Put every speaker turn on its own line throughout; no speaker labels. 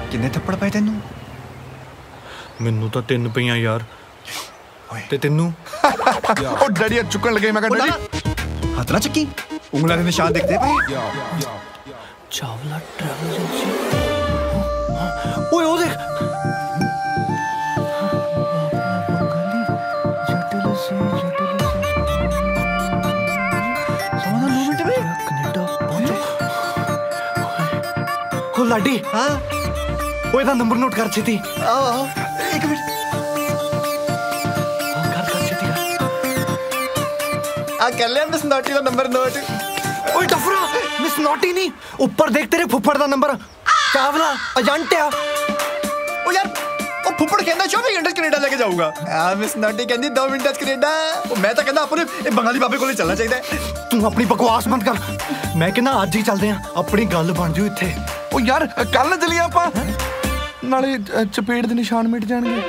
किन्ने थप्पड़ पे तेनू?
मैनू तो 3 पईयां यार। ते तेनू?
ओ डैडी चुकन लगे। मैं कहा डैडी हाथ ना चक्की, उंगला के निशान देखते पे।
Chawla travel agency. ओए ओ देख। लाडी हाँ वो इधर नंबर नोट कर छेती।
एक मिनट कर लिया मिस नॉटी का नंबर नोट।
ओए डफरा मिस नॉटी नहीं, ऊपर देख तेरे फुफड़ का नंबर। चावला एजेंट है।
ओ यार ओ फुफड़ कहंदा 24 घंटे कनाडा लेके जाऊंगा। आ मिस नॉटी कहंदी 2 मिनट कनाडा। ओ मैं तो कहंदा अपने ए बंगाली बाबे कोले चलना चाहिए।
तू अपनी बकवास बंद कर। मैं कहना आज ही चलते हैं, अपनी गल बन जू इत्थे।
ओ यार कल ना चलिए आपां, नाले चपेट दे निशान मिट जाणगे।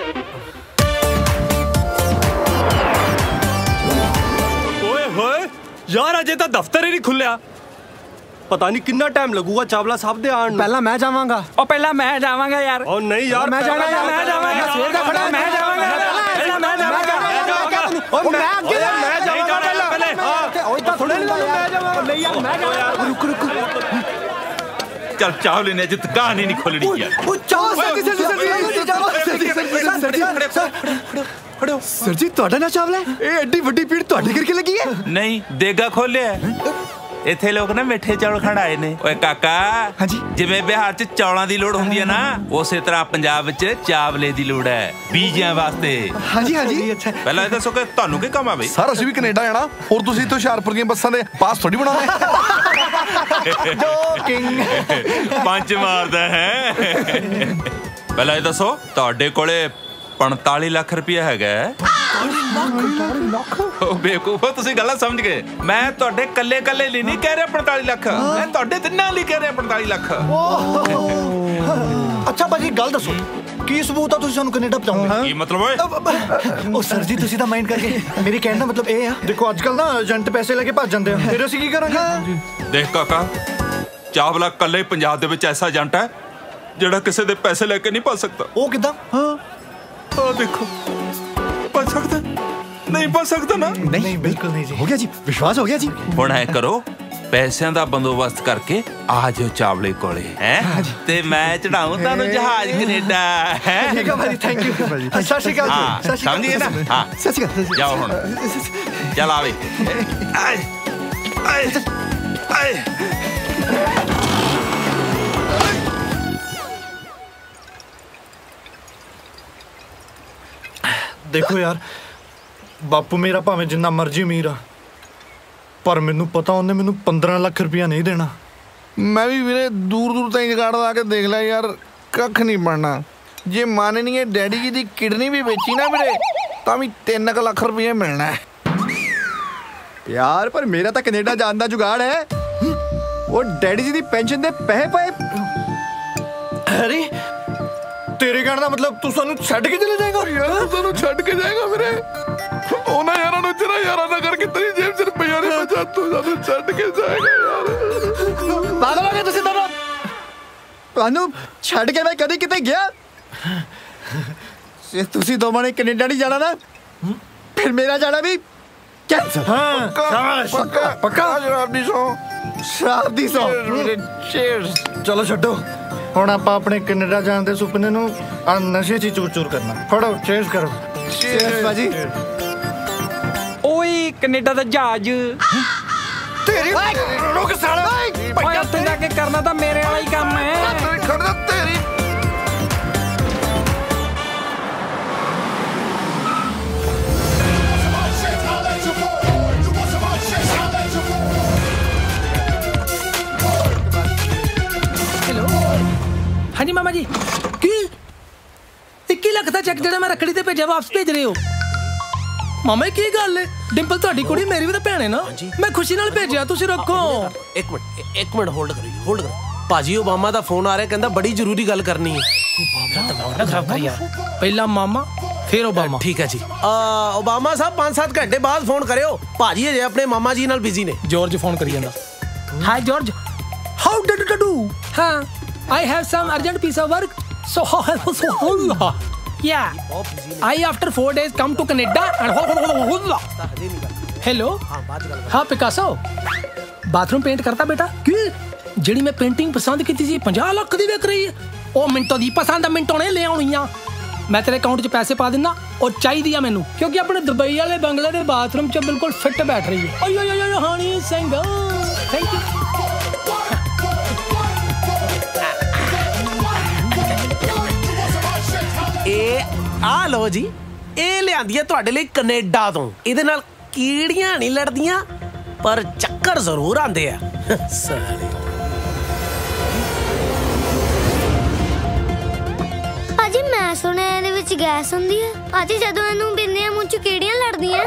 ओए होए यार अजे तो दफ्तर ही नहीं खुलिया। पता नहीं कितना टाइम लगूगा चावला साहब दे आन।
पहला मैं जावांगा।
ओ पहला मैं जावांगा यार।
ओ नहीं यार
मैं जावांगा।
मैं जावांगा।
शेर का खड़ा मैं जावांगा।
पहला मैं जावांगा।
ओ मैं आगे
मैं जाऊंगा पहले।
हां ओए थोड़े नहीं मैं जावांगा। नहीं यार मैं जावांगा। रुक
चल चावले ने जित कहानी नहीं खोलनी यार।
ओ सर जी ਤੁਹਾਡਾ ਨਾ ਚਾਵਲਾ
ए एड्डी वड्डी भीड़ ਤੁਹਾਡੇ करके लगी है?
नहीं देगा खोलिया इथे लोग ना मिठे चौल खड़ाए ने। ओए काका
हाँ जी
जिवें बिहार च चौलां दी लोड़ हुंदी है ना, उसे तरह पंजाब च चावले दी लोड़ है बीजियां वास्ते।
हाँ जी अच्छा
पहला ये दसो कि ਤੁਹਾਨੂੰ ਕੀ ਕੰਮ ਆ ਬਈ?
सर ਅਸੀਂ ਵੀ ਕੈਨੇਡਾ ਆਣਾ और ਤੁਸੀਂ तो ਹੁਸ਼ਿਆਰਪੁਰ ਦੀਆਂ ਬੱਸਾਂ ਦੇ ਪਾਸ ਥੋੜੀ ਬਣਾਉਣੇ। ਜੋਕਿੰਗ
ਪੰਜ ਮਾਰਦਾ ਹੈ। ਪਹਿਲਾਂ ਇਹ ਦੱਸੋ ਤੁਹਾਡੇ ਕੋਲੇ 45 ਲੱਖ ਰੁਪਇਆ ਹੈਗਾ?
45 ਲੱਖ?
ਉਹ ਬੇਵਕੂਫੋ ਤੁਸੀਂ ਗੱਲਾਂ ਸਮਝ ਗਏ। ਮੈਂ ਤੁਹਾਡੇ ਕੱਲੇ ਲਈ ਨਹੀਂ ਕਹਿ ਰਿਹਾ 45 ਲੱਖ, ਮੈਂ ਤੁਹਾਡੇ ਤਿੰਨਾਂ ਲਈ ਕਹਿ ਰਿਹਾ 45 ਲੱਖ।
अच्छा भाजी गल दसो की सबूत है तुसी सानू कनेडा पहुंचाओगे?
ਕੀ ਮਤਲਬ ਓਏ?
ओ सर जी तुसी दा माइंड करके मेरी कहने दा मतलब ए है, देखो आजकल ना एजेंट पैसे लेके भज जांदे हैं, फिर ਅਸੀਂ ਕੀ ਕਰਾਂਗੇ?
ਦੇਖ ਕਾਕਾ ਚਾਵਲਾ ਕੱਲੇ ਪੰਜਾਬ ਦੇ ਵਿੱਚ ਐਸਾ ਏਜੰਟ ਹੈ ਜਿਹੜਾ ਕਿਸੇ ਦੇ ਪੈਸੇ ਲੈ ਕੇ ਨਹੀਂ ਭੱਜ ਸਕਦਾ।
ਉਹ ਕਿਦਾਂ?
ਹਾਂ ਆ ਦੇਖੋ ਭੱਜ ਸਕਦਾ ਨਹੀਂ ਭੱਜ ਸਕਦਾ ਨਾ?
नहीं बिल्कुल नहीं जी।
हो गया जी, विश्वास हो गया जी।
ਹੁਣ ਐ ਕਰੋ ਪੈਸਿਆਂ ਦਾ ਬੰਦੋਬਸਤ ਕਰਕੇ ਆ ਜਾਓ ਚਾਵਲੇ ਕੋਲੇ ਹੈ ਤੇ ਮੈਂ ਚੜਾਉਂ ਤੁਹਾਨੂੰ ਜਹਾਜ਼ ਕੈਨੇਡਾ ਹੈ।
ठीक है भाजी थैंक यू। सत श्री अकाल
हाँ,
जी।
समझ गए ना? हाँ
सच का
जाओ ਹੁਣ ਚੱਲ ਆਵੇ ਆਏ ਆਏ ਆਏ।
देखो यार बापू मेरा भावें जिन्ना मर्जी अमीर आ, पर मैनू पता उन्हें मैनू 15 लाख रुपया नहीं देना।
मैं भी वीरे दूर ताईं जुगाड़ ला के देख लिया यार, कख नहीं बनना। जे माने नहीं है डैडी जी दी किडनी भी बेची ना वीरे तां भी 3 लाख रुपया मिलना है यार। पर मेरा तो कनेडा जान दा जुगाड़ है, वो डैडी जी दी पेंशन दे पैसे पाए।
अरे तेरे कहने का मतलब तू सानू छड्ड के चले जाएगा?
यार सानू छड्ड के जाएगा वीरे। ओना यारां नु तेरा यारां ना करके तेरी जेब च रुपया नहीं बचा, तू सानू छड्ड के जाएगा यार। पागल हो गए तुसी दोनों? ਤੁਹਾਨੂੰ ਛੱਡ ਕੇ ਮੈਂ ਕਦੇ ਕਿਤੇ ਗਿਆ? ਜੇ ਤੁਸੀਂ ਦੋਵਾਂ ਨੇ ਕੈਨੇਡਾ ਨਹੀਂ ਜਾਣਾ ਨਾ, ਫਿਰ ਮੇਰਾ ਜਾਣਾ ਵੀ कैंसिल। हाँ
पक्का
शराब दी सौ। चीयर्स।
चलो छड्डो ਹੁਣ ਆਪਾਂ ਆਪਣੇ ਕੈਨੇਡਾ ਜਾਣ ਦੇ ਸੁਪਨੇ ਨੂੰ ਆ ਨਸ਼ੇ 'ਚ ਚੂਰ ਕਰਨਾ। ਫੜੋ ਚੀਅਰਸ ਕਰੋ।
ਚੀਅਰਸ ਬਾਜੀ।
ਓਏ ਕੈਨੇਡਾ ਦਾ ਜਹਾਜ਼
ਤੇਰੀ ਰੁਕ ਸਾਲਾ।
ਓਏ ਉੱਥੇ ਜਾ ਕੇ ਕਰਨਾ ਤਾਂ ਮੇਰੇ ਵਾਲਾ ਹੀ ਕੰਮ ਹੈ।
ਖੜਦਾ ਤੇਰੀ
हाँ जी मामा जी की 21 लाख का चेक जो मैं रखड़ी ते भेजा वापस भेज रहे हो? मामा की गल है? डिंपल ਤੁਹਾਡੀ ਕੁੜੀ मेरी भी तो भैन है ना, मैं खुशी नाल भेजा, तुसी रखो।
एक मिनट होल्ड करो भाजी, ओबामा दा फोन आ रहा है, कहंदा बड़ी जरूरी गल करनी है।
दिमाग ना खराब कर यार, पहला मामा फिर ओबामा।
ठीक है जी। ओबामा साहब 5-7 घंटे बाद फोन करियो, भाजी अजे अपने मामा जी नाल बिजी ने।
जॉर्ज फोन करी जांदा। Hi George, how did you do? हाँ, I have some urgent piece of work. So yeah, I after 4 days come to Canada and hello. हाँ पिकासो, बाथरूम पेंट करता बेटा? क्यों? ਜਿਹੜੀ मैं पेंटिंग पसंद की थी 50 लाख ਦੀ ਵਿਕ ਰਹੀ ਹੈ। ਉਹ ਮਿੰਟੋ ਦੀ ਪਸੰਦ ਮਿੰਟੋ ਨੇ ਲੈ ਆਉਣੀ ਆ। मैं तेरे अकाउंट 'ਚ पैसे पा देना और चाहिए आ मैनू क्योंकि अपने दुबई वाले बंगले के बाथरूम 'ਚ बिल्कुल फिट बैठ रही है। ओयो हानी सिंह, थैंक यू।
आ लो जी, ਇਹ ਲਿਆਂਦੀ ਹੈ ਤੁਹਾਡੇ ਲਈ ਕੈਨੇਡਾ ਤੋਂ। ਇਹਦੇ ਨਾਲ ਕੀੜੀਆਂ ਨਹੀਂ ਲੜਦੀਆਂ ਪਰ ਚੱਕਰ ਜ਼ਰੂਰ ਆਉਂਦੇ ਆ ਸਾਲੇ।
ਭਾਜੀ ਮੈਂ ਸੁਣਿਆ ਇਹਦੇ ਵਿੱਚ ਗੈਸ ਹੁੰਦੀ ਹੈ। ਭਾਜੀ ਜਦੋਂ ਇਹਨੂੰ ਪੀਂਦੇ ਆ ਮੂੰਹ 'ਚ ਕੀੜੀਆਂ ਲੜਦੀਆਂ।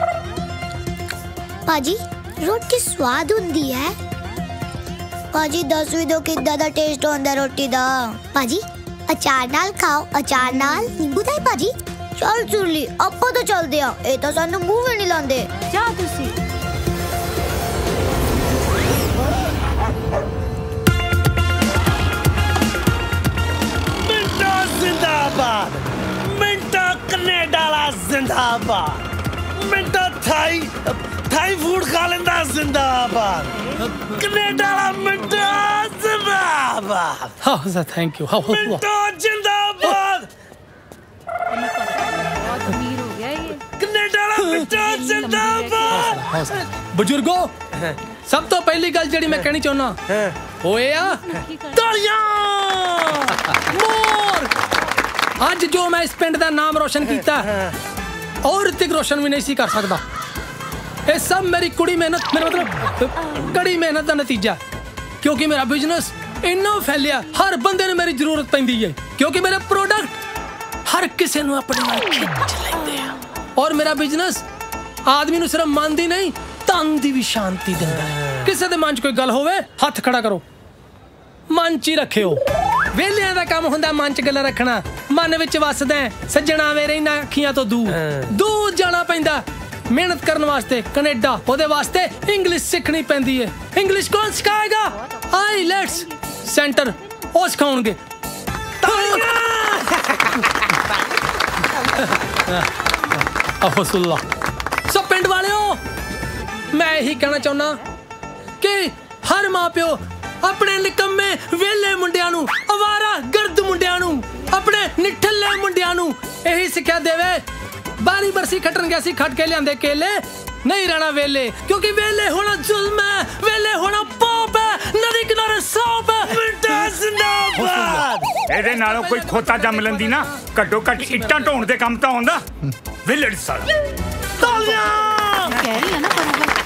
ਭਾਜੀ ਰੋਟੀ ਸਵਾਦ ਹੁੰਦੀ ਹੈ। ਭਾਜੀ ਦੱਸ ਵੀ ਦਿਓ ਕਿੱਦਾਂ ਦਾ ਟੇਸਟ ਹੁੰਦਾ ਰੋਟੀ ਦਾ। ਭਾਜੀ ਅਚਾਰ ਨਾਲ ਖਾਓ, ਅਚਾਰ ਨਾਲ ਨਿੰਬੂ ਦਾ। ਭਾਜੀ ਚੱਲ ਚੁਰਲੀ ਆਪਾਂ ਤਾਂ ਚੱਲਦੇ ਆ, ਇਹ ਤਾਂ ਸਾਨੂੰ ਮੂੰਹ ਵੀ ਨਹੀਂ ਲਾਉਂਦੇ। ਜਾ ਤੁਸੀਂ।
जिंदाबाद, मिंटो कनेडा ला जिंदाबाद, मिंटो थाई फूड खा लेंदा जिंदाबाद, कनेडा ला मिंटो जिंदाबाद।
हाँ सर थैंक यू। हाँ
मिंटो जिंदाबाद, कनेडा ला मिंटो जिंदाबाद।
बुजुर्गो सब तो पहली गल ਜਿਹੜੀ मैं कहनी चाहना होए आ तालियां मोर। आज जो मैं इस पिंड का नाम रोशन किया और ऋतिक रोशन भी नहीं सी कर सकता। ये सब मेरी कुड़ी मेहनत, मेरा मतलब कड़ी मेहनत का नतीजा। क्योंकि मेरा बिजनेस इन्ना फैलिया, हर बंदे ने मेरी जरूरत पैंदी है क्योंकि मेरे प्रोडक्ट हर किसी ने अपने नाल खिच लेंदे आ। और मेरा बिजनेस आदमी नूं सिर्फ मन दी नहीं तन दी भी शांति दिंदा है। किसी दे मन च कोई गल होवे हथ खड़ा करो, मन च ही रखियो। वेलियां दा काम हुंदा मन च गल्लां रखना। मन विच वसदा सज्जणा मेरे इन्हां अखियां तो दूर जाना पैंदा मेहनत करने वास्ते। कनेडा ओदे वास्ते इंग्लिश सीखनी पैंदी है। इंग्लिश कौन सिखाएगा? IELTS centre O सिखाउणगे। अफसुल्ला। सो पिंड वालिओ मैं यही कहना चाहना कि हर मां प्यो अपने निकम्मे वेले मुंडियां नूं, अवारा गर्द मुंडियां नूं, अपने निठल्ले मुंडियां नूं यही सिक्ख्या देवे। बारी बरसी खटन गया सी, खट के लियांदे केले नहीं रहना वेले, क्योंकि वेले होना जुल्म है, वेले होना पाप है, नदी किनारे सौंप है। मिंटो जिंदाबाद।
ਇਹਦੇ ਨਾਲੋਂ ਕੋਈ ਖੋਤਾ ਜੰਮ ਲੈਂਦੀ ਨਾ, ਘੱਟੋ ਘੱਟ ਇੱਟਾਂ ਢੋਣ ਦੇ ਕੰਮ ਤਾਂ ਆਉਂਦਾ। ਵਿਲੜ ਸਾਲਾ।
ਤਾਲੀਆਂ।
ਕਹਿ ਰਹੀ ਆ ਨਾ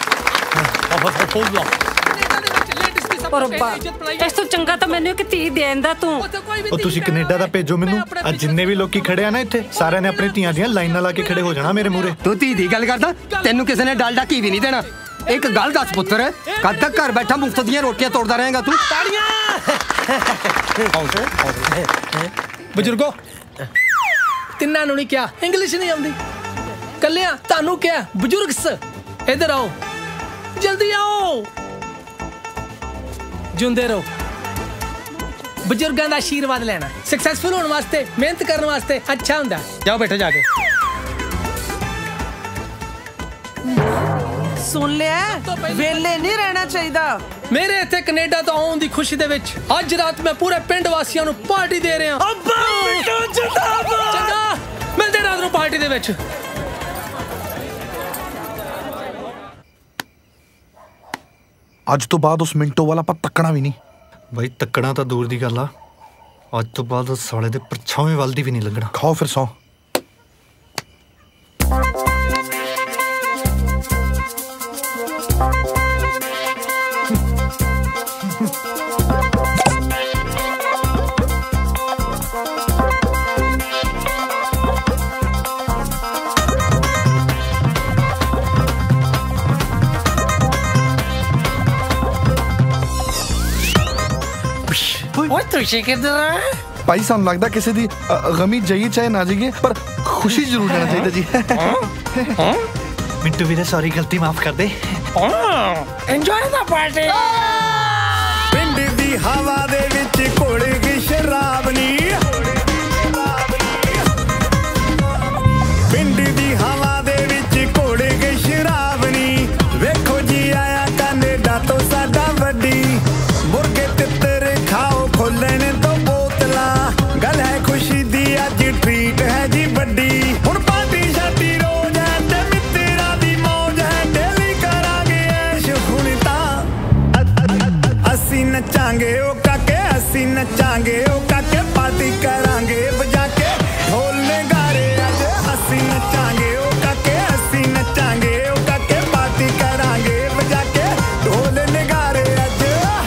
ਇਸ ਤੋਂ ਚੰਗਾ ਤਾਂ ਮੈਨੂੰ ਇੱਕ ਧੀ ਦੇਣ ਦਾ ਤੂੰ।
ਉਹ ਤੁਸੀਂ ਕੈਨੇਡਾ ਦਾ ਭੇਜੋ ਮੈਨੂੰ। ਅੱਜ ਜਿੰਨੇ ਵੀ ਲੋਕੀ ਖੜੇ ਆ ਨਾ ਇੱਥੇ, ਸਾਰਿਆਂ ਨੇ ਆਪਣੀ ਧੀਆਂ ਦੀਆਂ ਲਾਈਨਾਂ ਲਾ ਕੇ ਖੜੇ ਹੋ ਜਾਣਾ ਮੇਰੇ ਮੂਹਰੇ।
ਤੂੰ ਧੀ ਦੀ ਗੱਲ ਕਰਦਾ? ਤੈਨੂੰ ਕਿਸੇ ਨੇ ਡਾਲਡਾ ਘੀ ਵੀ ਨਹੀਂ ਦੇਣਾ। ਇੱਕ ਗੱਲ ਦੱਸ ਪੁੱਤਰ, ਕਦ ਤੱਕ ਘਰ ਬੈਠਾ ਮੁਫਤ ਦੀਆਂ ਰੋਟੀਆਂ ਤੋੜਦਾ ਰਹੇਗਾ ਤੂੰ?
ਬਜ਼ੁਰਗੋ ਤਿੰਨਾਂ ਨੂੰ ਨਹੀਂ ਕਿਹਾ ਇੰਗਲਿਸ਼ ਨਹੀਂ ਆਉਂਦੀ, ਕੱਲਿਆਂ ਤੁਹਾਨੂੰ ਕਿਹਾ ਬਜ਼ੁਰਗਸ। ਇੱਧਰ ਆਓ, ਜਲਦੀ ਆਓ, ਜਿਉਂਦੇ ਰਹੋ। ਬਜ਼ੁਰਗਾਂ ਦਾ ਆਸ਼ੀਰਵਾਦ ਲੈਣਾ ਸਕਸੈਸਫੁਲ ਹੋਣ ਵਾਸਤੇ, ਮਿਹਨਤ ਕਰਨ ਵਾਸਤੇ ਅੱਛਾ ਹੁੰਦਾ। ਜਾਓ ਬੈਠੋ ਜਾ ਕੇ।
ਸੁਣ ਲਿਆ, ਵੇਲੇ ਨਹੀਂ ਰਹਿਣਾ ਚਾਹੀਦਾ।
ਮੇਰੇ ਇੱਥੇ ਕੈਨੇਡਾ ਤੋਂ ਆਉਣ ਦੀ ਖੁਸ਼ੀ ਦੇ ਵਿੱਚ ਅੱਜ ਰਾਤ ਮੈਂ ਪੂਰੇ ਪਿੰਡ ਵਾਸੀਆਂ ਨੂੰ ਪਾਰਟੀ ਦੇ ਰਿਹਾ। ਚੰਗਾ, ਮਿਲਦੇ ਰਾਤ ਨੂੰ ਪਾਰਟੀ ਦੇ ਵਿੱਚ।
ਅੱਜ ਤੋਂ ਬਾਅਦ ਉਸ ਮਿੰਟੋ ਵਾਲਾ ਆਪਾਂ ਤੱਕਣਾ ਵੀ ਨਹੀਂ।
ਬਾਈ ਤੱਕਣਾ ਤਾਂ ਦੂਰ ਦੀ ਗੱਲ ਆ, ਅੱਜ ਤੋਂ ਬਾਅਦ ਉਸ ਸਾਲੇ ਦੇ ਪਰਛਾਵੇਂ ਵੱਲ ਦੀ ਵੀ ਨਹੀਂ ਲੱਗਣਾ।
ਖਾਓ ਫਿਰ ਸੌ।
ਓਏ ਤੁਸੀਂ ਕਿੱਧਰ?
ਭਾਈ ਸਾਨੂੰ ਲੱਗਦਾ ਕਿਸੇ ਦੀ ਗਮੀ ਜਾਈਏ ਚਾਹੇ ਨਾ ਜਾਈਏ, ਪਰ ਖੁਸ਼ੀ ਜ਼ਰੂਰ ਜਾਣਾ ਚਾਹੀਦਾ ਜੀ।
ਮਿੰਟੂ ਵੀਰੇ ਸੌਰੀ, ਗਲਤੀ ਮਾਫ ਕਰ ਦੇ।
ਇੰਜੋਏ ਦਾ ਪਾਰਟੀ।
ਪਿੰਡ ਦੀ ਹਵਾ ਦੇ ਵਿੱਚ ਘੁਲ ਗਈ ਸ਼ਰਾਬ ਨੀ।
खोलने तो बोतला गल है खुशी दी अज ट्रीट है जी बड़ी हुण पार्टी शाटी रोज है ते मित्तरा दी मौज है डेली करांगे ऐश हुण तां असी नचांगे ओ काके असी नचांगे ओ काके पार्टी करांगे बजा के ढोल नगारे अज असी नचांगे ओ काके असी नचांगे ओ काके पार्टी करांगे बजा के ढोल नगारे अज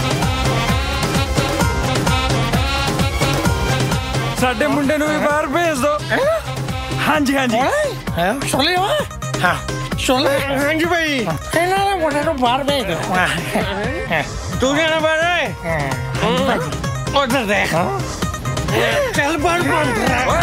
साडे मुंडे नूं भी बाहर भेज दो। हाँ जी हाँ जी
छोले हो हाँ छोले
हाँ जी भाई
इन्होंने मुंडे नूं बाहर भेज दो
तू जाना बाहर उधर देख चल बाहर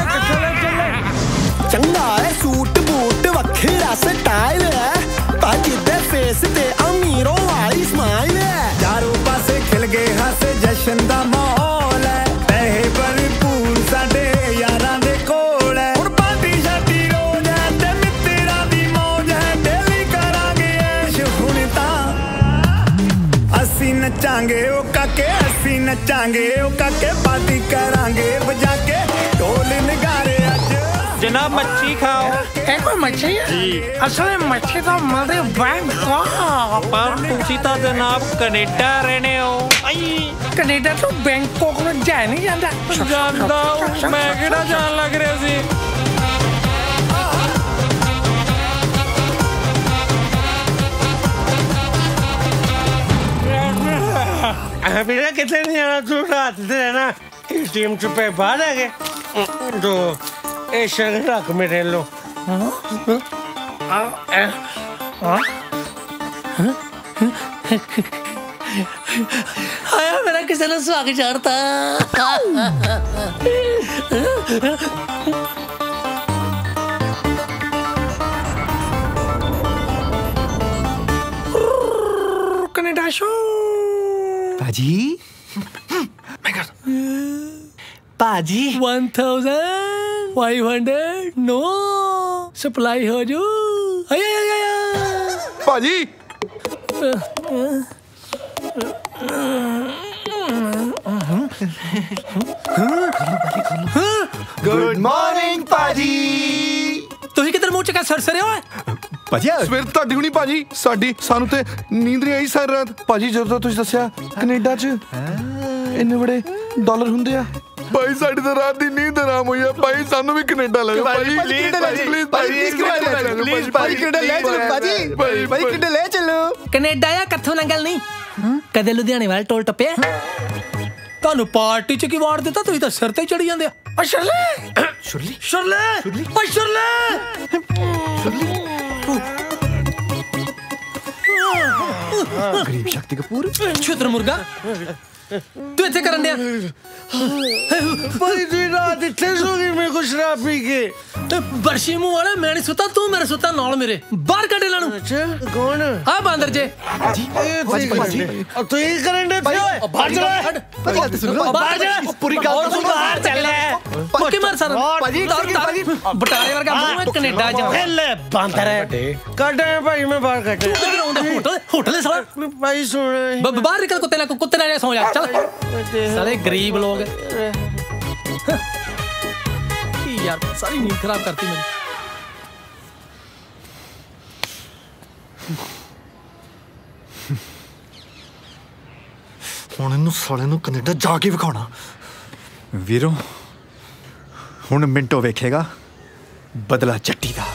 चंगा है सूट बूट वखरा स्टाइल है ताकि दे फेस ते अमीरों वाली स्माइल है चारों पासे खिल गए हंस जश्न दा माहौल है पैसे भरपूर साडे यारां दे कोल है हुण पार्टी शाटी रोज है ते मित्तरां दी मौज है डेली करांगे ऐश हुण तां असी नचांगे ओ काके असी नचांगे ओ काके पार्टी करांगे बजा के ढोल नगारे अज
जनाब मच्छी खाओ
एक मच्छी है असल में मच्छी तो मरे बैंक
पर तुसी तो जनाब कनेडा रहने हो
कनेडा तो बैंकॉक में जा नहीं जाता
जानदा हूं मैं केड़ा जान लग रहा सी बेटा कितने नहीं आना तू रात से रहना इस टीम चुपे बाहर आ गए तो ए शगन रख मेरे लो
आया मेरा किसी ने स्वागत चाहता कनाडा शो
पाजी
पाजी 1500 नो सप्लाई हो जो
पाजी
गुड मॉर्निंग पाजी
ਤੁਸੀਂ ਕਿੱਧਰ ਮੂੰਹ ਚੱਕਾ ਸਰਸਰੇ ਹੋਏ
ਭਾਜੀ ਸਵੇਰ ਤੁਹਾਡੀ ਹੁਣੀ ਭਾਜੀ ਸਾਡੀ ਸਾਨੂੰ ਤੇ ਨੀਂਦ ਨਹੀਂ ਆਈ ਸਾਰੀ ਰਾਤ ਭਾਜੀ ਜਦੋਂ ਤੁਸੀਂ ਦੱਸਿਆ ਕੈਨੇਡਾ 'ਚ ਇੰਨੇ ਬੜੇ ਡਾਲਰ ਹੁੰਦੇ ਆ ਭਾਈ ਸਾਡੀ ਤਾਂ ਰਾਤ ਦੀ ਨੀਂਦ ਆਰਾਮ ਹੋਈ ਆ ਭਾਈ ਸਾਨੂੰ ਵੀ ਕੈਨੇਡਾ ਲੈ ਜਾਓ ਭਾਈ ਪਲੀਜ਼ ਭਾਈ ਕੈਨੇਡਾ ਲੈ ਚਲੋ ਭਾਜੀ ਭਾਈ ਕੈਨੇਡਾ ਲੈ ਚਲੋ
ਕੈਨੇਡਾ ਆ ਕਿੱਥੋਂ ਨੰਗਲ ਨਹੀਂ ਕਦੇ ਲੁਧਿਆਣੇ ਵਾਲ ਟੋਲ ਟੱਪਿਆ ਤੁਹਾਨੂੰ ਪਾਰਟੀ 'ਚ ਕੀ ਵਾਰ ਦਿੱਤਾ ਤੁਸੀਂ ਤਾਂ ਸਿਰ ਤੇ ਚੜੀ ਜਾਂਦੇ ਆ ਸ਼ਰਲੇ ਸ਼ਰਲੇ ਸ਼ਰਲੇ ਓ ਸ਼ਰਲੇ
गरीब शक्ति कपूर
छुत्र मुर्गा तू इतने करन दिया
बड़ी दूर रात इतने सो गई मेरे को शराब पी के
बरशी मुंह वाला मैं नहीं सुता तू मेरे सुता नाल मेरे बाहर कटे लानू
अच्छा कौन
हां बांदर जे
जी
और तू ये करन दे बाहर चल
पाजी गल सुन लो
बाहर जा
पूरी गल
तो बाहर चल ले पक्के मार सारा
पाजी
बटाले वर्गा मैं कनाडा जा
ले बांदर है कट है भाई मैं बाहर कट
होटल होटल साला
भाई सुन
बाहर निकल कुत्ते ना सो जा चल साले गरीब लोग यार सारी नींद खराब करती मेरी
ਹੁਣ ਇਹਨੂੰ ਸਾਲੇ ਨੂੰ ਕੈਨੇਡਾ ਜਾ ਕੇ ਵਿਖਾਉਣਾ
ਵੀਰੋ ਹੁਣ ਮਿੰਟੋ ਵੇਖੇਗਾ ਬਦਲਾ ਜੱਟੀ ਦਾ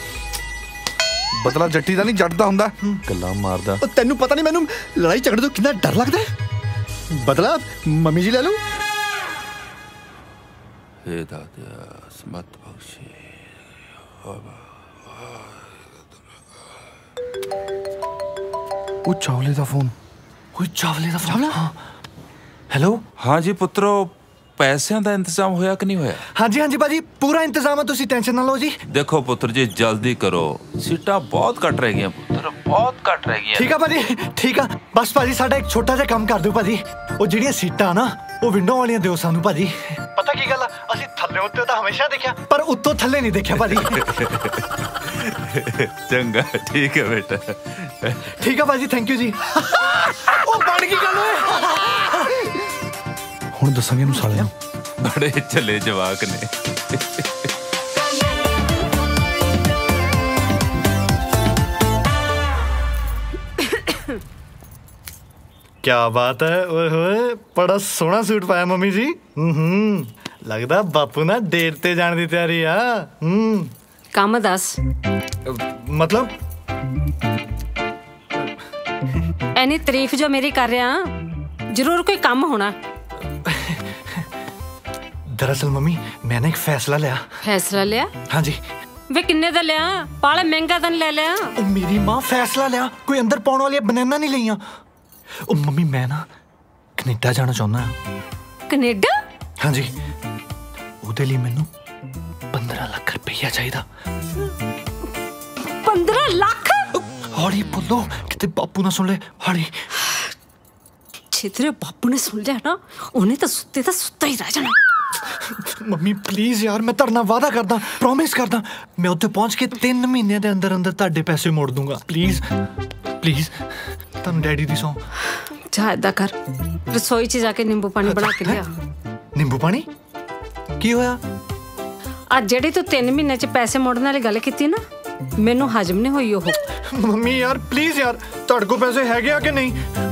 ਬਦਲਾ ਜੱਟੀ ਦਾ ਨਹੀਂ ਜੱਟ ਦਾ ਹੁੰਦਾ ਗੱਲਾਂ ਮਾਰਦਾ
ਤੈਨੂੰ ਪਤਾ ਨਹੀਂ ਮੈਨੂੰ ਲੜਾਈ ਝਗੜੇ ਤੋਂ ਕਿੰਨਾ ਡਰ ਲੱਗਦਾ ਬਦਲਾ ਮੰਮੀ ਜੀ ਲੈ ਲਓ
हे दादा समत बख्शे
ਉਹ ਚਾਵਲੇ ਦਾ ਫੋਨ
ਓਏ ਚਾਵਲੇ ਦਾ ਫੋਨ ਹੈਲੋ
हाँ जी पुत्रो पैसों का इंतजाम होया कि नहीं होया
ਹਾਂਜੀ ਹਾਂਜੀ ਭਾਜੀ ਪੂਰਾ ਇੰਤਜ਼ਾਮ ਹੈ ਤੁਸੀਂ ਟੈਨਸ਼ਨ ਨਾ ਲਓ ਜੀ
देखो पुत्र जी जल्दी करो सीटा बहुत कट रह गई पुत्र बहुत कट रह गई
ਠੀਕ ਆ ਭਾਜੀ ਠੀਕ ਆ ਬਸ ਭਾਜੀ ਸਾਡਾ ਇੱਕ ਛੋਟਾ ਜਿਹਾ ਕੰਮ ਕਰ ਦਿਓ ਭਾਜੀ ਉਹ ਜਿਹੜੀਆਂ ਸੀਟਾਂ ਨਾ ਉਹ ਵਿੰਡੋ ਵਾਲੀਆਂ ਦਿਓ ਸਾਨੂੰ ਭਾਜੀ ਪਤਾ ਕੀ ਗੱਲ ਆ ਅਸੀਂ ਥੱਲੇ ਉੱਤੇ ਤਾਂ ਹਮੇਸ਼ਾ ਦੇਖਿਆ ਪਰ ਉੱਤੋਂ ਥੱਲੇ ਨਹੀਂ ਦੇਖਿਆ ਭਾਜੀ
चंगा ठीक है बेटा
ਠੀਕ ਆ ਭਾਜੀ ਥੈਂਕ ਯੂ ਜੀ ਉਹ ਬਣ ਗਈ ਗੱਲ ਓਏ ਹੁਣ ਦੱਸਾਂਗੇ ਇਹਨੂੰ ਸਾਲਿਆਂ ਨੂੰ।
ਬੜੇ ਚੱਲੇ ਜਵਾਕ ਨੇ।
क्या बात है, ओए होए बड़ा सोहना सूट पाया मम्मी जी। लगदा बापू ना डेट ते जाने दी तैयारी आ।
काम दस
मतलब
एनी तारीफ जो मेरी कर रहा जरूर कोई काम होना।
दरअसल मम्मी मैंने एक फैसला लिया।
फैसला लिया?
हाँ जी।
वे किन्ने दा लिया? पाले महंगा दन ले लिया।
ओ मेरी माँ फैसला लिया, कोई अंदर पाउण वाली बनाना नहीं लिया। ओ मम्मी मैं ना कनेडा जाना चाहना है।
कनेडा?
हाँ जी। ਉਹਦੇ ਲਈ ਮੈਨੂੰ 15 ਲੱਖ ਰੁਪਈਆ ਚਾਹੀਦਾ।
15 ਲੱਖ?
ਹੌਲੀ ਬੋਲੋ ਕਿਤੇ ਬਾਪੂ ਨਾ ਸੁਣ ਲੈ। ਹੌਲੀ।
ਜੇ ਤੇਰੇ ਬਾਪੂ ਨੇ ਸੁਣ ਲਿਆ ਨਾ ਉਹਨੇ ਤਾਂ ਸੁੱਤਾ ਹੀ ਰਹਿ ਜਾਣਾ।
ਮੰਮੀ ਪਲੀਜ਼ ਯਾਰ ਮੈਂ ਤੁਹਾਡੇ ਨਾਲ ਵਾਅਦਾ ਕਰਦਾ, ਪ੍ਰੋਮਿਸ ਕਰਦਾ ਮੈਂ ਉੱਥੇ ਪਹੁੰਚ ਕੇ 3 ਮਹੀਨਿਆਂ ਦੇ ਅੰਦਰ ਅੰਦਰ ਤੁਹਾਡੇ ਪੈਸੇ ਮੋੜ ਦੂੰਗਾ। ਪਲੀਜ਼ ਪਲੀਜ਼ ਤੁਹਾਨੂੰ ਡੈਡੀ ਦੀ ਸੌਂ।
ਜਾ ਏਦਾਂ ਕਰ ਰਸੋਈ 'ਚ ਜਾ ਕੇ ਨਿੰਬੂ ਪਾਣੀ ਬਣਾ ਕੇ ਲਿਆ।
ਨਿੰਬੂ ਪਾਣੀ? ਕੀ ਹੋਇਆ?
ਅੱਜ ਜਿਹੜੀ ਤੂੰ 3 ਮਹੀਨੇ 'ਚ ਪੈਸੇ ਮੋੜਨ ਵਾਲੀ ਗੱਲ ਕੀਤੀ ਨਾ ਮੈਨੂੰ ਹਜਮ ਨਹੀਂ ਹੋਈ ਉਹ।
ਮੰਮੀ ਯਾਰ ਪਲੀਜ਼ ਯਾਰ ਤੁਹਾਡੇ ਕੋਲ ਪੈਸੇ ਹੈਗੇ ਆ ਕਿ ਨਹੀਂ?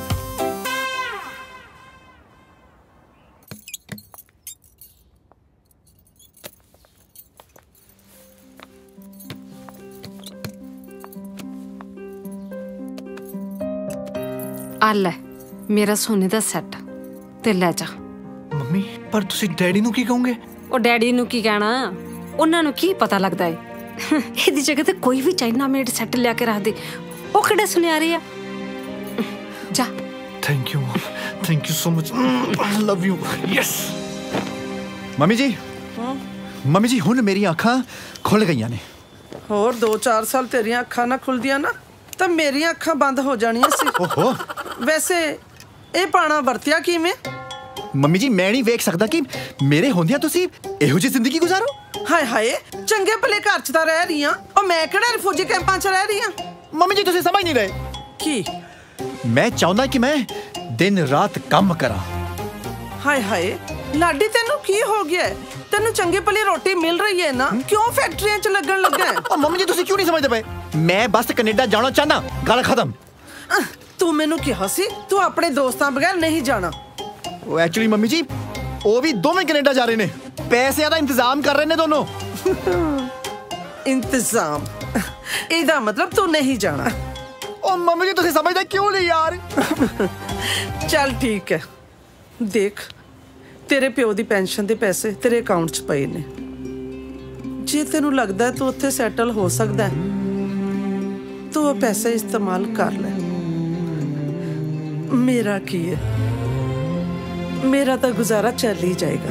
ਆ ਲੈ ਮੇਰਾ ਸੋਨੇ ਦਾ ਸੈੱਟ ਤੇ ਲੈ ਜਾ।
ਮੰਮੀ ਪਰ ਤੁਸੀਂ ਡੈਡੀ ਨੂੰ ਕੀ ਕਹੋਗੇ?
ਉਹ ਡੈਡੀ ਨੂੰ ਕੀ ਕਹਿਣਾ, ਉਹਨਾਂ ਨੂੰ ਕੀ ਪਤਾ ਲੱਗਦਾ ਏ। ਇਹਦੀ ਜਗ੍ਹਾ ਤੇ ਕੋਈ ਵੀ ਚਾਈਨਾ ਮੇਡ ਸੈੱਟ ਲਿਆ ਕੇ ਰੱਖ ਦੇ, ਉਹ ਕਿਹੜੇ ਸੁਨਿਆਰੇ ਆ। ਜਾ।
Thank you so much, I love you. Yes
mummy ji ਹੁਣ ਮੇਰੀਆਂ ਅੱਖਾਂ ਖੁੱਲ ਗਈਆਂ ਨੇ।
ਹੋਰ 2-4 ਸਾਲ ਤੇਰੀਆਂ ਅੱਖਾਂ ਨਾ ਖੁੱਲਦੀਆਂ ਨਾ ਤਾਂ ਮੇਰੀਆਂ ਅੱਖਾਂ ਬੰਦ ਹੋ ਜਾਣੀਆਂ ਸੀ।
ਓਹੋ
ਵੈਸੇ ਇਹ ਪਾਣਾ ਵਰਤਿਆ ਕਿਵੇਂ?
ਮੰਮੀ ਜੀ ਮੈਂ ਨਹੀਂ ਵੇਖ ਸਕਦਾ ਕਿ ਮੇਰੇ ਹੁੰਦਿਆਂ ਤੁਸੀਂ ਇਹੋ ਜਿਹੀ ਜ਼ਿੰਦਗੀ ਗੁਜ਼ਾਰੋ।
ਹਾਏ ਹਾਏ ਚੰਗੇ ਭਲੇ ਘਰ 'ਚ ਤਾਂ ਰਹਿ ਰਹੀ ਆ, ਉਹ ਮੈਂ ਕਿਹੜਾ ਰਿਫਿਊਜੀ ਕੈਂਪਾਂ 'ਚ ਰਹਿ ਰਹੀ ਆ।
ਮੰਮੀ ਜੀ ਤੁਸੀਂ ਸਮਝ ਨਹੀਂ ਰਹੇ।
ਕੀ?
ਮੈਂ ਚਾਹੁੰਦਾ ਕਿ ਮੈਂ ਦਿਨ ਰਾਤ ਕੰਮ ਕਰਾਂ।
ਹਾਏ ਹਾਏ ਲਾਡੀ ਤੈਨੂੰ ਕੀ ਹੋ ਗਿਆ? ਤੈਨੂੰ ਚੰਗੀ ਭਲੀ ਰੋਟੀ ਮਿਲ ਰਹੀ ਹੈ ਨਾ, ਕਿਉਂ ਫੈਕਟਰੀਆਂ 'ਚ ਲੱਗਣ ਲੱਗਾ?
ਉਹ ਮੰਮੀ ਜੀ ਤੁਸੀਂ ਕਿਉਂ ਨਹੀਂ ਸਮਝਦੇ ਪਏ? ਮੈਂ ਬਸ ਕੈਨੇਡਾ ਜਾਣਾ ਚਾਹੁੰਦਾ, ਗੱਲ ਖਤਮ।
ਤੂੰ ਮੈਨੂੰ ਕਿਹਾ ਸੀ ਤੂੰ ਆਪਣੇ ਦੋਸਤਾਂ ਬਗੈਰ ਨਹੀਂ ਜਾਣਾ।
ਉਹ ਐਕਚੁਅਲੀ ਮੰਮੀ ਜੀ ਉਹ ਵੀ ਦੋਵੇਂ ਕੈਨੇਡਾ ਜਾ ਰਹੇ ਨੇ, ਪੈਸਿਆਂ ਦਾ ਇੰਤਜ਼ਾਮ ਕਰ ਰਹੇ ਨੇ ਦੋਨੋਂ।
ਇੰਤਜ਼ਾਮ? ਇਹਦਾ ਮਤਲਬ ਤੂੰ ਨਹੀਂ ਜਾਣਾ।
ਉਹ ਮੰਮੀ ਜੀ ਤੁਸੀਂ ਸਮਝਦੇ ਕਿਉਂ ਨਹੀਂ ਯਾਰ?
ਚੱਲ ਠੀਕ ਹੈ, ਦੇਖ ਤੇਰੇ ਪਿਓ ਦੀ ਪੈਨਸ਼ਨ ਦੇ ਪੈਸੇ ਤੇਰੇ ਅਕਾਊਂਟ 'ਚ ਪਏ ਨੇ। ਜੇ ਤੈਨੂੰ ਲੱਗਦਾ ਤੂੰ ਉੱਥੇ ਸੈਟਲ ਹੋ ਸਕਦਾ ਤੂੰ ਉਹ ਪੈਸੇ ਇਸਤੇਮਾਲ ਕਰ ਲੈ। ਮੇਰਾ ਕੀ ਹੈ, ਮੇਰਾ ਤਾਂ ਗੁਜ਼ਾਰਾ ਚੱਲ ਹੀ ਜਾਏਗਾ।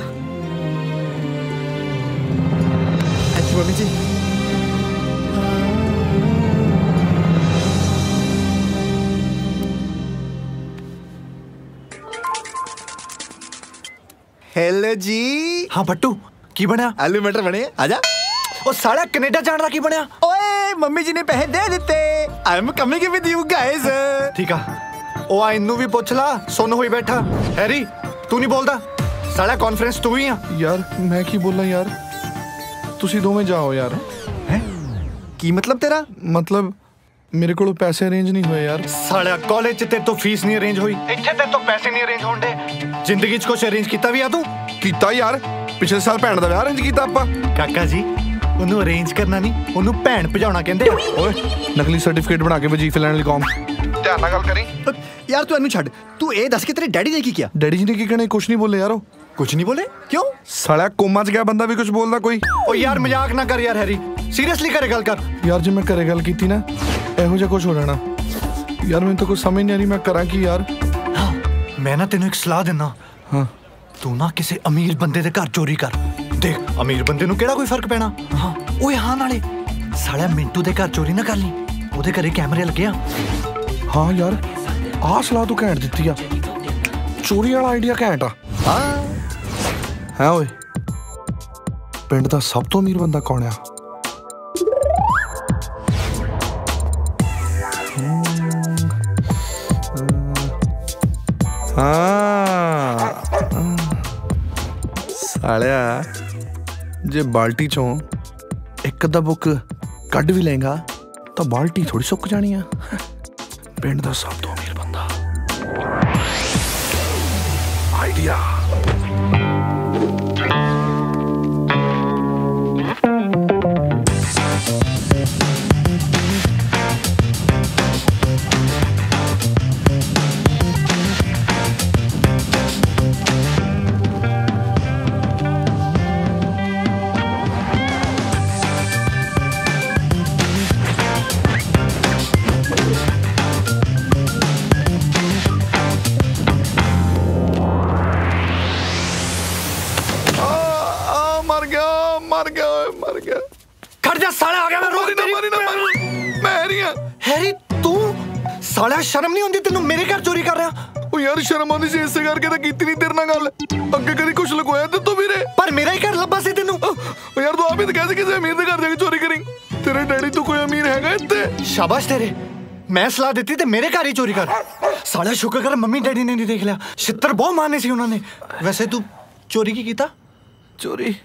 Thank you mummy ji. Hello ji.
हाँ बट्टू की बनया?
आलू मटर बने, आजा।
ओ साला कनाडा जाने का की बनया?
ओए मम्मी जी ने पैसे दे दिते। I am coming with you guys.
ठीक है। ओ आ इन्नू भी पूछ ला, सुन होई बैठा। हैरी तू नहीं बोलदा? साला कॉन्फ्रेंस तू ही आ।
यार मैं की बोलना यार, तुसी दोवें जाओ यार।
हैं? की मतलब तेरा?
मतलब मेरे को पैसे अरेंज नहीं हुए यार।
साला कॉलेज ते तो फीस नहीं अरेंज हुई, इत्थे ते तो पैसे नहीं अरेंज होंदे। जिंदगी च कुछ अरेंज कीता भी आ तू?
कीता यार, पिछले साल भैन दा विआह अरेंज कीता आपां।
काका जी ਉਹਨੂੰ ਅਰੇਂਜ ਕਰਨਾ ਨਹੀਂ, ਉਹਨੂੰ ਭੈਣ ਭਜਾਉਣਾ ਕਹਿੰਦੇ ਆ।
ਓਏ ਨਕਲੀ ਸਰਟੀਫਿਕੇਟ ਬਣਾ ਕੇ ਵਜੀਫੇ ਲੈਣ ਲਈ ਕੌਮ। ਧਿਆਨ ਨਾਲ ਗੱਲ ਕਰੀ
ਯਾਰ। ਤੂੰ ਇਹਨੂੰ ਛੱਡ, ਤੂੰ ਇਹ ਦੱਸ ਕਿ ਤੇਰੇ ਡੈਡੀ ਨੇ ਕੀ ਕੀਤਾ?
ਡੈਡੀ ਜੀ ਨੇ ਕੀ ਕਹਿਣਾ? ਕੁਝ ਨਹੀਂ ਬੋਲੇ ਯਾਰ। ਉਹ
ਕੁਝ ਨਹੀਂ ਬੋਲੇ? ਕਿਉਂ?
ਸਾਲਾ ਕੋਮਾ 'ਚ ਗਿਆ ਬੰਦਾ ਵੀ ਕੁਝ ਬੋਲਦਾ ਕੋਈ?
ਓ ਯਾਰ ਮਜ਼ਾਕ ਨਾ ਕਰ ਯਾਰ ਹੈਰੀ, ਸੀਰੀਅਸਲੀ ਘਰੇ ਗੱਲ ਕਰ।
ਯਾਰ ਜੇ ਮੈਂ ਘਰੇ ਗੱਲ ਕੀਤੀ ਨਾ ਇਹੋ ਜਿਹਾ ਕੁਝ ਹੋ ਜਾਣਾ ਯਾਰ। ਮੈਨੂੰ ਤਾਂ ਕੁਝ ਸਮਝ ਨਹੀਂ ਆ ਰਹੀ ਮੈਂ ਕਰਾਂ ਕੀ ਯਾਰ।
ਮੈਂ ਨਾ ਤੈਨੂੰ ਇੱਕ ਸਲਾਹ ਦਿੰਦਾ।
ਹਾਂ
ਤੂੰ ਨਾ ਕਿਸੇ ਅਮੀਰ ਬੰਦੇ ਦੇ ਘਰ ਚੋਰੀ ਕਰ। ਦੇਖ ਅਮੀਰ ਬੰਦੇ ਨੂੰ ਕਿਹੜਾ ਕੋਈ ਫਰਕ ਪੈਣਾ। ਹਾਂ ਓਏ ਹਾਂ ਨਾਲੇ ਸਾਲਿਆ ਮਿੰਟੂ ਦੇ ਘਰ ਚੋਰੀ ਨਾ ਕਰ ਲਈ, ਉਹਦੇ ਘਰੇ ਕੈਮਰੇ ਲੱਗੇ ਆ।
ਹਾਂ ਯਾਰ ਆਹ ਸਲਾਹ ਤੂੰ ਘੈਂਟ ਦਿੱਤੀ ਆ, ਚੋਰੀ ਵਾਲਾ ਆਈਡੀਆ ਘੈਂਟ ਆ। ਹਾਂ ਓਏ ਪਿੰਡ ਦਾ ਸਭ ਤੋਂ ਅਮੀਰ ਬੰਦਾ ਕੌਣ ਆ? ਹਾਂ आलिया जे बाल्टी चों एक अद्धा बुक कड भी लेगा तो बाल्टी थोड़ी सुक जानी है। पिंड दा सब तो अमीर बंदा। आइडिया।
शर्म नहीं होती तेन मेरे घर चोरी कर रहा?
ओ यार शर्म आती सी इसे करके तो कीती नहीं तेरे नाल गल। अगे कदी कुछ लुकोया ते तू वीरे?
पर मेरा ही घर लब्बा सी तेनू।
ओ यार तू आप ही तो कह सी किसी अमीर दे घर जाके चोरी करी। तेरे डैडी तो कोई अमीर हैगा इत्ते?
शाबाश तेरे, मैं सलाह देती ते मेरे घर ही चोरी कर। साला शुक्र कर मम्मी डैडी ने नहीं देख लिया, छित्तर बहुत मारने सी उन्होंने। वैसे तू चोरी की कीता?
चोरी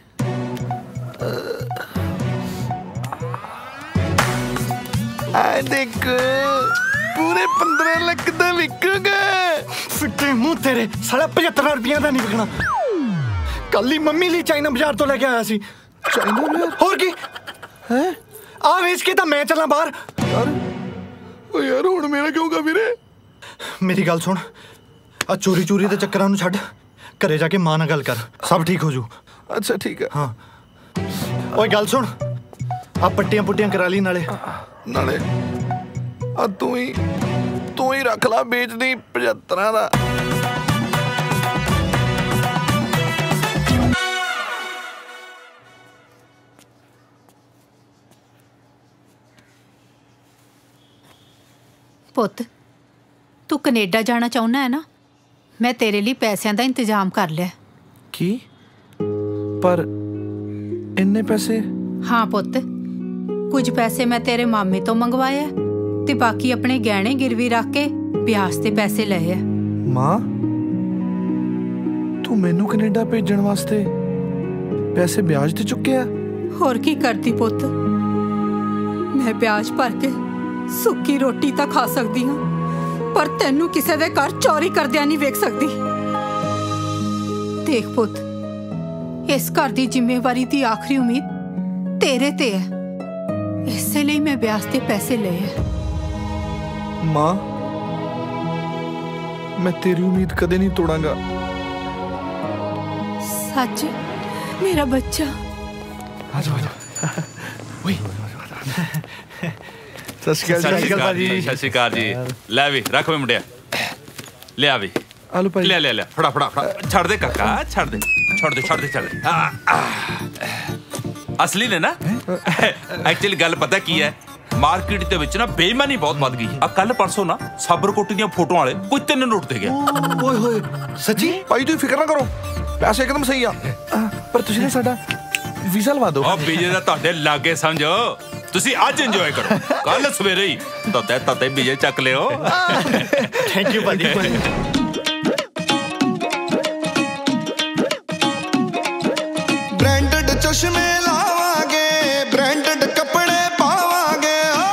आ देख पूरे 15 लाख दा विकूगा।
फिटे मुंह तेरे, साला 75 रुपया दा नहीं विकना। कल ही मम्मी लिए चाइना बाजार तो लेके आया सी।
चाइना बाजार?
और की है? आ वेच के मैं चला बाहर।
ओ यार हुण मेरा क्यों गा वीरे?
मेरी गल सुन, आ चोरी चोरी दे चक्करां नूं छड्ड, घरे जाके मां नाल गल कर, सब ठीक हो जू।
अच्छा ठीक है।
हाँ ओए गल सुन, आ पट्टियां पुट्टियां करा ली नाले
नाले आ तू ही रख ला बेच दी 75 दा।
पुत तू कनेडा जाना चाहुंदा है ना? मैं तेरे लिए पैसों का इंतजाम कर लिया।
की? पर इन्ने पैसे?
हाँ पुत, कुछ पैसे मैं तेरे मामे तो मंगवाए ते बाकी अपने गहने गिरवी रख के ब्याज ते पैसे लए।
मां तू मैनू कनेडा भेजण वास्ते पैसे ब्याज ते चुके आ?
होर की करती पुत, मैं ब्याज भर के सुक्की रोटी तो खा सकती हाँ, पर तेनू किसी दे घर चोरी करदिया नहीं वेख सकती। देख पुत, इस घर की जिम्मेवारी की आखिरी उम्मीद तेरे ते है, इसलिए मैं ब्याज ते पैसे लए।
मां मैं तेरी उम्मीद कदे नहीं तोड़ांगा।
सच मेरा बच्चा।
आजा आजा। ओए सत श्री अकाल जी।
सत श्री अकाल जी। ले भी रख वे मुंडिया, ले भी
आलू भाई
ले ले ले फड़ा फड़ा फड़ा। छड़ दे काका, छड़ दे छोड़ दे छोड़ दे छोड़ दे। असली ने ना एक्चुअली गल पता की है, मार्केट दे विच ना बेईमानी बहुत वध गई। आ कल परसों ना साबरकोटी दी फोटो वाले कोई 3 नोट दे गया।
ओए होए सच्ची?
भाई तू फिक्र ना करो, पैसे एकदम सही आ, पर तुसी ने साडा वीजा लवा दो।
ओ वीजे दा ਤੁਹਾਡੇ लागे समझो, तुसी आज एंजॉय करो, कल सवेरे ही तते वीजे चक लियो।
थैंक यू भाजी।
ब्रांडेड चश्मे लावांगे, ब्रांडेड कपड़े पावांगे।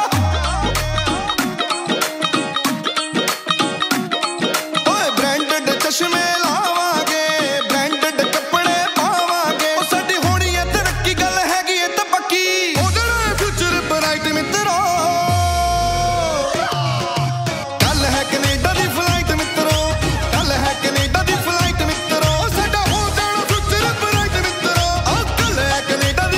ओए ब्रांडेड चश्मे लावांगे, ब्रांडेड कपड़े पावांगे। ओ साडी होनी है तरक्की, गल हैगी है ते पक्की। ओदे फ्यूचर ब्राइट मित्रो, कल है कनेडा दी फ्लाइट मित्रो, कल है कनेडा दी फ्लाइट मित्रो। साडा हो जाना फ्यूचर ब्राइट मित्रो, कल है कनेडा दी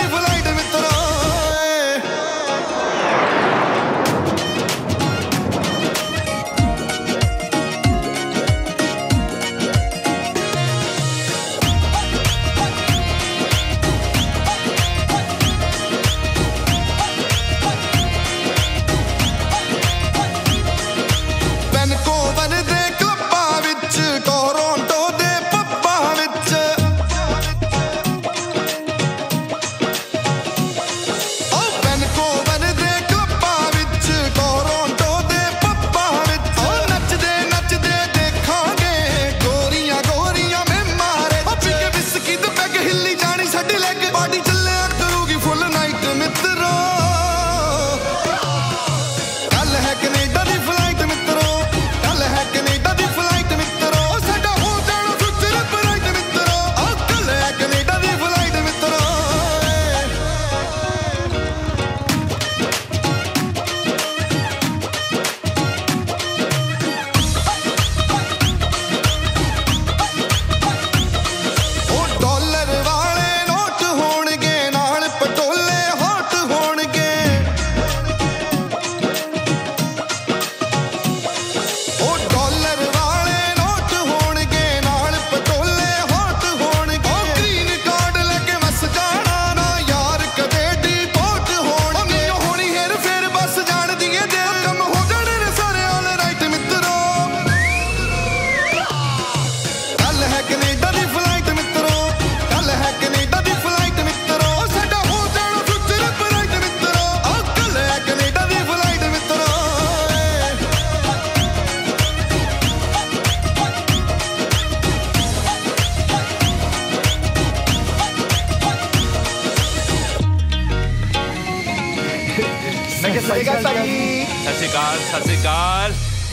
ਸਤਿ ਸ਼੍ਰੀ ਅਕਾਲ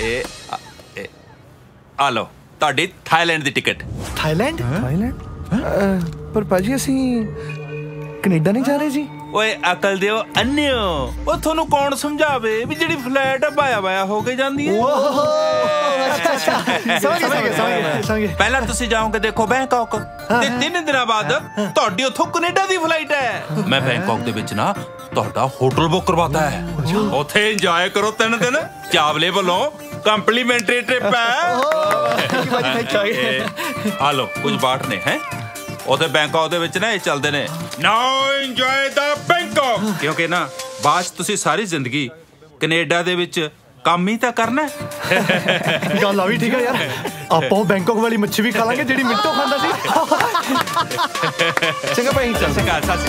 ਆ ਲਓ ਤੁਹਾਡੀ ਥਾਈਲੈਂਡ ਦੀ ਟਿਕਟ।
ਥਾਈਲੈਂਡ? ਪਰ ਭਾਜੀ ਅਸੀਂ ਕੈਨੇਡਾ ਨਹੀਂ ਜਾ ਰਹੇ ਜੀ।
ਓਏ ਅਕਲ ਦਿਓ ਅੰਨਿਓ, ਉਹ ਤੁਹਾਨੂੰ ਕੌਣ ਸਮਝਾਵੇ ਵੀ ਜਿਹੜੀ ਫਲੈਟ ਬਾਇਆ ਬਾਇਆ ਹੋ ਕੇ ਜਾਂਦੀ ਹੈ। ਪਹਿਲਾਂ ਤੁਸੀਂ ਜਾਓਗੇ ਦੇਖੋ ਬੈਂਕਾਕ ਤੇ 3 ਦਿਨਾਂ ਬਾਅਦ ਤੁਹਾਡੀ ਉੱਥੋਂ ਕੈਨੇਡਾ ਦੀ ਫਲਾਈਟ ਹੈ। ਮੈਂ ਬੈਂਕਾਕ ਦੇ ਵਿੱਚ ਨਾ ਤੁਹਾਡਾ ਹੋਟਲ ਬੁੱਕ ਕਰਵਾਤਾ ਹੈ, ਉੱਥੇ ਇੰਜੋਏ ਕਰੋ 3 ਦਿਨ। ਚਾਵਲੇ ਵੱਲੋਂ ਕੰਪਲੀਮੈਂਟਰੀ ਟ੍ਰਿਪ ਹੈ। ਆ ਲੋ ਕੁਝ ਬਾਟ ਨੇ ਹੈ ਉਹਦੇ ਬੈਂਕਾਕ ਦੇ ਵਿੱਚ ਨਾ ਇਹ ਚੱਲਦੇ ਨੇ ਨਾਓ ਇੰਜੋਏ ਦਾ ਬੈਂਕਾਕ, ਕਿਉਂਕਿ ਨਾ ਬਾਅਦ ਚ ਤੁਸੀਂ ਸਾਰੀ ਜ਼ਿੰਦਗੀ ਕੈਨੇਡਾ ਦੇ ਵਿੱਚ ਕੰਮ ਹੀ ਤਾਂ ਕਰਨਾ।
ਗੱਲ ਆ ਵੀ ਠੀਕ ਹੈ ਯਾਰ, ਆਪਾਂ ਬੈਂਕਾਕ ਵਾਲੀ ਮੱਛੀ ਵੀ ਖਾ ਲਾਂਗੇ ਜਿਹੜੀ ਮਿੰਟੋ ਖਾਂਦਾ ਸੀ।
ਚੰਗਾ ਭਾਈ ਚੱਲ।
ਚੰਗਾ ਸਾਸੀ।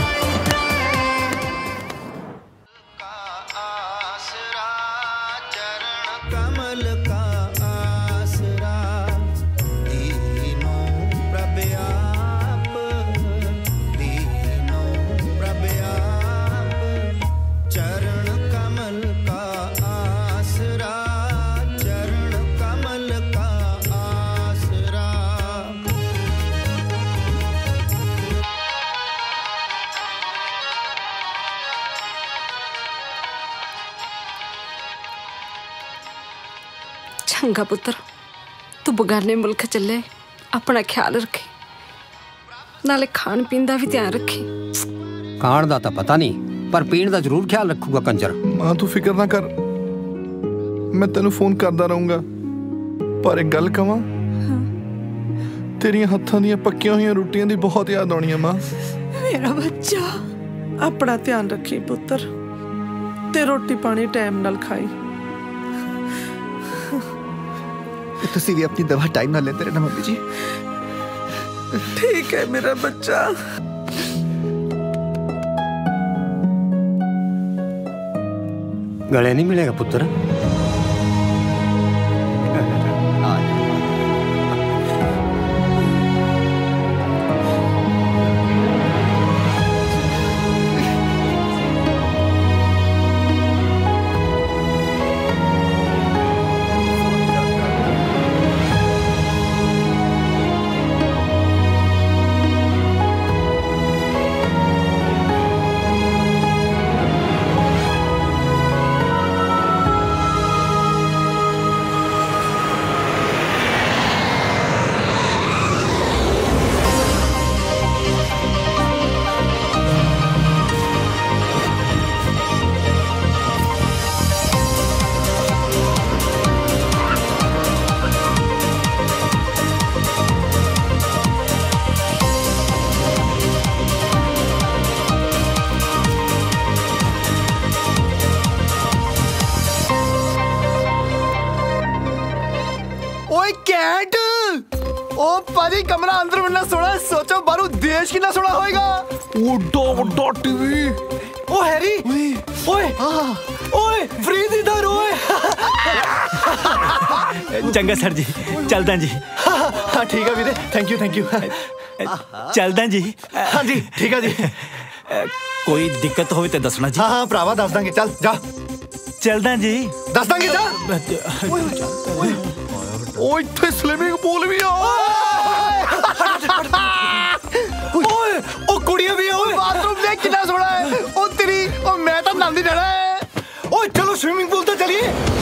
चंगा पुत्र, तू बगाने मुल्क चले, अपना ख्याल रखे, नाले खान पीन दा भी ध्यान रखी।
खान दा तां पता नहीं, पर पीन दा जरूर ख्याल रखूगा कंजर।
मां तू फिक्र ना कर, मैं तेनू फोन करदा रहूंगा। पर एक गल कवां, तेरियां हत्थां दियां पक्कियां होईयां रोटियां दी बहुत याद आउणी है मां।
मेरा बच्चा, अपना ध्यान रखी पुत्र, ते रोटी पानी टाइम नाल खाई।
तुसी भी अपनी दवा टाइम ना लेते रहना मम्मी जी।
ठीक है मेरा बच्चा।
गले नहीं मिलेगा पुत्र।
पाजी कमरा अंदर बनना सोना, सोचो बारू देश कितना सोना होएगा।
वड्डा टीवी।
ओ हैरी, ओए ओए फ्रीज इधर ओए।
चंगा सर जी, चलदा जी।
हाँ ठीक है वीरे, थैंक यू
चलदा जी।
हाँ जी ठीक है जी।
कोई दिक्कत होवे ते दसना जी।
हाँ भरावा दस देंगे, चल जा।
चलदा जी,
दस देंगे जा।
ओए इत्थे स्विमिंग पूल भी आ।
ओए ओ कुड़ियां भी ओए।
बाथरूम देख कितना सोना है। ओ तेरी ओ मैं तो नंदी डरा है।
ओए चलो स्विमिंग पूल तो चलिए।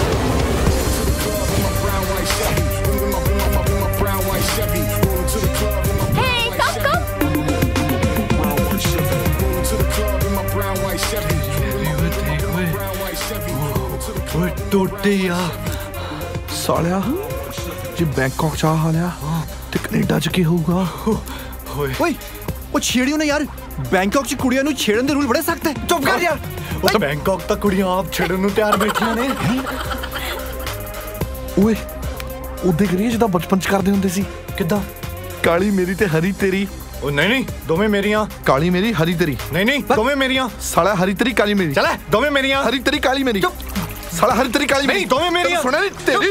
Hey, come.
ओए टोटे यार
सालिया जे बैंकॉक चा हालिया ते कनाडा च की होगा।
ओए ओ छेड़ियो ना यार, बैंकॉक च कुड़ियां नु छेड़न दे रूल बड़े सख्त है।
चुप कर यार। ओ तो बैंकॉक तक कुड़ियां आप छेड़न नु तैयार बैठियां ने।
ओए ओदे करिए जिदा बचपन च करदे हुंदे सी।
किदा?
काली मेरी ते हरी तेरी।
ओ नहीं दोवें मेरियां।
काली मेरी हरी तेरी।
नहीं दोवें मेरियां।
साला हरी तेरी काली मेरी।
चले दोवें मेरियां।
हरी तेरी काली मेरी। चुप। साला हरी तेरी काली मेरी।
नहीं दोवें मेरियां।
सुना नहीं तेरी।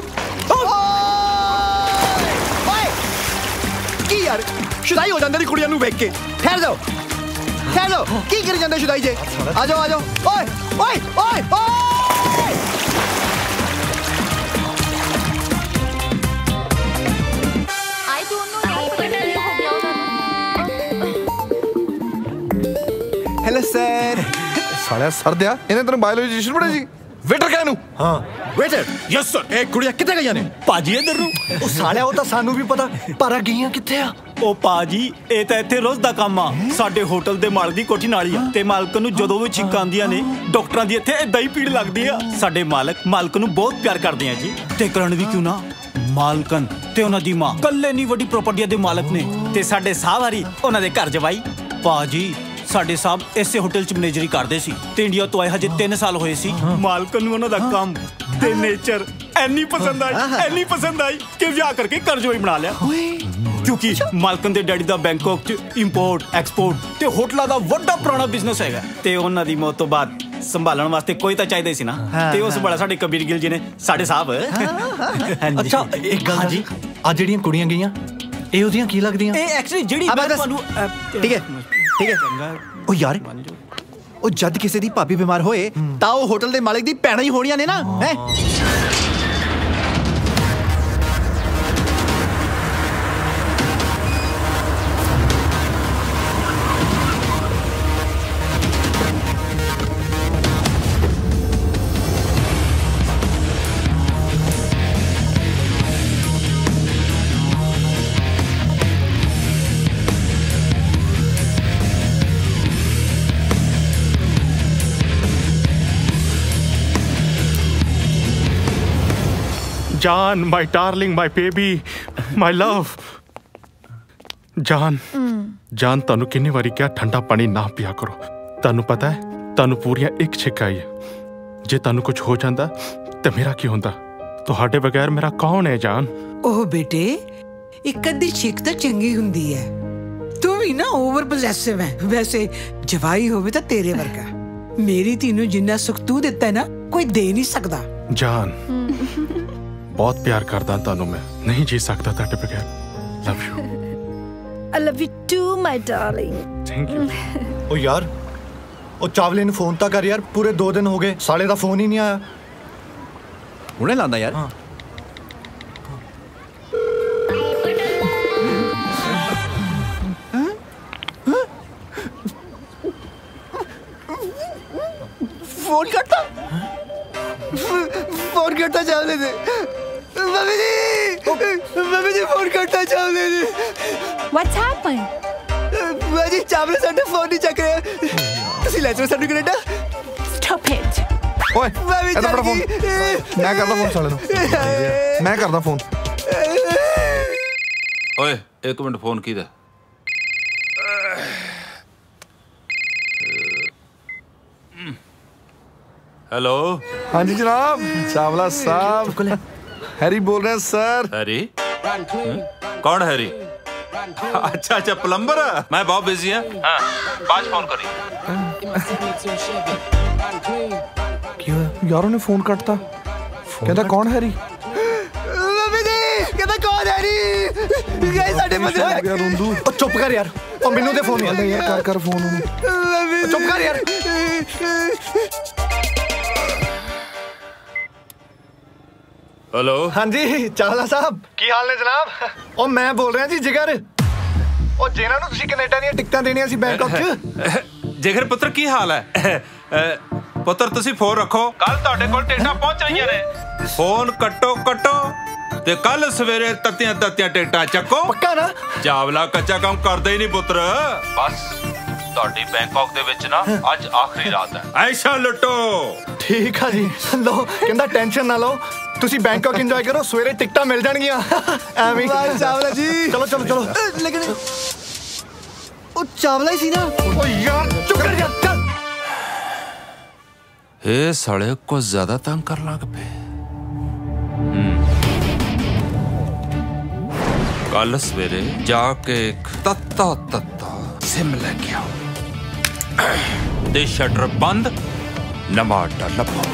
ओए की यार शुदाई हो जांदे दी कुड़ियां नु वेख के। ठहर जाओ की करी जांदे शुदाई जे। आ जाओ ओए हेलो सर
सालिया सर दिया इन्हें तेरे बायोलॉजी पढ़े जी वेटर क्या नू
हाँ
वेटर
यस सर
ए कुड़िया किथे गईयां ने
ਭਾਜੀ ਇਧਰ ਨੂੰ
ਉਹ ਸਾਲਿਆ ਉਹ ਤਾਂ ਸਾਨੂੰ ਵੀ ਪਤਾ ਪਰ ਆ ਗਈਆਂ ਕਿੱਥੇ ਆ
ਉਹ ਭਾਜੀ ਇਹ ਤਾਂ ਇੱਥੇ ਰੋਜ਼ ਦਾ ਕੰਮ ਆ ਸਾਡੇ ਹੋਟਲ ਦੇ ਮਾਲਕ ਦੀ ਕੋਠੀ ਨਾਲ ਹੀ ਆ ਤੇ ਮਾਲਕ ਨੂੰ ਜਦੋਂ ਵੀ ਛਿੱਕਾਂ ਆਉਂਦੀਆਂ ਨੇ ਡਾਕਟਰਾਂ ਦੀ ਇੱਥੇ ਇਦਾਂ ਹੀ ਪੀੜ ਲੱਗਦੀ ਆ ਸਾਡੇ ਮਾਲਕ ਨੂੰ ਬਹੁਤ ਪਿਆਰ ਕਰਦੇ ਆ ਜੀ ਤੇ ਕਰਨ ਵੀ ਕਿਉਂ ਨਾ ਮਾਲਕਨ ਤੇ ਉਹਨਾਂ ਦੀ ਮਾਂ ਕੱਲੇ ਨਹੀਂ ਵੱਡੀ ਪ੍ਰਾਪਰਟੀ ਦੇ ਮਾਲਕ ਨੇ ਤੇ ਸਾਡੇ ਸਾਹਵਾਰੀ ਉਹਨਾਂ ਦੇ ਘਰ ਜਵਾਈ ਭਾਜੀ ਸਾਡੇ ਸਾਹਿਬ ਇਸੇ ਹੋਟਲ 'ਚ ਮੈਨੇਜਰੀ ਕਰਦੇ ਸੀ ਤੇ ਇੰਡੀਆ ਤੋਂ ਆਏ ਹਜੇ 3 ਸਾਲ ਹੋਏ ਸੀ ਮਾਲਕਨ ਨੂੰ ਉਹਨਾਂ ਦਾ ਕੰਮ ਤੇ ਨੇਚਰ ਐਨੀ ਪਸੰਦ ਆਈ ਕਿ ਵਿਆਹ ਕਰਕੇ ਘਰ ਜਵਾਈ ਬਣਾ ਲਿਆ ਕਿਉਂਕਿ ਮਾਲਕਨ ਦੇ ਡੈਡੀ ਦਾ ਬੈਂਕਾਕ 'ਚ ਇੰਪੋਰਟ ਐਕਸਪੋਰਟ ਤੇ ਹੋਟਲਾਂ ਦਾ ਵੱਡਾ ਪੁਰਾਣਾ ਬਿਜ਼ਨਸ ਹੈਗਾ ਤੇ ਉਹਨਾਂ ਦੀ ਮੌਤ ਤੋਂ ਬਾਅਦ ਸੰਭਾਲਣ ਵਾਸਤੇ ਕੋਈ ਤਾਂ ਚਾਹੀਦਾ ਸੀ ਨਾ ਤੇ ਉਸ ਬੜਾ ਸਾਡੇ ਕਬੀਰ ਗਿੱਲ ਜੀ ਨੇ ਸਾਡੇ ਸਾਹਿਬ
ਅੱਛਾ ਇੱਕ ਗੱਲ ਜੀ ਆ ਜਿਹੜੀਆਂ ਕੁੜੀਆਂ ਗਈਆਂ ਇਹ ਉਹਦੀਆਂ ਕੀ ਲੱਗਦੀਆਂ
ਇਹ ਐਕਚੁਅਲੀ ਜਿਹੜੀ ਮੈਂ ਤੁਹਾਨੂੰ
ठीक है ओ यार ओ जद किसी दी भाभी बीमार होए ता ओ होटल दे मालिक दी भैणां ही होणियां ने ना हैं
जान my darling my baby my love जान जान तानू किन्नी बारी क्या ठंडा पानी ना पिया करो तानू पता है तानू पूरियां एक छिक आई है जे तानू कुछ हो जांदा ते मेरा की होंदा तुहाडे बगैर मेरा कौन है जान
ओह बेटे एक अद्धी छिक तो चंगी हुंदी है तू भी ना ओवर पोजेसिव है वैसे जवाई होवे तो तेरे वर्गा मेरी तीनों जिन्ना सुख तू दिता है ना कोई दे नहीं सकदा
जान बहुत प्यार करदा तानू मैं नहीं जी सकता ताडे बगैर love you
I love you too my darling
thank you
ओ यार ओ चावले ने फोन ता कर यार पूरे 2 दिन हो गए साले दा फोन ही नहीं आया
हुणे लांदा यार फोन करता चावले दे मम्मी जी फोन करता चावले दे
What's happened?
जी चावले साडे फोन नहीं चक रहे तुसी ले चलो साडू कनाडा
Stop it
ओए इधर बड़ा फोन मैं करदा फोन साले नु मैं करदा फोन
ओए एक मिनट फोन कीदा हेलो
हाँ जी जनाब चावला साहब हैरी बोल रहे हैं सर
हैरी कौन हैरी अच्छा अच्छा प्लम्बर मैं बहुत बिजी है हाँ, बाद फोन करी
क्यों यारों ने फोन काटता कहता कौन हैरी
कहता कौन हैरी गाइस साडे बंदे
यार रुंदू
ओ चुप कर यार ओ मेनू दे फोन
यार कर फोन
चुप कर यार
हेलो
हाँ जी चावला साहब की हाल ने जनाब ओ मैं बोल रहा जी जिगर ओ जिन्हां नूं तुसीं कनाडा ਦੀਆਂ ਟਿਕਟਾਂ ਦੇਣੀਆਂ ਸੀ ਬੈਂਕਾਕ 'ਚ
जिगर पुत्र की हाल है पुत्र तुसी फोन रखो कल ਤੁਹਾਡੇ ਕੋਲ ਟਿਕਟਾਂ ਪਹੁੰਚ ਰਹੀਆਂ ਨੇ फोन कट्टो ते कल सवेरे तत्तियां टिकटां चक्को
पक्का ना
चावला कच्चा काम करदा ही नहीं पुत्र बस ਤੁਹਾਡੀ ਬੈਂਕਾਕ ਦੇ ਵਿੱਚ ਨਾ ਅੱਜ ਆਖਰੀ ਰਾਤ ਹੈ ਐਸ਼ਾ ਲੁੱਟੋ
ਠੀਕ ਆ ਜੀ ਲੋ ਕਹਿੰਦਾ ਟੈਨਸ਼ਨ ਨਾ ਲਓ ਤੁਸੀਂ ਬੈਂਕਾਕ ਇੰਜੋਏ ਕਰੋ ਸਵੇਰੇ ਟਿਕਟਾਂ ਮਿਲ ਜਾਣਗੀਆਂ ਐਵੇਂ
ਵਾਹ ਚਾਵਲਾ ਜੀ
ਚਲੋ ਚਲੋ ਚਲੋ
ਲੇਕਿਨ ਉਹ ਚਾਵਲਾ ਹੀ ਸੀ ਨਾ
ਓ ਯਾਰ ਚੁੱਪ ਕਰ ਜਾ ਚੱਲ
ਇਹ ਸਾਲੇ ਕੋ ਜ਼ਿਆਦਾ ਤੰਗ ਕਰ ਲੱਗ ਪਏ ਕੱਲ ਸਵੇਰੇ ਜਾ ਕੇ ਤੱਤਾ ਸਿਮ ਲੈ ਕੇ ਆਓ ਦੇ ਸ਼ਟਰ ਬੰਦ ਨਮਾਟਾ ਲੱਭੋ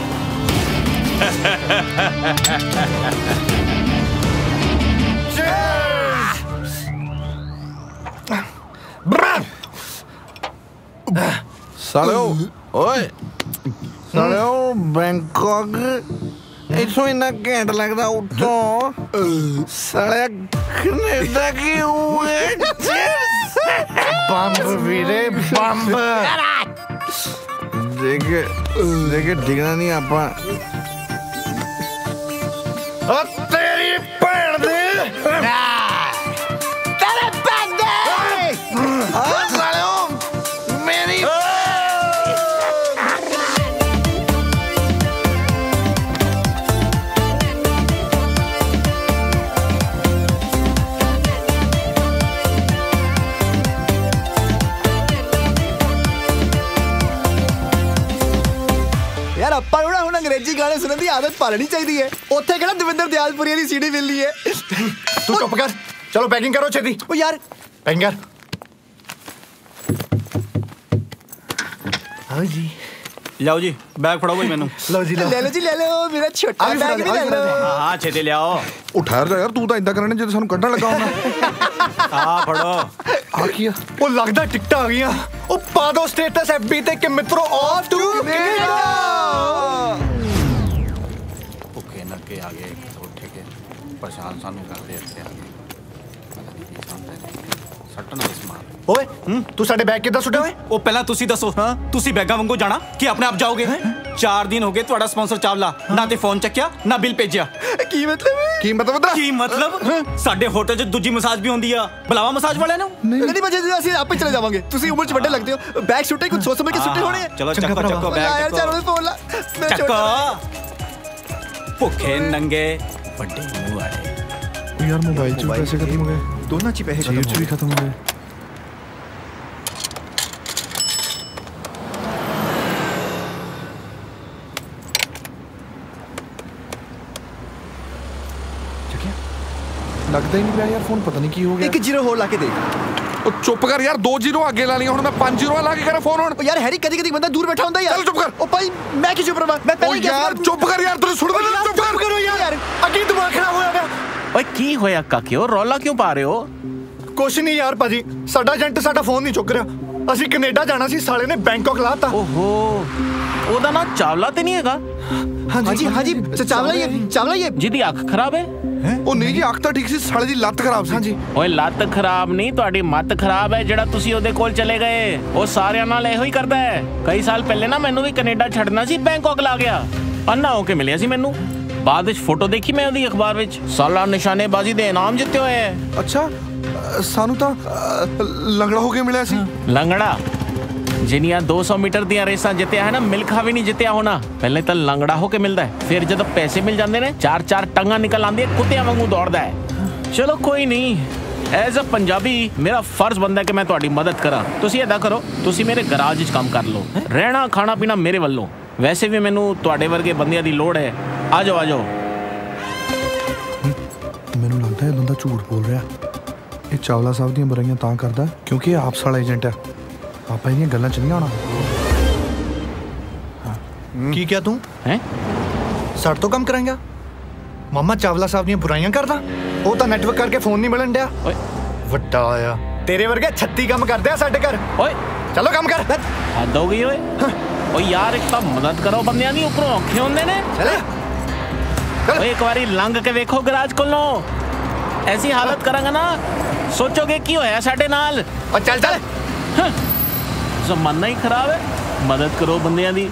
सालो ओए सालो बैंकॉक इथों इन्ना घैंट लगदा उत्थों साले कनाडा की हुए बम्ब वीरे बम्ब देखे डिगना नहीं आपा तेरी भैन दे
तेरे भैन दे
सालियो मेरी
यार ਆਪਾਂ ਨੂੰ ਹੁਣ ਅੰਗਰੇਜ਼ੀ ਗਾਣੇ ਸੁਣਨ ਦੀ ਆਦਤ ਪਾਲਣੀ ਚਾਹੀਦੀ ਹੈ ਉੱਥੇ ਕਿਹੜਾ ਦਵਿੰਦਰ ਦਿਆਲਪੁਰੀ ਦੀ ਸੀਡੀ ਮਿਲਦੀ ਹੈ
ਤੂੰ ਚੁੱਪ ਕਰ ਚਲੋ ਪੈਕਿੰਗ ਕਰੋ ਛੇਤੀ
ਉਹ ਯਾਰ
ਪੈਕਿੰਗ ਕਰ
आओ जी
ਲਿਆਓ ਜੀ ਬੈਗ ਫੜਾਓ ਬਈ ਮੈਨੂੰ
ਲਓ ਜੀ
ले लो जी ले लो मेरा छोटा बैग भी ले लो
ਹਾਂ ਛੇਤੀ ਲਿਆਓ
ਉਹ ਠਹਿਰ ਜਾ ਯਾਰ ਤੂੰ ਤਾਂ ਇਦਾਂ ਕਰਨੇ ਜਦੋਂ ਸਾਨੂੰ ਕੱਢਣ ਲੱਗਾ ਹੋਣਾ
ਆ ਫੜੋ
ਆ ਕੀ ਆ
ਉਹ ਲੱਗਦਾ ਟਿਕਟਾਂ ਆ ਗਈਆਂ ਉਹ ਪਾ ਦੋ ਸਟੇਟਸ ਐਫਬੀ ਤੇ ਕਿ ਮਿੱਤਰੋ ਆਫ ਟੂ ਕੈਨੇਡਾ
ਭੁੱਖੇ ਨੱਕੇ ਆ ਗਏ ਉੱਠ ਕੇ ਪਰੇਸ਼ਾਨ ਸਾਨੂੰ ਕਰਦੇ ਇੱਥੇ ਆ ਗਏ ਪਤਾ ਨਹੀਂ ਕੀ ਸਮਝਦੇ ਸੱਟਣ ਦਾ ਸਮਾਨ
ਓਏ ਤੂੰ ਸਾਡੇ ਬੈਗ ਕਿੱਦਾਂ ਸੁੱਟਿਆ ਓਏ
ਉਹ ਪਹਿਲਾਂ ਤੁਸੀਂ ਦੱਸੋ ਹਾਂ ਤੁਸੀਂ ਬੈਗਾਂ ਵਾਂਗੂ ਜਾਣਾ ਕਿ ਆਪਣੇ ਆਪ ਜਾਓਗੇ 4 ਦਿਨ ਹੋ ਗਏ ਤੁਹਾਡਾ ਸਪਾਂਸਰ ਚਾਵਲਾ ਨਾ ਤੇ ਫੋਨ ਚੱਕਿਆ ਨਾ ਬਿੱਲ ਭੇਜਿਆ
ਕੀ ਮਤਲਬ
ਸਾਡੇ ਹੋਟਲ 'ਚ ਦੂਜੀ ਮਸਾਜ ਵੀ ਹੁੰਦੀ ਆ ਬੁਲਾਵਾ ਮਸਾਜ ਵਾਲਿਆਂ ਨੂੰ
नहीं बजे ਅਸੀਂ ਆਪੇ ਚਲੇ ਜਾਵਾਂਗੇ ਤੁਸੀਂ ਉਮਰ 'ਚ ਵੱਡੇ ਲੱਗਦੇ ਹੋ ਬੈਗ ਸੁੱਟੇ ਕੁਝ ਸੋਚ ਸਮਝ ਕੇ ਸੁੱਟੇ ਹੋਣੇ
ਚਲੋ ਚੱਕੋ ਬੈਗ
ਯਾਰ ਚਲੋ ਫੋਨ ਲਾ
ਚੱਕੋ ਭੁੱਖੇ ਨੰਗੇ ਵੱਡੇ ਮੂੰਹ ਵਾਲੇ
यार मोबाइल ਚ पैसे खत्म हो गए
दोनों ची पैसे
जेब से भी खत्म हो गए लगता ही नहीं पिया यार फोन पता नहीं की हो गया
एक जीरो होर लाके देख
ओ चुप कर यार 2 जीरो आगे ला लिया हुन मैं 5 जीरो ला के करा फोन हुन
यार हैरी कदी कदी बंदा दूर बैठा हुंदा यार
चल चुप कर
ओ भाई मैं की चुप रहा मैं पहले
यार चुप कर यार तू सुन दे चुप
करो यार अगे दिमाग खराब होया गया
ਓਏ ਕੀ ਹੋਇਆ ਕਾਕਿਓ ਰੌਲਾ ਕਿਉਂ ਪਾ ਰਹੇ ਹੋ
ਕੁਛ ਨਹੀਂ ਯਾਰ ਭਾਜੀ ਸਾਡਾ ਏਜੰਟ ਸਾਡਾ ਫੋਨ ਨਹੀਂ ਚੁੱਕ ਰਿਹਾ ਅਸੀਂ ਕੈਨੇਡਾ ਜਾਣਾ ਸੀ ਸਾਲੇ ਨੇ ਬੈਂਕਾਕ ਲਾਤਾ
ਓਹੋ ਉਹਦਾ ਨਾਂ ਚਾਵਲਾ ਤੇ ਨਹੀਂ ਹੈਗਾ
ਹਾਂਜੀ ਚਾਵਲਾ ਇਹ
ਜਿਹਦੀ ਅੱਖ ਖਰਾਬ ਹੈ
ਉਹ ਨਹੀਂ ਜੀ ਅੱਖ ਤਾਂ ਠੀਕ ਸੀ ਸਾਲੇ ਦੀ ਲੱਤ ਖਰਾਬ ਸੀ ਹਾਂਜੀ
ਓਏ ਲੱਤ ਖਰਾਬ ਨਹੀਂ ਤੁਹਾਡੀ ਮੱਤ ਖਰਾਬ ਹੈ ਜਿਹੜਾ ਤੁਸੀਂ ਉਹਦੇ ਕੋਲ ਚਲੇ ਗਏ ਉਹ ਸਾਰਿਆਂ ਨਾਲ ਇਹੋ ਹੀ ਕਰਦਾ ਹੈ ਕਈ ਸਾਲ ਪਹਿਲੇ ਨਾ ਮੈਨੂੰ ਵੀ ਕੈਨੇਡਾ ਛੱਡਣਾ ਸੀ ਬੈਂਕਾਕ ਲਾ ਗਿਆ ਅੰਨਾ ਹੋ ਕੇ ਮਿਲਿਆ ਸੀ ਮੈਨੂੰ ਬਾਅਦ ਵਿੱਚ ਫੋਟੋ ਦੇਖੀ ਮੈਂ ਉਹਦੀ ਅਖਬਾਰ ਵਿੱਚ ਸਾਲਾ ਨਿਸ਼ਾਨੇਬਾਜ਼ੀ ਦੇ ਇਨਾਮ ਜਿੱਤੇ ਹੋਏ ਹੈ
ਅੱਛਾ ਸਾਨੂੰ ਤਾਂ ਲੰਗੜਾ ਹੋ ਕੇ ਮਿਲਿਆ ਸੀ
ਲੰਗੜਾ ਜਿੰਨੀਆਂ 200 ਮੀਟਰ ਦੀਆਂ ਰੇਸਾਂ ਜਿੱਤਿਆ ਹੈ ਨਾ ਮਿਲਖਾ ਵੀ ਨਹੀਂ ਜਿੱਤਿਆ ਹੋਣਾ ਪਹਿਲੇ ਤਾਂ ਲੰਗੜਾ ਹੋ ਕੇ ਮਿਲਦਾ ਹੈ ਫਿਰ ਜਦੋਂ ਪੈਸੇ ਮਿਲ ਜਾਂਦੇ ਨੇ 4-4 ਟੰਗਾਂ ਨਿਕਲ ਆਉਂਦੀਆਂ ਕੁੱਤਿਆਂ ਵਾਂਗੂ ਦੌੜਦਾ ਹੈ ਚਲੋ ਕੋਈ ਨਹੀਂ ਐਜ਼ ਅ ਪੰਜਾਬੀ ਮੇਰਾ ਫਰਜ਼ ਬਣਦਾ ਕਿ ਮੈਂ ਤੁਹਾਡੀ ਮਦਦ ਕਰਾਂ ਤੁਸੀਂ ਏਦਾਂ ਕਰੋ ਤੁਸੀਂ ਮੇਰੇ ਗਰਾਜ ਵਿੱਚ ਕੰਮ ਕਰ ਲਓ ਰਹਿਣਾ ਖਾਣਾ ਪੀਣਾ ਮੇਰੇ ਵੱਲੋਂ ਵੈਸੇ ਵੀ ਮੈਨੂੰ ਤੁਹਾਡੇ ਵਰਗੇ ਬੰਦਿਆਂ ਦੀ ਲੋੜ ਹੈ ਆ ਜਾਓ
ਮੈਨੂੰ ਲੱਗਦਾ ਇਹ ਬੰਦਾ ਝੂਠ ਬੋਲ ਰਿਹਾ ਇਹ ਚਾਵਲਾ ਸਾਹਿਬ ਦੀਆਂ ਬੁਰਾਈਆਂ ਤਾਂ ਕਰਦਾ ਕਿਉਂਕਿ ਇਹ ਆਪਸ ਵਾਲਾ ਏਜੰਟ ਹੈ ਆਪਾਂ ਇਹਦੀਆਂ ਗੱਲਾਂ ਚ ਨਹੀਂ ਆਉਣਾ
ਕੀ ਕਿਹਾ ਤੂੰ
ਹੈ
ਸਾਡੇ ਤੋਂ ਕੰਮ ਕਰਾਂਗਾ ਮਾਮਾ ਚਾਵਲਾ ਸਾਹਿਬ ਦੀਆਂ ਬੁਰਾਈਆਂ ਕਰਦਾ ਉਹ ਤਾਂ ਨੈਟਵਰਕ ਕਰਕੇ ਫੋਨ ਨਹੀਂ ਮਿਲਣ ਡਿਆ
ਓਏ
ਵੱਡਾ ਆਇਆ ਤੇਰੇ ਵਰਗੇ 36 ਕੰਮ ਕਰਦੇ ਆ ਸਾਡੇ ਘਰ
ਓਏ
ਚਲੋ ਕੰਮ ਕਰ
ਹੱਦ ਹੋ ਗਈ ਓਏ ਓ ਯਾਰ ਇੱਕ ਤਾਂ ਮਦਦ ਕਰੋ ਬੰਦਿਆਂ ਦੀ ਉੱਪਰੋਂ ਔਖੇ ਹੁੰਦੇ ਨੇ
ਚਲੇ
ਓਏ ਇੱਕ ਵਾਰੀ ਲੰਘ ਕੇ ਵੇਖੋ ਗਰਾਜ ਕੋਲੋਂ ਐਸੀ ਹਾਲਤ ਕਰਾਂਗਾ ਨਾ ਸੋਚੋਗੇ ਕੀ ਹੋਇਆ ਸਾਡੇ ਨਾਲ
ਓ ਚੱਲ
ਜ਼ਮਾਨਾ ਹੀ ਖਰਾਬ ਹੈ ਮਦਦ ਕਰੋ ਬੰਦਿਆਂ ਦੀ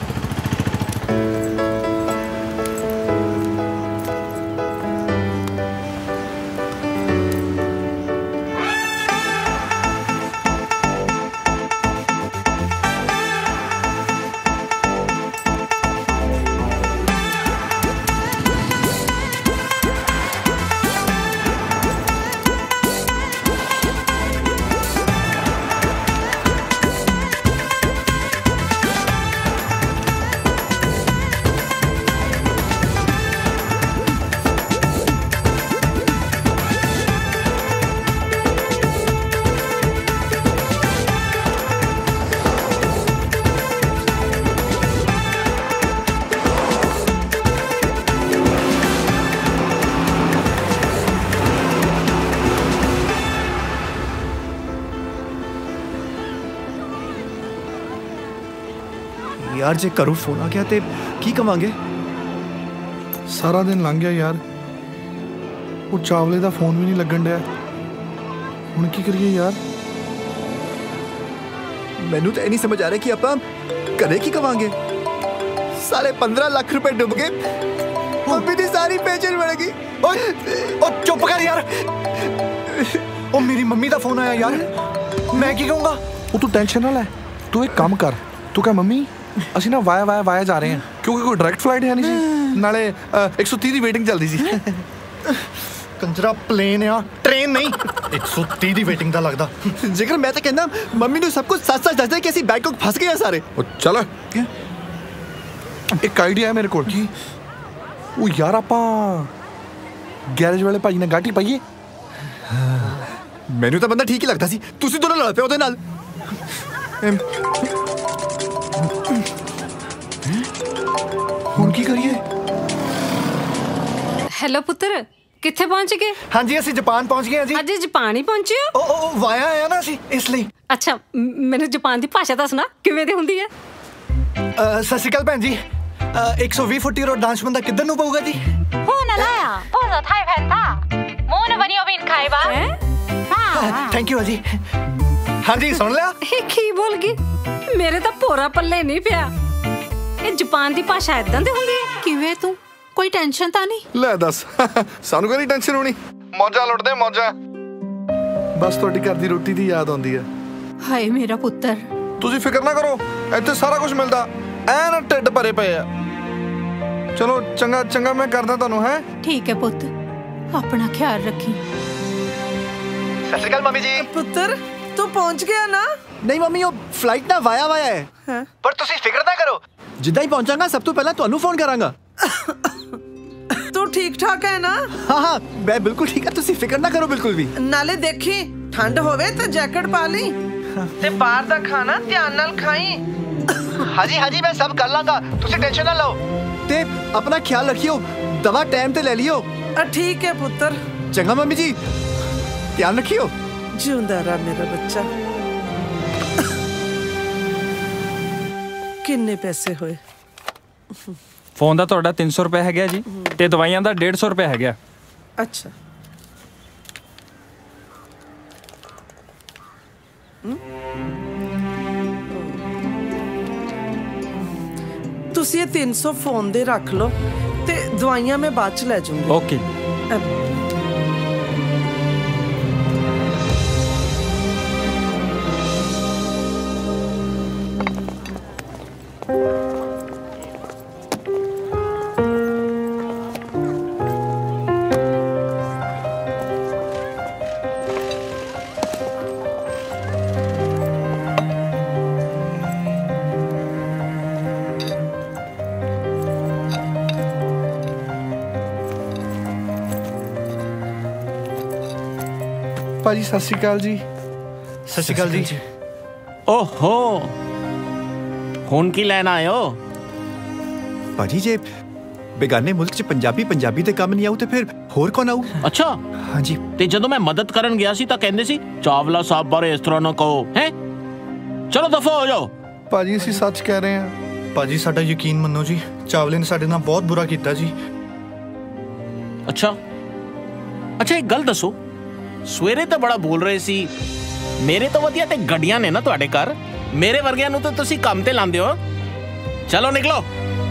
यार जे करूँ फोन आ गया ते की कमांगे
सारा दिन लंघ गया यार वो चावले दा फोन भी नहीं लगन डया हुण की करिए यार
ਮੈਨੂੰ ਤਾਂ ਇਹ ਨਹੀਂ ਸਮਝ ਆ ਰਿਹਾ ਕਿ ਆਪਾਂ ਕਰੇ ਕੀ ਕਵਾਂਗੇ। साले 15 लाख रुपए डूब गए, मम्मी की सारी पेंशन मिल गई।
ओ चुप कर यार, ओ मेरी मम्मी का फोन आया यार, मैं की कहूँगा।
ਉਹ ਤੂੰ ਟੈਨਸ਼ਨ ਨਾ ਲੈ, ਤੂੰ ਇੱਕ ਕੰਮ ਕਰ, ਤੂੰ ਕਹ ਮੰਮੀ ਅਸੀਂ ਨਾ ਵਾਇਆ ਜਾ ਰਹੇ ਹਾਂ, ਕਿਉਂਕਿ ਕੋਈ ਡਾਇਰੈਕਟ ਫਲਾਈਟ ਹੈ ਨਹੀਂ ਸੀ, ਨਾਲੇ 130 ਦੀ ਵੇਟਿੰਗ ਚੱਲਦੀ ਸੀ।
ਕੰਜਰਾ ਪਲੇਨ ਆ, ਟ੍ਰੇਨ ਨਹੀਂ। 130 ਦੀ ਵੇਟਿੰਗ ਦਾ ਲੱਗਦਾ।
जिगर मैं तो कहना मम्मी ने सब कुछ सच दस दे कि ਅਸੀਂ बैंकॉक फंस गए सारे।
चल ਇੱਕ ਆਈਡੀਆ ਹੈ ਮੇਰੇ ਕੋਲ। ਉਹ ਯਾਰ ਆਪਾਂ ਗੈਰੇਜ ਵਾਲੇ ਭਾਜੀ ਨਾਲ ਗਾਟੀ ਪਾਈਏ।
ਮੈਨੂੰ ਤਾਂ ਬੰਦਾ ਠੀਕ ਹੀ ਲੱਗਦਾ ਸੀ, ਤੁਸੀਂ ਦੋਨੋਂ ਲੜ ਪਏ ਉਹਦੇ ਨਾਲ।
ਹੁਣ ਕੀ ਕਰੀਏ?
ਹੈਲੋ ਪੁੱਤਰ, ਕਿੱਥੇ ਪਹੁੰਚ ਗਏ?
ਹਾਂਜੀ ਅਸੀਂ ਜਾਪਾਨ ਪਹੁੰਚ ਗਏ ਹਾਂ ਜੀ।
ਅੱਜ ਜਾਪਾਨ ਹੀ ਪਹੁੰਚੇ ਹੋ?
ਉਹ ਵਾਇਆ ਆਇਆ ਨਾ ਅਸੀਂ ਇਸ ਲਈ।
ਅੱਛਾ, ਮੈਨੂੰ ਜਾਪਾਨ ਦੀ ਭਾਸ਼ਾ ਦੱਸਣਾ ਕਿਵੇਂ ਦੀ ਹੁੰਦੀ ਹੈ?
ਸਤਿ ਸ਼੍ਰੀ ਅਕਾਲ ਭੈਣ ਜੀ। 120 ਫੁੱਟੀ ਰੋਡ ਡਾਂਸ ਬੰਦਾ ਕਿੱਧਰ ਨੂੰ ਪਊਗਾ ਜੀ?
不能来啊，或者太偏大，冇那么有病开吧？
ਥੈਂਕ ਯੂ ਜੀ। ਹਾਂਜੀ ਸੁਣ ਲਿਆ?
ਇਹ ਕੀ ਬੋਲ ਗਈ? ਮੇਰੇ ਤਾਂ ਪੂਰਾ ਪੱਲੇ ਨਹੀਂ ਪਿਆ। ਇਹ ਜਾਪਾਨ ਦੀ ਭਾਸ਼ਾ ਇਦਾਂ ਦੀ ਹੁੰਦੀ ਹੈ?
ਕਿਵੇਂ ਤੂੰ? ਕੋਈ ਟੈਨਸ਼ਨ ਤਾਂ ਨਹੀਂ?
ਲੈ ਦੱਸ, ਸਾਨੂੰ ਕੋਈ ਟੈਨਸ਼ਨ ਹੋਣੀ, ਮੌਜਾਂ ਲੁੱਟਦੇ ਮੌਜਾਂ। ਬਸ ਤੁਹਾਡੀ ਘਰ ਦੀ ਰੋਟੀ ਦੀ ਯਾਦ ਆਉਂਦੀ ਹੈ।
ਹਾਏ ਮੇਰਾ ਪੁੱਤਰ।
ਤੁਸੀਂ ਫਿਕਰ ਨਾ ਕਰੋ, ਇੱਥੇ ਸਾਰਾ ਕੁਝ ਮਿਲਦਾ, ਐਨ ਢਿੱਡ ਭਰੇ ਪਏ ਆ। ਚਲੋ ਚੰਗਾ ਚੰਗਾ, ਮੈਂ ਕਰਦਾ ਤੁਹਾਨੂੰ। ਹੈ
ਠੀਕ ਹੈ ਪੁੱਤ, ਆਪਣਾ ਖਿਆਲ ਰੱਖੀ।
ਸਤਿ ਸ਼੍ਰੀ ਅਕਾਲ ਮੰਮੀ ਜੀ।
ਪੁੱਤਰ ਤੂੰ ਪਹੁੰਚ ਗਿਆ ਨਾ?
ਨਹੀਂ ਮੰਮੀ, ਉਹ ਫਲਾਈਟ ਨਾ ਵਾਇਆ ਹੈ, ਪਰ ਤੁਸੀਂ ਫਿਕਰ ਨਾ ਕਰੋ, ਜਿੱਦਾਂ ਹੀ ਪਹੁੰਚਾਂਗਾ ਸਭ ਤੋਂ ਪਹਿਲਾਂ ਤੁਹਾਨੂੰ ਫੋਨ ਕਰਾਂਗਾ।
ਤੂੰ ਠੀਕ ਠਾਕ ਹੈ ਨਾ?
ਹਾਂ ਮੈਂ ਬਿਲਕੁਲ ਠੀਕ ਹਾਂ, ਤੁਸੀਂ ਫਿਕਰ ਨਾ ਕਰੋ ਬਿਲਕੁਲ ਵੀ।
ਨਾਲੇ ਦੇਖੀ ਠੰਡ ਹੋਵੇ ਤਾਂ ਜੈਕਟ ਪਾ ਲਈ, ਤੇ ਬਾਹਰ ਦਾ ਖਾਣਾ ਧਿਆਨ ਨਾਲ ਖਾਈ।
ਹਾਂਜੀ ਮੈਂ ਸਭ ਕਰ ਲਾਂਗਾ, ਤੁਸੀਂ ਟੈਨਸ਼ਨ ਨਾ ਲਓ, ਤੇ ਆਪਣਾ ਖਿਆਲ ਰੱਖਿਓ, ਦਵਾ ਟਾਈਮ ਤੇ ਲੈ ਲਿਓ।
ਠੀਕ ਹੈ ਪੁੱਤਰ।
ਚੰਗਾ ਮੰਮੀ ਜੀ, ਧਿਆਨ ਰੱਖਿਓ।
ਜਿਉਂਦਾ ਰਹਿ ਮੇਰਾ ਬੱਚਾ। ਕਿੰਨੇ ਪੈਸੇ ਹੋਏ?
ਫੋਨ ਦਾ ਤੁਹਾਡਾ 300 ਰੁਪਏ ਹੈਗਾ ਜੀ, ਤੇ ਦਵਾਈਆਂ ਦਾ 150 ਰੁਪਏ ਹੈਗਾ।
ਅੱਛਾ ਤੁਸੀਂ ਇਹ 300 ਫੋਨ ਦੇ ਰੱਖ ਲਓ, ਤੇ ਦਵਾਈਆਂ ਮੈਂ ਬਾਅਦ ਚ ਲੈ ਜਾਊਂਗੀ।
ਓਕੇ।
ਭਾਜੀ ਸਤਿ ਸ਼੍ਰੀ ਅਕਾਲ ਜੀ।
ਸਤਿ ਸ਼੍ਰੀ ਅਕਾਲ ਜੀ।
ਓਹੋ, ਹੁਣ ਕੀ ਲੈਣ ਆਏ ਹੋ?
ਭਾਜੀ ਜੇ ਬੇਗਾਨੇ ਮੁਲਕ ਚ ਪੰਜਾਬੀ ਦੇ ਕੰਮ ਨਹੀਂ ਆਉ ਤੇ ਫਿਰ ਹੋਰ ਕੌਣ ਆਉ?
ਅੱਛਾ
ਹਾਂਜੀ।
ਤੇ ਜਦੋਂ ਮੈਂ ਮਦਦ ਕਰਨ ਗਿਆ ਸੀ ਤਾਂ ਕਹਿੰਦੇ ਸੀ ਚਾਵਲਾ ਸਾਹਿਬ ਬਾਰੇ ਇਸ ਤਰ੍ਹਾਂ ਨਾ ਕਹੋ। ਹੈ ਚਲੋ ਦਫਾ ਹੋ ਜਾਓ।
ਭਾਜੀ ਅਸੀਂ ਸੱਚ ਕਹਿ ਰਹੇ ਹਾਂ।
ਭਾਜੀ ਸਾਡਾ ਯਕੀਨ ਮੰਨੋ ਜੀ, ਚਾਵਲੇ ਨੇ ਸਾਡੇ ਨਾਲ ਬਹੁਤ ਬੁਰਾ ਕੀਤਾ ਜੀ।
ਅੱਛਾ ਇੱਕ ਗੱਲ ਦੱਸੋ, ਸਵੇਰੇ ਤਾਂ ਬੜਾ ਬੋਲ ਰਹੇ ਸੀ, ਮੇਰੇ ਤੋਂ ਵਧੀਆ ਤੇ ਗੱਡੀਆਂ ਨੇ ਨਾ ਤੁਹਾਡੇ ਘਰ, ਮੇਰੇ ਵਰਗਿਆਂ ਨੂੰ ਤਾਂ ਤੁਸੀਂ ਕੰਮ ਤੇ ਲਾਉਂਦੇ ਹੋ। ਚਲੋ ਨਿਕਲੋ।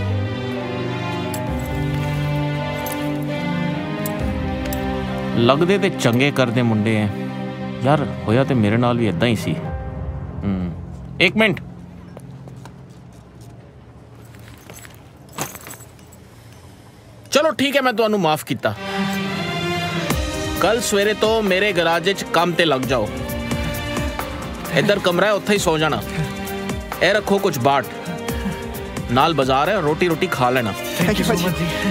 ਲੱਗਦੇ ਤੇ ਚੰਗੇ ਕਰਦੇ ਮੁੰਡੇ ਐ ਯਾਰ, ਹੋਇਆ ਤੇ ਮੇਰੇ ਨਾਲ ਵੀ ਏਦਾਂ ਹੀ ਸੀ। ਇੱਕ ਮਿੰਟ। ਚਲੋ ਠੀਕ ਹੈ, ਮੈਂ ਤੁਹਾਨੂੰ ਮਾਫ ਕੀਤਾ। ਕੱਲ ਸਵੇਰੇ ਤੋਂ ਮੇਰੇ ਗਰਾਜ 'ਚ ਕੰਮ ਤੇ ਲੱਗ ਜਾਓ। ਇੱਧਰ ਕਮਰਾ ਹੈ, ਉੱਥੇ ਹੀ ਸੌ ਜਾਣਾ। ਇਹ ਰੱਖੋ ਕੁਝ ਬਾਟ, ਨਾਲ ਬਾਜ਼ਾਰ ਹੈ, ਰੋਟੀ ਖਾ ਲੈਣਾ।
ਥੈਂਕ ਯੂ ਭਾਜੀ।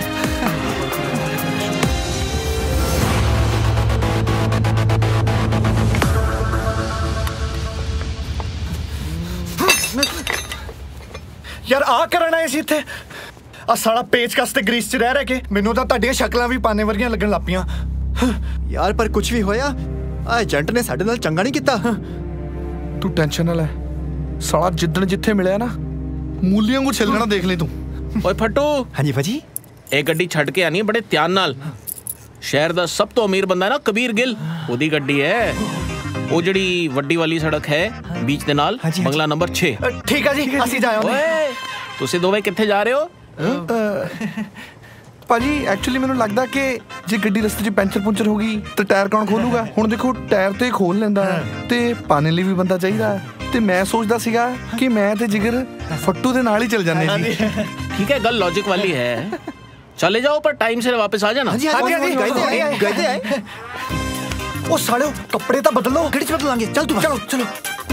ਯਾਰ ਆ ਕਰਨ ਆਏ ਸੀ ਇੱਥੇ? ਆ ਸਾਲਾ ਪੇਚਕਸ ਤੇ ਗਰੀਸ 'ਚ ਰਹਿ ਕੇ ਮੈਨੂੰ ਤਾਂ ਤੁਹਾਡੀਆਂ ਸ਼ਕਲਾਂ ਵੀ ਪਾਨੇ ਵਰਗੀਆਂ ਲੱਗਣ ਲੱਗ ਪਈਆਂ।
ਯਾਰ ਪਰ ਕੁਝ ਵੀ ਹੋਇਆ, ਆ ਏਜੰਟ ਨੇ ਸਾਡੇ ਨਾਲ ਚੰਗਾ ਨਹੀਂ ਕੀਤਾ।
ਤੂੰ ਟੈਨਸ਼ਨ ਨਾ ਲੈ, ਸਾਲਾ ਜਿੱਦਣ ਜਿੱਥੇ ਮਿਲਿਆ ਨਾ ਮੂਲੀਆਂ ਨੂੰ ਛਿੱਲਣਾ ਦੇਖ ਲੈ ਤੂੰ।
ਓਏ ਫੱਟੂ।
ਹਾਂਜੀ ਭਾਜੀ।
ਇਹ ਗੱਡੀ ਛੱਡ ਕੇ ਆਣੀ ਹੈ ਬੜੇ ਧਿਆਨ ਨਾਲ। ਸ਼ਹਿਰ ਦਾ ਸਭ ਤੋਂ ਅਮੀਰ ਬੰਦਾ ਨਾ ਕਬੀਰ ਗਿੱਲ, ਉਹਦੀ ਗੱਡੀ ਹੈ। ਉਹ ਜਿਹੜੀ ਵੱਡੀ ਵਾਲੀ ਸੜਕ ਹੈ ਬੀਚ ਦੇ ਨਾਲ ਬੰਗਲਾ ਨੰਬਰ 6
ਠੀਕ ਆ ਜੀ ਅਸੀਂ ਜਾ ਆਉਂਦੇ
ਓਏ ਤੁਸੀਂ ਦੋਵੇਂ ਕਿੱਥੇ ਜਾ ਰਹੇ ਹੋ
ਭਾਜੀ ਐਕਚੁਅਲੀ ਮੈਨੂੰ ਲੱਗਦਾ ਕਿ ਜੇ ਗੱਡੀ ਰਸਤੇ 'ਚ ਪੈਂਚਰ ਪੁੰਚਰ ਹੋ ਗਈ ਤਾਂ ਟਾਇਰ ਕੌਣ ਖੋਲੂਗਾ ਹੁਣ ਦੇਖੋ ਟਾਇਰ ਤੇ ਖੋਲ ਲੈਂਦਾ ਤੇ ਪਾਣੇ ਲਈ ਵੀ ਬੰਦਾ ਚਾਹੀਦਾ ਤੇ ਮੈਂ ਸੋਚਦਾ ਸੀਗਾ ਕਿ ਮੈਂ ਤੇ ਜਿਗਰ ਫੱਟੂ ਦੇ ਨਾਲ ਹੀ ਚੱਲ ਜਾਂਦੇ ਜੀ
ठीक है गल लॉजिक वाली है चले जाओ पर टाइम से वापस आ जाना
गए आए ओ साले कपड़े तो बदलो गड्डी च बदलांगे चल तू चलो चलो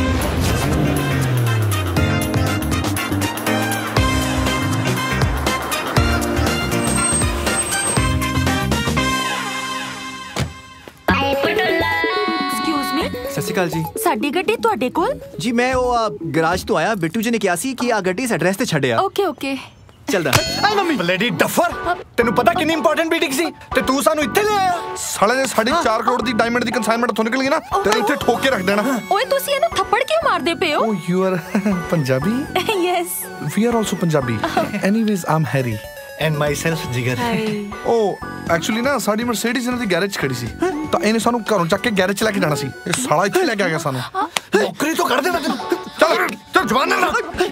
ਸਤਿ ਸ਼੍ਰੀ ਅਕਾਲ ਜੀ
ਸਾਡੀ ਗੱਡੀ ਤੁਹਾਡੇ ਕੋਲ
ਜੀ ਮੈਂ ਉਹ ਗਰਾਜ ਤੋਂ ਆਇਆ ਬਿੱਟੂ ਜੀ ਨੇ ਕਿਹਾ ਸੀ ਕਿ ਆ ਗੱਡੀ ਇਸ ਐਡਰੈਸ ਤੇ ਛੱਡਿਆ
ਓਕੇ ਓਕੇ
ਚੱਲਦਾ
ਆਈ ਮੰਮੀ ਬਲੇਡੀ ਡਫਰ ਤੈਨੂੰ ਪਤਾ ਕਿੰਨੀ ਇੰਪੋਰਟੈਂਟ ਮੀਟਿੰਗ ਸੀ ਤੇ ਤੂੰ ਸਾਨੂੰ ਇੱਥੇ ਲੈ ਆਇਆ
ਸਾਲੇ ਨੇ 4.5 ਕਰੋੜ ਦੀ ਡਾਇਮੰਡ ਦੀ ਕਨਸਾਈਨਮੈਂਟ ਤੋਂ ਨਿਕਲ ਗਈ ਨਾ ਤੇ ਇੱਥੇ ਠੋਕ ਕੇ ਰੱਖ ਦੇਣਾ
ਓਏ ਤੁਸੀਂ ਇਹਨੂੰ ਥੱਪੜ ਕਿਉਂ ਮਾਰਦੇ ਪਏ ਹੋ
oh you are Punjabi
yes
we are also Punjabi anyways am Harry
and myself Jigar
oh actually ਨਾ ਸਾਡੀ ਮਰਸੀਡੀਜ਼ ਇਹਨਾਂ ਦੀ ਗੈਰੇਜ ਖੜੀ ਸੀ ਤਾਂ ਇਹਨੇ ਸਾਨੂੰ ਘਰੋਂ ਚੱਕ ਕੇ ਗੈਰੇਜ 'ਚ ਲੈ ਕੇ ਜਾਣਾ ਸੀ ਇਹ ਸਾਲਾ ਇੱਥੇ ਲੈ ਕੇ ਆ ਗਿਆ ਸਾਨੂੰ
ਨੌਕਰੀ ਤੋਂ ਕੱਢ ਦੇਣਾ ਤੈਨੂੰ
ਚੱਲ ਚੱਲ ਜਵਾਨ ਨਾ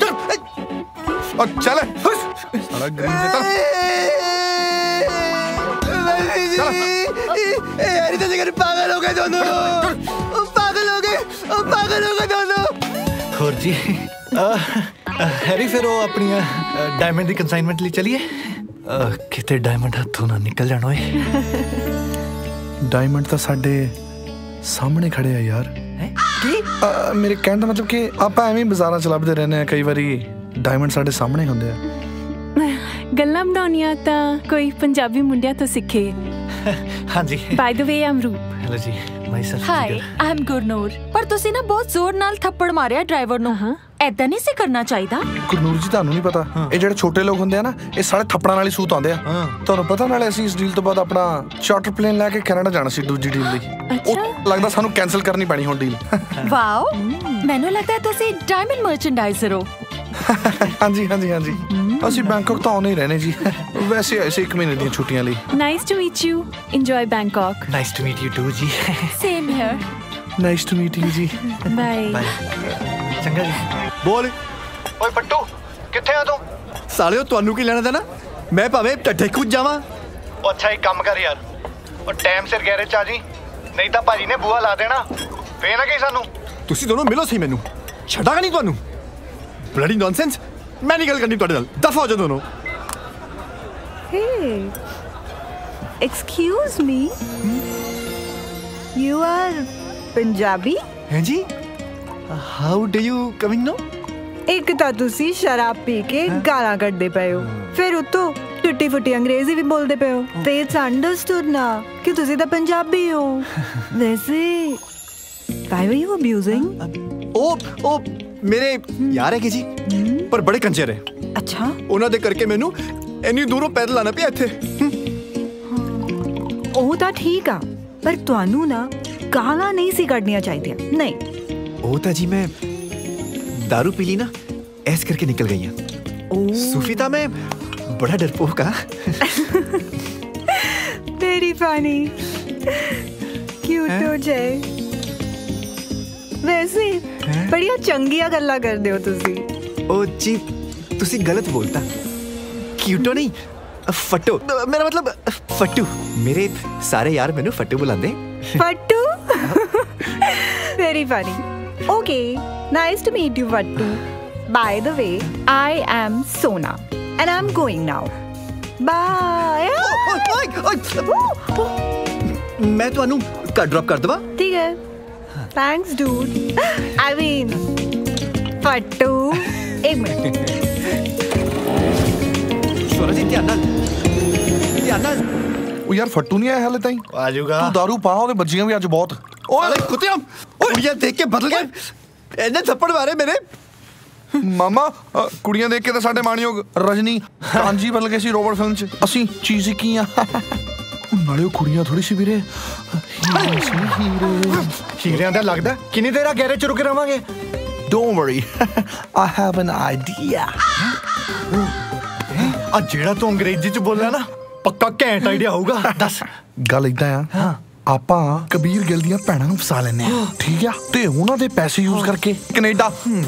ਚੱਲ ਸਾਲਾ ਗਰੀਬ ਜਿਹਾ
यार इधर से पागल हो गए दोनों पागल हो गए दोनों
ਹੋਰ ਜੀ ਹੈਰੀ ਫਿਰ ਉਹ ਆਪਣੀ ਡਾਇਮੰਡ ਦੀ ਕਨਸਾਈਨਮੈਂਟ ਲਈ ਚਲੀਏ ਕਿਤੇ ਡਾਇਮੰਡ ਹੱਥੋਂ ਨਾ ਨਿਕਲ ਜਾਣ ਓਏ
ਡਾਇਮੰਡ ਤਾਂ ਸਾਡੇ ਸਾਹਮਣੇ ਖੜੇ ਆ ਯਾਰ
ਕੀ
ਮੇਰੇ ਕਹਿਣ ਦਾ ਮਤਲਬ ਕਿ ਆਪਾਂ ਐਵੇਂ ਬਾਜ਼ਾਰਾਂ 'ਚ ਲੱਭਦੇ ਰਹਿੰਦੇ ਆ ਕਈ ਵਾਰੀ ਡਾਇਮੰਡ ਸਾਡੇ ਸਾਹਮਣੇ ਹੁੰਦੇ ਆ
ਗੱਲਾਂ ਬਣਾਉਣੀਆਂ ਤਾਂ ਕੋਈ ਪੰਜਾਬੀ ਮੁੰਡਿਆਂ ਤੋਂ ਸਿੱਖੇ
ਹਾਂਜੀ
ਬਾਈ ਦ ਵੇ ਆਮ ਰੂਪ
ਹੈਲੋ ਜੀ ਮਾਈਸੈਲਫ
ਹਾਈ ਆਮ ਗੁਰਨੂਰ ਪਰ ਤੁਸੀਂ ਨਾ ਬਹੁਤ ਜ਼ੋਰ ਨਾਲ ਥੱਪੜ ਮਾਰਿਆ ਡਰਾਈਵਰ ਨੂੰ ਐਦਾਂ ਨਹੀਂ ਸੀ ਕਰਨਾ ਚਾਹੀਦਾ
ਗੁਰਨੂਰ ਜੀ ਤੁਹਾਨੂੰ ਨਹੀਂ ਪਤਾ ਇਹ ਜਿਹੜੇ ਛੋਟੇ ਲੋਕ ਹੁੰਦੇ ਆ ਨਾ ਇਹ ਸਾਰੇ ਥੱਪੜਾਂ ਨਾਲ ਹੀ ਸੂਤ ਆਉਂਦੇ ਆ ਤੁਹਾਨੂੰ ਪਤਾ ਨਾਲੇ ਅਸੀਂ ਇਸ ਡੀਲ ਤੋਂ ਬਾਅਦ ਆਪਣਾ ਚਾਰਟਰ ਪਲੇਨ ਲੈ ਕੇ ਕੈਨੇਡਾ ਜਾਣਾ ਸੀ ਦੂਜੀ ਡੀਲ ਲਈ ਉਹ ਲੱਗਦਾ ਸਾਨੂੰ ਕੈਨਸਲ ਕਰਨੀ ਪੈਣੀ ਹੁਣ ਡੀਲ
ਵਾਓ ਮੈਨੂੰ ਲੱਗਦਾ ਤੁਸੀਂ ਡਾਇਮੰਡ ਮਰਚੈਂਡਾਈਜ਼ਰ ਹੋ
ਹਾਂਜੀ ਹਾਂਜੀ ਹਾਂਜੀ ਅਸੀਂ ਬੈਂਕਾਕ ਤਾਂ ਆਉਣੇ ਹੀ ਰਹਿਣੇ ਜੀ ਵੈਸੇ ਐਸੇ 1 ਮਹੀਨੇ ਦੀਆਂ ਛੁੱਟੀਆਂ ਲਈ
nice to meet you enjoy Bangkok
nice to meet you too ji
same here
nice to meet you ji
bye
ਚੰਗਾ ਜੀ
ਬੋਲ
ਓਏ ਫੱਟੂ ਕਿੱਥੇ ਆ ਤੂੰ
ਸਾਲਿਓ ਤੁਹਾਨੂੰ ਕੀ ਲੈਣਾ ਦੇਣਾ ਮੈਂ ਭਾਵੇਂ ਢੱਠੇ ਖੁੱਜ ਜਾਵਾਂ
ਉਹ ਅੱਛਾ ਇੱਕ ਕੰਮ ਕਰ ਯਾਰ ਉਹ ਟਾਈਮ ਸਿਰ ਗੈਰੇਜ 'ਚ ਆ ਜੀ ਨਹੀਂ ਤਾਂ ਭਾਜੀ ਨੇ ਬੂਹਾ ਲਾ ਦੇਣਾ ਫੇਰ ਨਾ ਕਹੀ ਸਾਨੂੰ
ਤੁਸੀਂ ਦੋਨੋਂ ਮਿਲੋ ਸਹੀ ਮੈਨੂੰ ਛੱਡਾਂਗਾ ਨਹੀਂ ਤੁਹਾਨੂੰ ਬਲੱਡੀ ਨੌਨਸੈਂਸ ਮੈਂ ਨਹੀਂ ਗੱਲ ਕਰਨੀ ਤੁਹਾਡੇ ਨਾਲ ਦਫਾ ਹੋ ਜਾ ਦੋਨੋਂ
Hey, excuse me. You are Punjabi?
हैं जी? How do you coming now?
ਇੱਕ ਤਾਂ ਤੁਸੀਂ ਸ਼ਰਾਬ ਪੀ ਕੇ ਗਾਲਾਂ ਕੱਢਦੇ ਪਏ ਹੋ ਫਿਰ ਉਤੋਂ ਟੁੱਟੀ ਫੁੱਟੀ ਅੰਗਰੇਜ਼ੀ ਵੀ ਬੋਲਦੇ ਪਏ ਹੋ ਤੇ ਇਟਸ ਅੰਡਰਸਟੂਡ ਨਾ ਕਿ ਤੁਸੀਂ ਤਾਂ ਪੰਜਾਬੀ ਹੋ ਵੈਸੇ why were you abusing?
ਉਹ ਮੇਰੇ ਯਾਰ ਹੈਗੇ ਜੀ ਪਰ ਬੜੇ ਕੰਜਰ ਹੈ
ਅੱਛਾ
ਉਹਨਾਂ ਦੇ ਕਰਕੇ ਮੈਨੂੰ ਇੰਨੀ ਦੂਰੋਂ ਪੈਦਲ ਆਣਾ ਪਿਆ ਇੱਥੇ
ਉਹ ਤਾਂ ਠੀਕ ਆ ਪਰ ਤੁਹਾਨੂੰ ਨਾ ਗਾਲਾਂ ਨਹੀਂ ਸੀ ਕੱਢਣੀਆਂ ਚਾਹੀਦੀਆਂ ਨਹੀਂ
ਉਹ ਤਾਂ ਜੀ ਮੈਂ दारू पी ली ना ऐस करके निकल गई हैं सूफी था मैं बड़ा डरपोक का
वेरी फनी क्यूट हो जाए वैसे बड़िया चंगिया गल्ला कर दे हो तुसी
ओ जी तुसी गलत बोलता क्यूटो नहीं फट्टू मेरा मतलब फट्टू मेरे सारे यार मैंने फट्टू बुलांदे
फट्टू very funny Okay, nice to meet you, Vattu. By the way, I am Sona, and I'm going now. Bye.
मैं तो अनु का ड्रॉप कर दवा
ठीक है Thanks, dude. I mean, Vattu. एक मिनट.
सोना जी ध्यान नाल
ਉਹ ਯਾਰ ਫੱਟੂ ਨਹੀਂ ਆਇਆ ਹਲੇ ਤਾਈਂ
ਆ ਜਾਊਗਾ
ਤੂੰ ਦਾਰੂ ਪਾ ਉਹਦੇ ਬੱਜੀਆਂ ਵੀ ਅੱਜ ਬਹੁਤ
ਓਏ ਕੁੱਤਿਆਂ ਕੁੜੀਆਂ ਦੇਖ ਕੇ ਬਦਲ ਗਏ ਇਹਨੇ ਥੱਪੜ ਮਾਰੇ ਮੇਰੇ
ਮਾਮਾ ਕੁੜੀਆਂ ਦੇਖ ਕੇ ਤਾਂ ਸਾਡੇ ਮਾਣਯੋਗ ਰਜਨੀ ਕਾਂਜੀ ਬਦਲ ਗਏ ਸੀ ਰੋਬੋਟ ਫਿਲਮ 'ਚ ਅਸੀਂ ਚੀਜ਼ ਕੀ ਆ ਨਾਲੇ ਉਹ ਕੁੜੀਆਂ ਥੋੜੀ ਸੀ ਵੀਰੇ
ਹੀਰਿਆਂ ਦਾ ਲੱਗਦਾ ਕਿੰਨੀ ਦੇਰ ਆ ਗੈਰੇਜ 'ਚ ਰੁਕੇ ਰਵਾਂਗੇ
don't worry I have an idea
ਆ ਜਿਹੜਾ ਤੂੰ ਅੰਗਰੇਜ਼ੀ 'ਚ ਬੋਲਿਆ ਨਾ ਪੱਕਾ ਘੈਂਟ ਆਈਡੀਆ ਹੋਊਗਾ ਦੱਸ
ਗੱਲ ਇਦਾਂ ਆ ਆਪਾਂ ਕਬੀਰ ਗਿੱਲ ਦੀਆਂ ਭੈਣਾਂ ਨੂੰ ਫਸਾ ਲੈਨੇ ਆ, ਠੀਕ ਆ, ਤੇ ਉਹਨਾਂ ਦੇ ਪੈਸੇ ਯੂਜ਼ ਕਰਕੇ ਕੈਨੇਡਾ।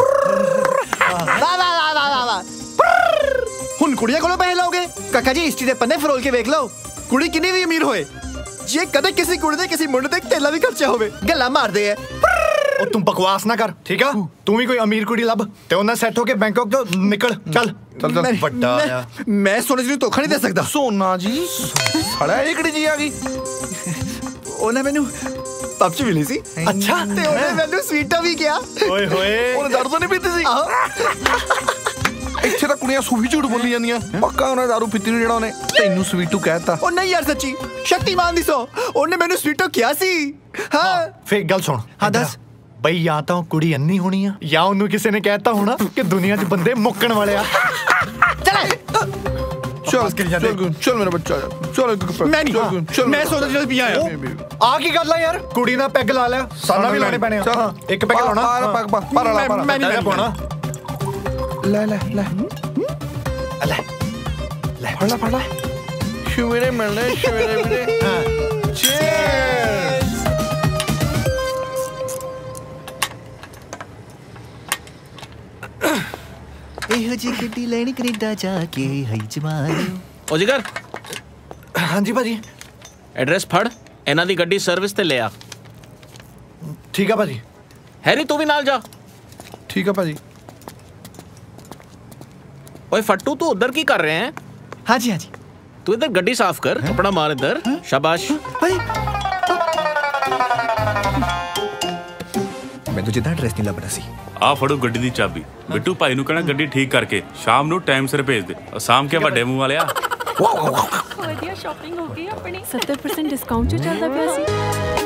ਹੁਣ ਕੁੜੀਆਂ ਕੋਲੋਂ ਪੈਸੇ ਲਓਗੇ? ਕਾਕਾ ਜੀ ਹਿਸਟਰੀ ਦੇ ਪੰਨੇ ਫਰੋਲ ਕੇ ਵੇਖ ਲਓ, ਕੁੜੀ ਕਿੰਨੀ ਵੀ ਅਮੀਰ ਹੋਏ, ਜੇ ਕਦੇ ਕਿਸੇ ਕੁੜੀ ਦੇ ਕਿਸੇ ਮੁੰਡੇ ਤੇ ਢੇਲਾ ਵੀ ਖਰਚਾ ਹੋਵੇ, ਗੱਲਾਂ ਮਾਰਦੇ ਐ।
ਉਹ ਤੂੰ ਬਕਵਾਸ ਨਾ ਕਰ, ਠੀਕ ਆ? ਤੂੰ ਵੀ ਕੋਈ ਅਮੀਰ ਕੁੜੀ ਲੱਭ ਤੇ ਉਹਨਾਂ ਸੈੱਟ ਹੋ ਕੇ ਬੈਂਕਾਕ ਤੋਂ ਨਿਕਲ। ਚੱਲ ਵੱਡਾ ਆ।
ਮੈਂ ਸੋਨੇ ਜੀ ਨੂੰ ਧੋਖਾ ਨਹੀਂ ਦੇ ਸਕਦਾ।
ਸੋਨਾ ਜੀ ਸਾਲਾ ਇਹ ਕਿਹੜੀ ਜੀ ਆ ਗਈ?
ਉਹਨੇ ਮੈਨੂੰ ਪੱਬ ਚ ਮਿਲੀ ਸੀ।
ਅੱਛਾ,
ਤੇ ਉਹਨੇ ਮੈਨੂੰ ਸਵੀਟਾ ਵੀ ਕਿਹਾ।
ਓਏ ਹੋਏ,
ਉਹਨੇ ਦਾਰੂ ਤਾਂ ਨਹੀਂ ਪੀਤੀ ਸੀ? ਇੱਥੇ ਤਾਂ ਕੁੜੀਆਂ ਸੂਫੀ ਝੂਠ ਬੋਲੀ ਜਾਂਦੀਆਂ। ਪੱਕਾ ਉਹਨੇ ਦਾਰੂ ਪੀਤੀ ਨੂੰ ਜਿਹੜਾ ਉਹਨੇ ਤੈਨੂੰ ਸਵੀਟੂ ਕਹਿਤਾ।
ਉਹ ਨਹੀਂ ਯਾਰ, ਸੱਚੀ ਸ਼ਕਤੀਮਾਨ ਦੀ ਸੋ ਉਹਨੇ ਮੈਨੂੰ ਸਵੀਟੋ ਕਿਹਾ ਸੀ। ਹਾਂ
ਫੇਰ ਗੱਲ ਸੁਣ।
ਹਾਂ ਦੱਸ
ਬਈ, ਜਾਂ ਤਾਂ ਉਹ ਕੁੜੀ ਅੰਨੀ ਹੋਣੀ ਆ, ਜਾਂ ਉਹਨੂੰ ਕਿਸੇ ਨੇ ਕਹਿਤਾ ਹੋਣਾ ਕਿ ਦੁਨੀਆ 'ਚ ਬੰਦੇ ਮੁੱਕਣ ਵਾਲੇ ਆ।
ਚੱਲ ਮੇਰਾ ਬੱਚਾ, ਚੱਲ।
ਮੈਂ ਨਹੀਂ, ਮੈਂ ਸੋਚਦਾ ਜਦੋਂ ਵੀ ਆਇਆ।
ਆ ਕੀ ਗੱਲ ਆ ਯਾਰ? ਕੁੜੀ ਦਾ ਪੈਗ ਲਾ ਲਿਆ, ਸਾਡਾ ਵੀ ਲਾਣੇ ਪੈਣੇ ਆ। ਇੱਕ ਪੈਗ ਲਾਉਣਾ।
ਮੈਂ
ਨਹੀਂ ਪਾਉਣਾ।
ਲੈ ਲੈ ਲੈ ਲੈ ਲੈ, ਫੜ ਲੈ ਫੜ ਲੈ। ਸ਼ਵੇਰੇ ਮਿਲਣੇ, ਸ਼ਵੇਰੇ ਵੀਰੇ। ਚੀਅਰਸ।
ਇਹੋ ਜੀ ਗੱਡੀ ਲੈਣੀ ਕੈਨੇਡਾ ਜਾ ਕੇ ਹਈ ਜਮਾਲਿਓ।
ਓ ਜਿਗਰ।
ਹਾਂਜੀ ਭਾਜੀ।
ਐਡਰੈਸ ਫੜ, ਇਹਨਾਂ ਦੀ ਗੱਡੀ ਸਰਵਿਸ ਤੇ ਲੈ ਆ।
ਠੀਕ ਆ ਭਾਜੀ।
ਹੈਰੀ ਤੂੰ ਵੀ ਨਾਲ ਜਾ।
ਠੀਕ ਆ ਭਾਜੀ।
ਓਏ फट्टू तू उधर की कर रहे हैं?
हाँ जी हाँ जी।
तू इधर गड्डी साफ कर, कपड़ा मार इधर। शाबाश।
मैं तो जिदा ड्रेस नहीं लभ रहा सी।
आ फड़ो गड्डी दी चाबी। बिट्टू भाई नूं कहना गड्डी ठीक करके शाम नूं टाइम सिर भेज दे। शाम के ਵੱਡੇ ਮੂੰਹ ਵਾਲਿਆ।
ਵਧੀਆ ਸ਼ਾਪਿੰਗ ਹੋ ਗਈ ਆਪਣੀ। 70% ਡਿਸਕਾਊਂਟ ਚ ਚੱਲਦਾ ਪਿਆ ਸੀ।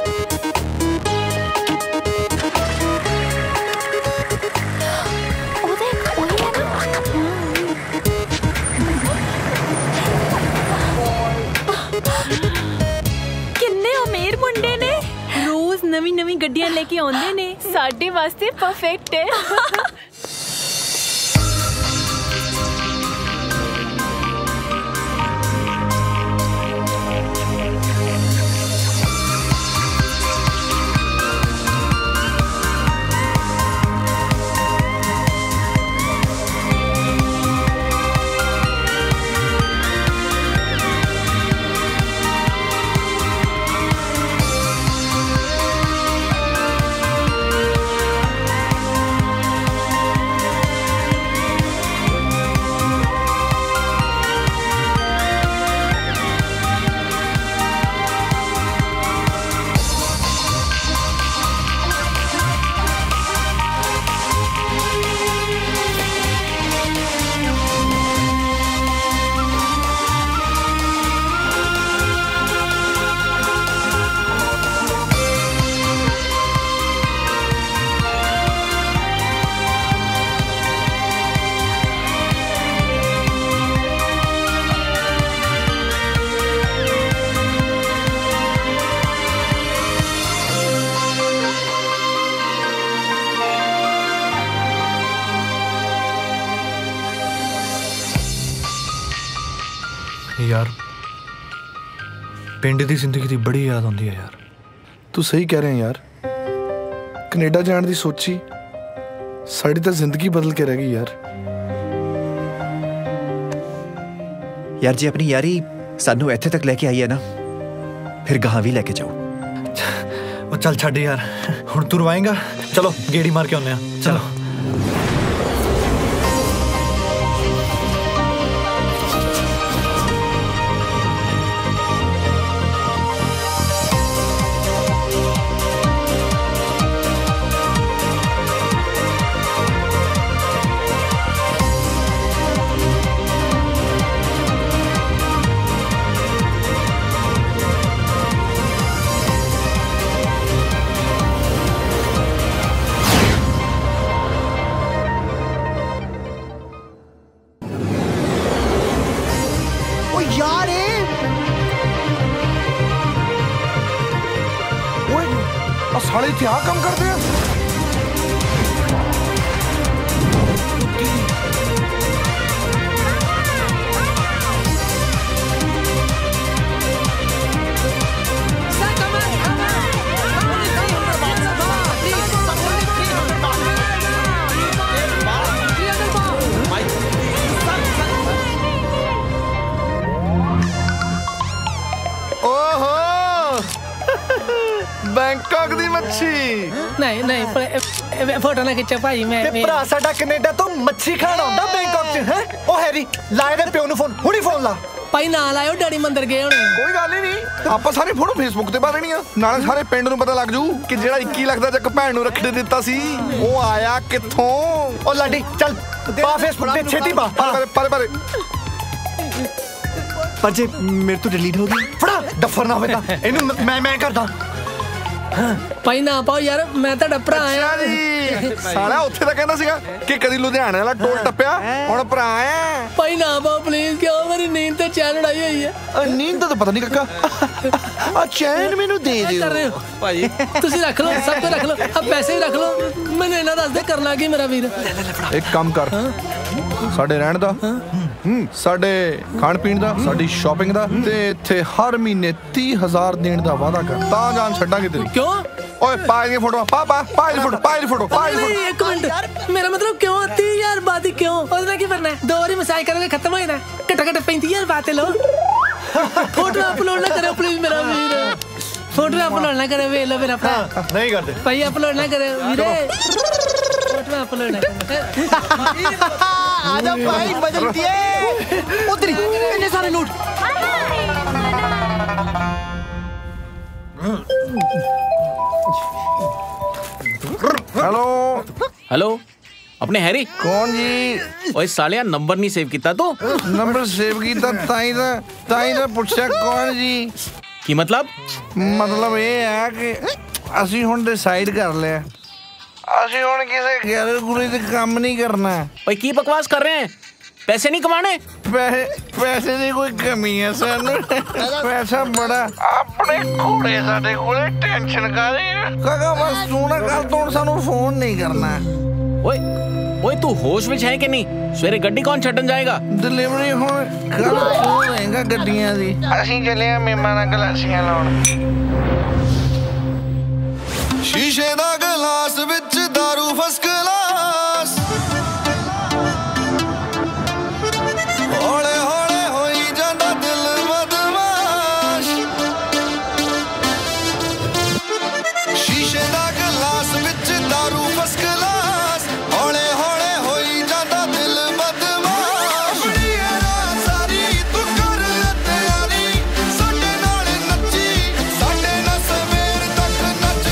ਨਵੀਂ ਨਵੀਂ ਗੱਡੀਆਂ ਲੈ ਕੇ ਆਉਂਦੇ ਨੇ, ਸਾਡੇ ਵਾਸਤੇ ਪਰਫੈਕਟ ਹੈ।
यार पिंड की जिंदगी की बड़ी याद आती है यार।
तू सही कह रहे हैं यार, कनेडा जाने की सोची साड़ी तो जिंदगी बदल के रह गई यार।
यार जी अपनी यारी सानू इत्थे तक लेके आई है ना, फिर गां भी लेके जाओ।
चल छड़ यार, हुण तू रवाएगा। चलो गेड़ी मार के आने। चलो
साले क्या कम करते हैं?
Second
फोटो ना खिंचो भाई मैं
ਤੇ ਭਰਾ ਸਾਡਾ ਕੈਨੇਡਾ ਤੋਂ ਮੱਛੀ ਖਾਣ ਆਉਂਦਾ ਬੈਂਕਾਕ 'ਚ ਹੈ ਉਹ ਹੈਰੀ ਲਾਏ ਦੇ ਪਿਓ ਨੂੰ ਫੋਨ ਹੁਣੀ ਫੋਨ ਲਾ
ਭਾਈ ਨਾ ਲਾਇਓ ਡੈਡੀ ਮੰਦਰ ਗਏ ਹੁਣ
ਕੋਈ ਗੱਲ ਹੀ ਨਹੀਂ ਆਪਾਂ ਸਾਰੇ ਫੋਟੋ ਫੇਸਬੁੱਕ ਤੇ ਪਾ ਦੇਣੀਆਂ ਨਾਲੇ ਸਾਰੇ ਪਿੰਡ ਨੂੰ ਪਤਾ ਲੱਗ ਜੂ ਕਿ ਜਿਹੜਾ 21 ਲੱਖ ਦਾ ਚੱਕ ਭੈਣ ਨੂੰ ਰੱਖੜੀ ਦਿੱਤਾ ਸੀ ਉਹ ਆਇਆ ਕਿੱਥੋਂ
ਉਹ ਲਾਡੀ ਚੱਲ ਪਾ ਫੇਸਬੁੱਕ ਤੇ ਛੇਤੀ ਪਾ
ਪਰੇ
ਪਰ ਜੇ ਮੇਰੇ ਤੋਂ ਡਿਲੀਟ ਹੋ ਗਈ ਫੜਾ ਡੱਫਰ ਨਾ ਹੋਵੇ ਤਾਂ ਇਹਨੂੰ ਮੈਂ ਕਰਦਾ
ਭਾਈ ਨਾ ਪਾਓ ਯਾਰ ਮੈਂ ਤੁਹਾਡਾ ਭਰਾ ਆ
ਸਾਲਾ ਉੱਥੇ ਤਾਂ ਕਹਿੰਦਾ ਸੀਗਾ ਕਿ ਕਦੀ ਲੁਧਿਆਣੇ ਵਾਲਾ ਟੋਲ ਟੱਪਿਆ ਹੁਣ ਭਰਾ ਆ
ਭਾਈ ਨਾ ਪਾਓ ਪਲੀਜ਼ ਕਿਉਂ ਮੇਰੀ ਨੀਂਦ ਤੇ ਚੈਨ ਉਡਾਈ ਹੋਈ ਹੈ
ਨੀਂਦ ਦਾ ਤਾਂ ਪਤਾ ਨਹੀਂ ਕਾਕਾ ਆ ਚੈਨ ਮੈਨੂੰ ਦੇ ਦਿਓ
ਭਾਈ ਤੁਸੀਂ ਰੱਖ ਲਓ ਸਭ ਕੁਝ ਰੱਖ ਲਓ ਆ ਪੈਸੇ ਵੀ ਰੱਖ ਲਓ ਮੈਨੂੰ ਇਹਨਾਂ ਦੱਸ ਦੇ ਕਰਨਾ ਕੀ ਮੇਰਾ ਵੀਰ
ਇੱਕ ਕੰਮ ਕਰ ਸਾਡੇ ਰਹਿਣ ਦਾ ਸਾਡੇ ਖਾਣ ਪੀਣ ਦਾ ਸਾਡੀ ਸ਼ਾਪਿੰਗ ਦਾ ਤੇ ਇੱਥੇ ਹਰ ਮਹੀਨੇ 30,000 ਦੇਣ ਦਾ ਵਾਅਦਾ ਕਰ ਤਾਂ ਜਾਨ ਛੱਡਾਂਗੇ ਤੇਰੀ
ਕਿਉਂ
ਓਏ ਪਾ ਇਹ ਫੋਟੋ ਪਾਈ ਫੋਟੋ
ਇੱਕ ਮਿੰਟ ਮੇਰਾ ਮਤਲਬ ਕਿਉਂ 30,000 ਬਾਤ ਕਿਉਂ ਉਹਦੇ ਨਾਲ ਕੀ ਕਰਨਾ ਦੋ ਵਾਰੀ ਮਸਾਜ ਕਰੋਗੇ ਖਤਮ ਹੋ ਜਾਣਾ ਘੱਟੋ ਘੱਟ 35,000 ਬਾਤ ਲੋ ਫੋਟੋ ਅਪਲੋਡ ਨਾ ਕਰਿਓ ਪਲੀਜ਼ ਮੇਰਾ ਵੀਰ ਫੋਟੋ ਅਪਲੋਡ ਨਾ ਕਰਿਓ ਵੇਖ ਲਓ ਮੇਰਾ ਭਰਾ
ਨਹੀਂ ਕਰਦੇ
ਭਾਈ ਅਪਲੋਡ ਨਾ ਕਰਿਓ ਵੀਰੇ ਫੋਟੋ ਅਪਲੋਡ ਨਾ ਕਰਿਓ
आजा भाई बदल दिए उधरी इतने सारे नोट
हेलो
हेलो अपने हैरी
कौन जी
ओए सालिया नंबर नहीं सेव किया तो
नंबर सेव किया ताई दा पूछा कौन जी
की मतलब
ये है कि ਅਸੀਂ ਹੁਣ डिसाइड कर लिया ਅਸੀਂ ਹੁਣ ਕਿਸੇ ਗੈਰ ਗੁਰੀ ਤੇ ਕੰਮ ਨਹੀਂ ਕਰਨਾ
ਓਏ ਕੀ ਬਕਵਾਸ ਕਰ ਰਹੇ हैं पैसे नहीं कमाने
ਪੈਸੇ ਦੀ ਕੋਈ ਕਮੀ ਹੈ ਸਾਨੂੰ ਪੈਸਾ ਬੜਾ ਆਪਣੇ ਕੋਲੇ ਸਾਡੇ ਕੋਲੇ ਟੈਨਸ਼ਨ ਕਾਹਦੀ ਕਾਕਾ ਬਸ ਤੂੰ ਨਾ ਕੱਲ ਤੋਂ ਸਾਨੂੰ ਫੋਨ ਨਹੀਂ ਕਰਨਾ
ਓਏ ਤੂੰ ਹੋਸ਼ ਵਿੱਚ ਹੈ ਕਿ ਨਹੀਂ ਸਵੇਰੇ ਗੱਡੀ ਕੌਣ ਛੱਡਣ ਜਾਏਗਾ
ਡਿਲੀਵਰੀ ਹੁਣ ਕੱਲ ਤੂੰ ਰਹੇਗਾ ਗੱਡੀਆਂ ਦੀ ਅਸੀਂ ਚੱਲੇ ਆ ਮਹਿਮਾਨਾਂ ਗਲਾਸੀਆਂ ਲਾਉਣ ਸ਼ੀਸ਼ੇ ਦਾ ਗਲਾਸ ਵਿੱਚ ਦਾਰੂ ਫਸਕ ਕਲਾਸ ਹੌਲੇ ਹੌਲੇ ਹੋਈ ਜਾਂਦਾ ਦਿਲ ਬਦਮਾਸ਼ ਸ਼ੀਸ਼ੇ ਦਾ ਗਲਾਸ ਵਿੱਚ ਦਾਰੂ ਫਸਕ ਕਲਾਸ ਹੌਲੇ ਹੌਲੇ ਹੋਈ ਜਾਂਦਾ ਦਿਲ ਬਦਮਾਸ਼ ਸਾਰੀ ਤੂੰ ਕਰ ਤਿਆਰੀ ਸਾਡੇ ਨਾਲ ਨੱਚੀ ਸਾਡੇ ਨਾਲ ਸਵੇਰ ਤੱਕ ਨੱਚ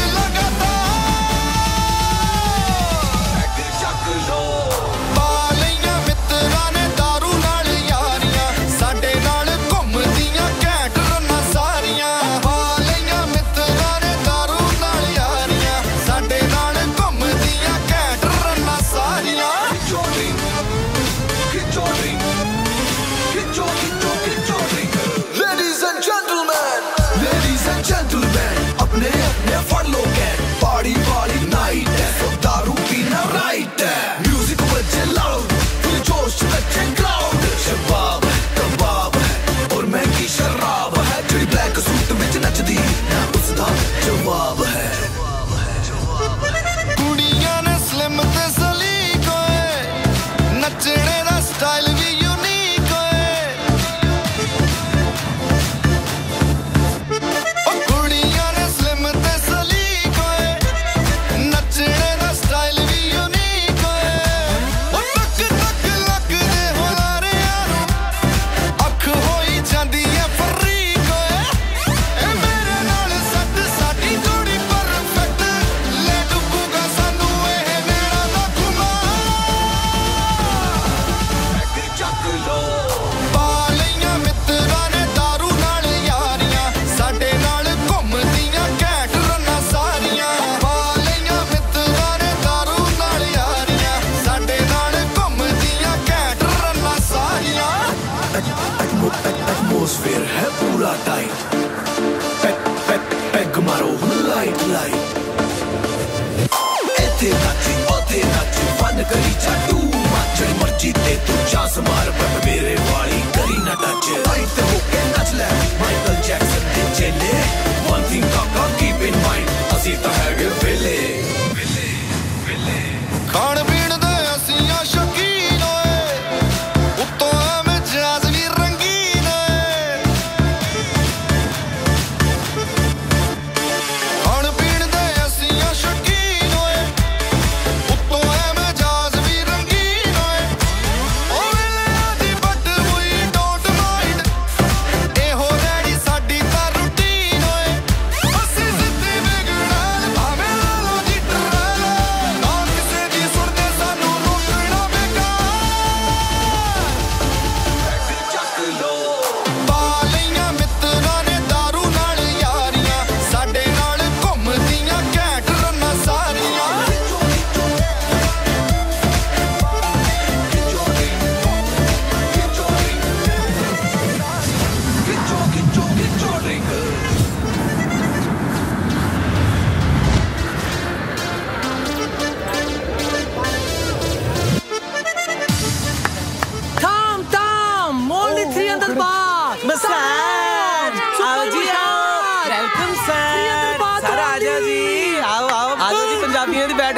एटमॉस्फेयर है पूरा टाइट पैग मारो लाइट लाइट इथे नाची फन करी चाटू माचड़ी मर्जी ते तू चांस मार पर मेरे वाली करी ना टच टाइट ते होके नच ले माइकल जैक्सन दे चेले वन थिंग काका कीप इन माइंड असी तो है गे वेले
खान पीण दे असी आ शौकीन होए उत्तों में जैज़ भी रंगीन खान पीण दे असी आ शौकीन होए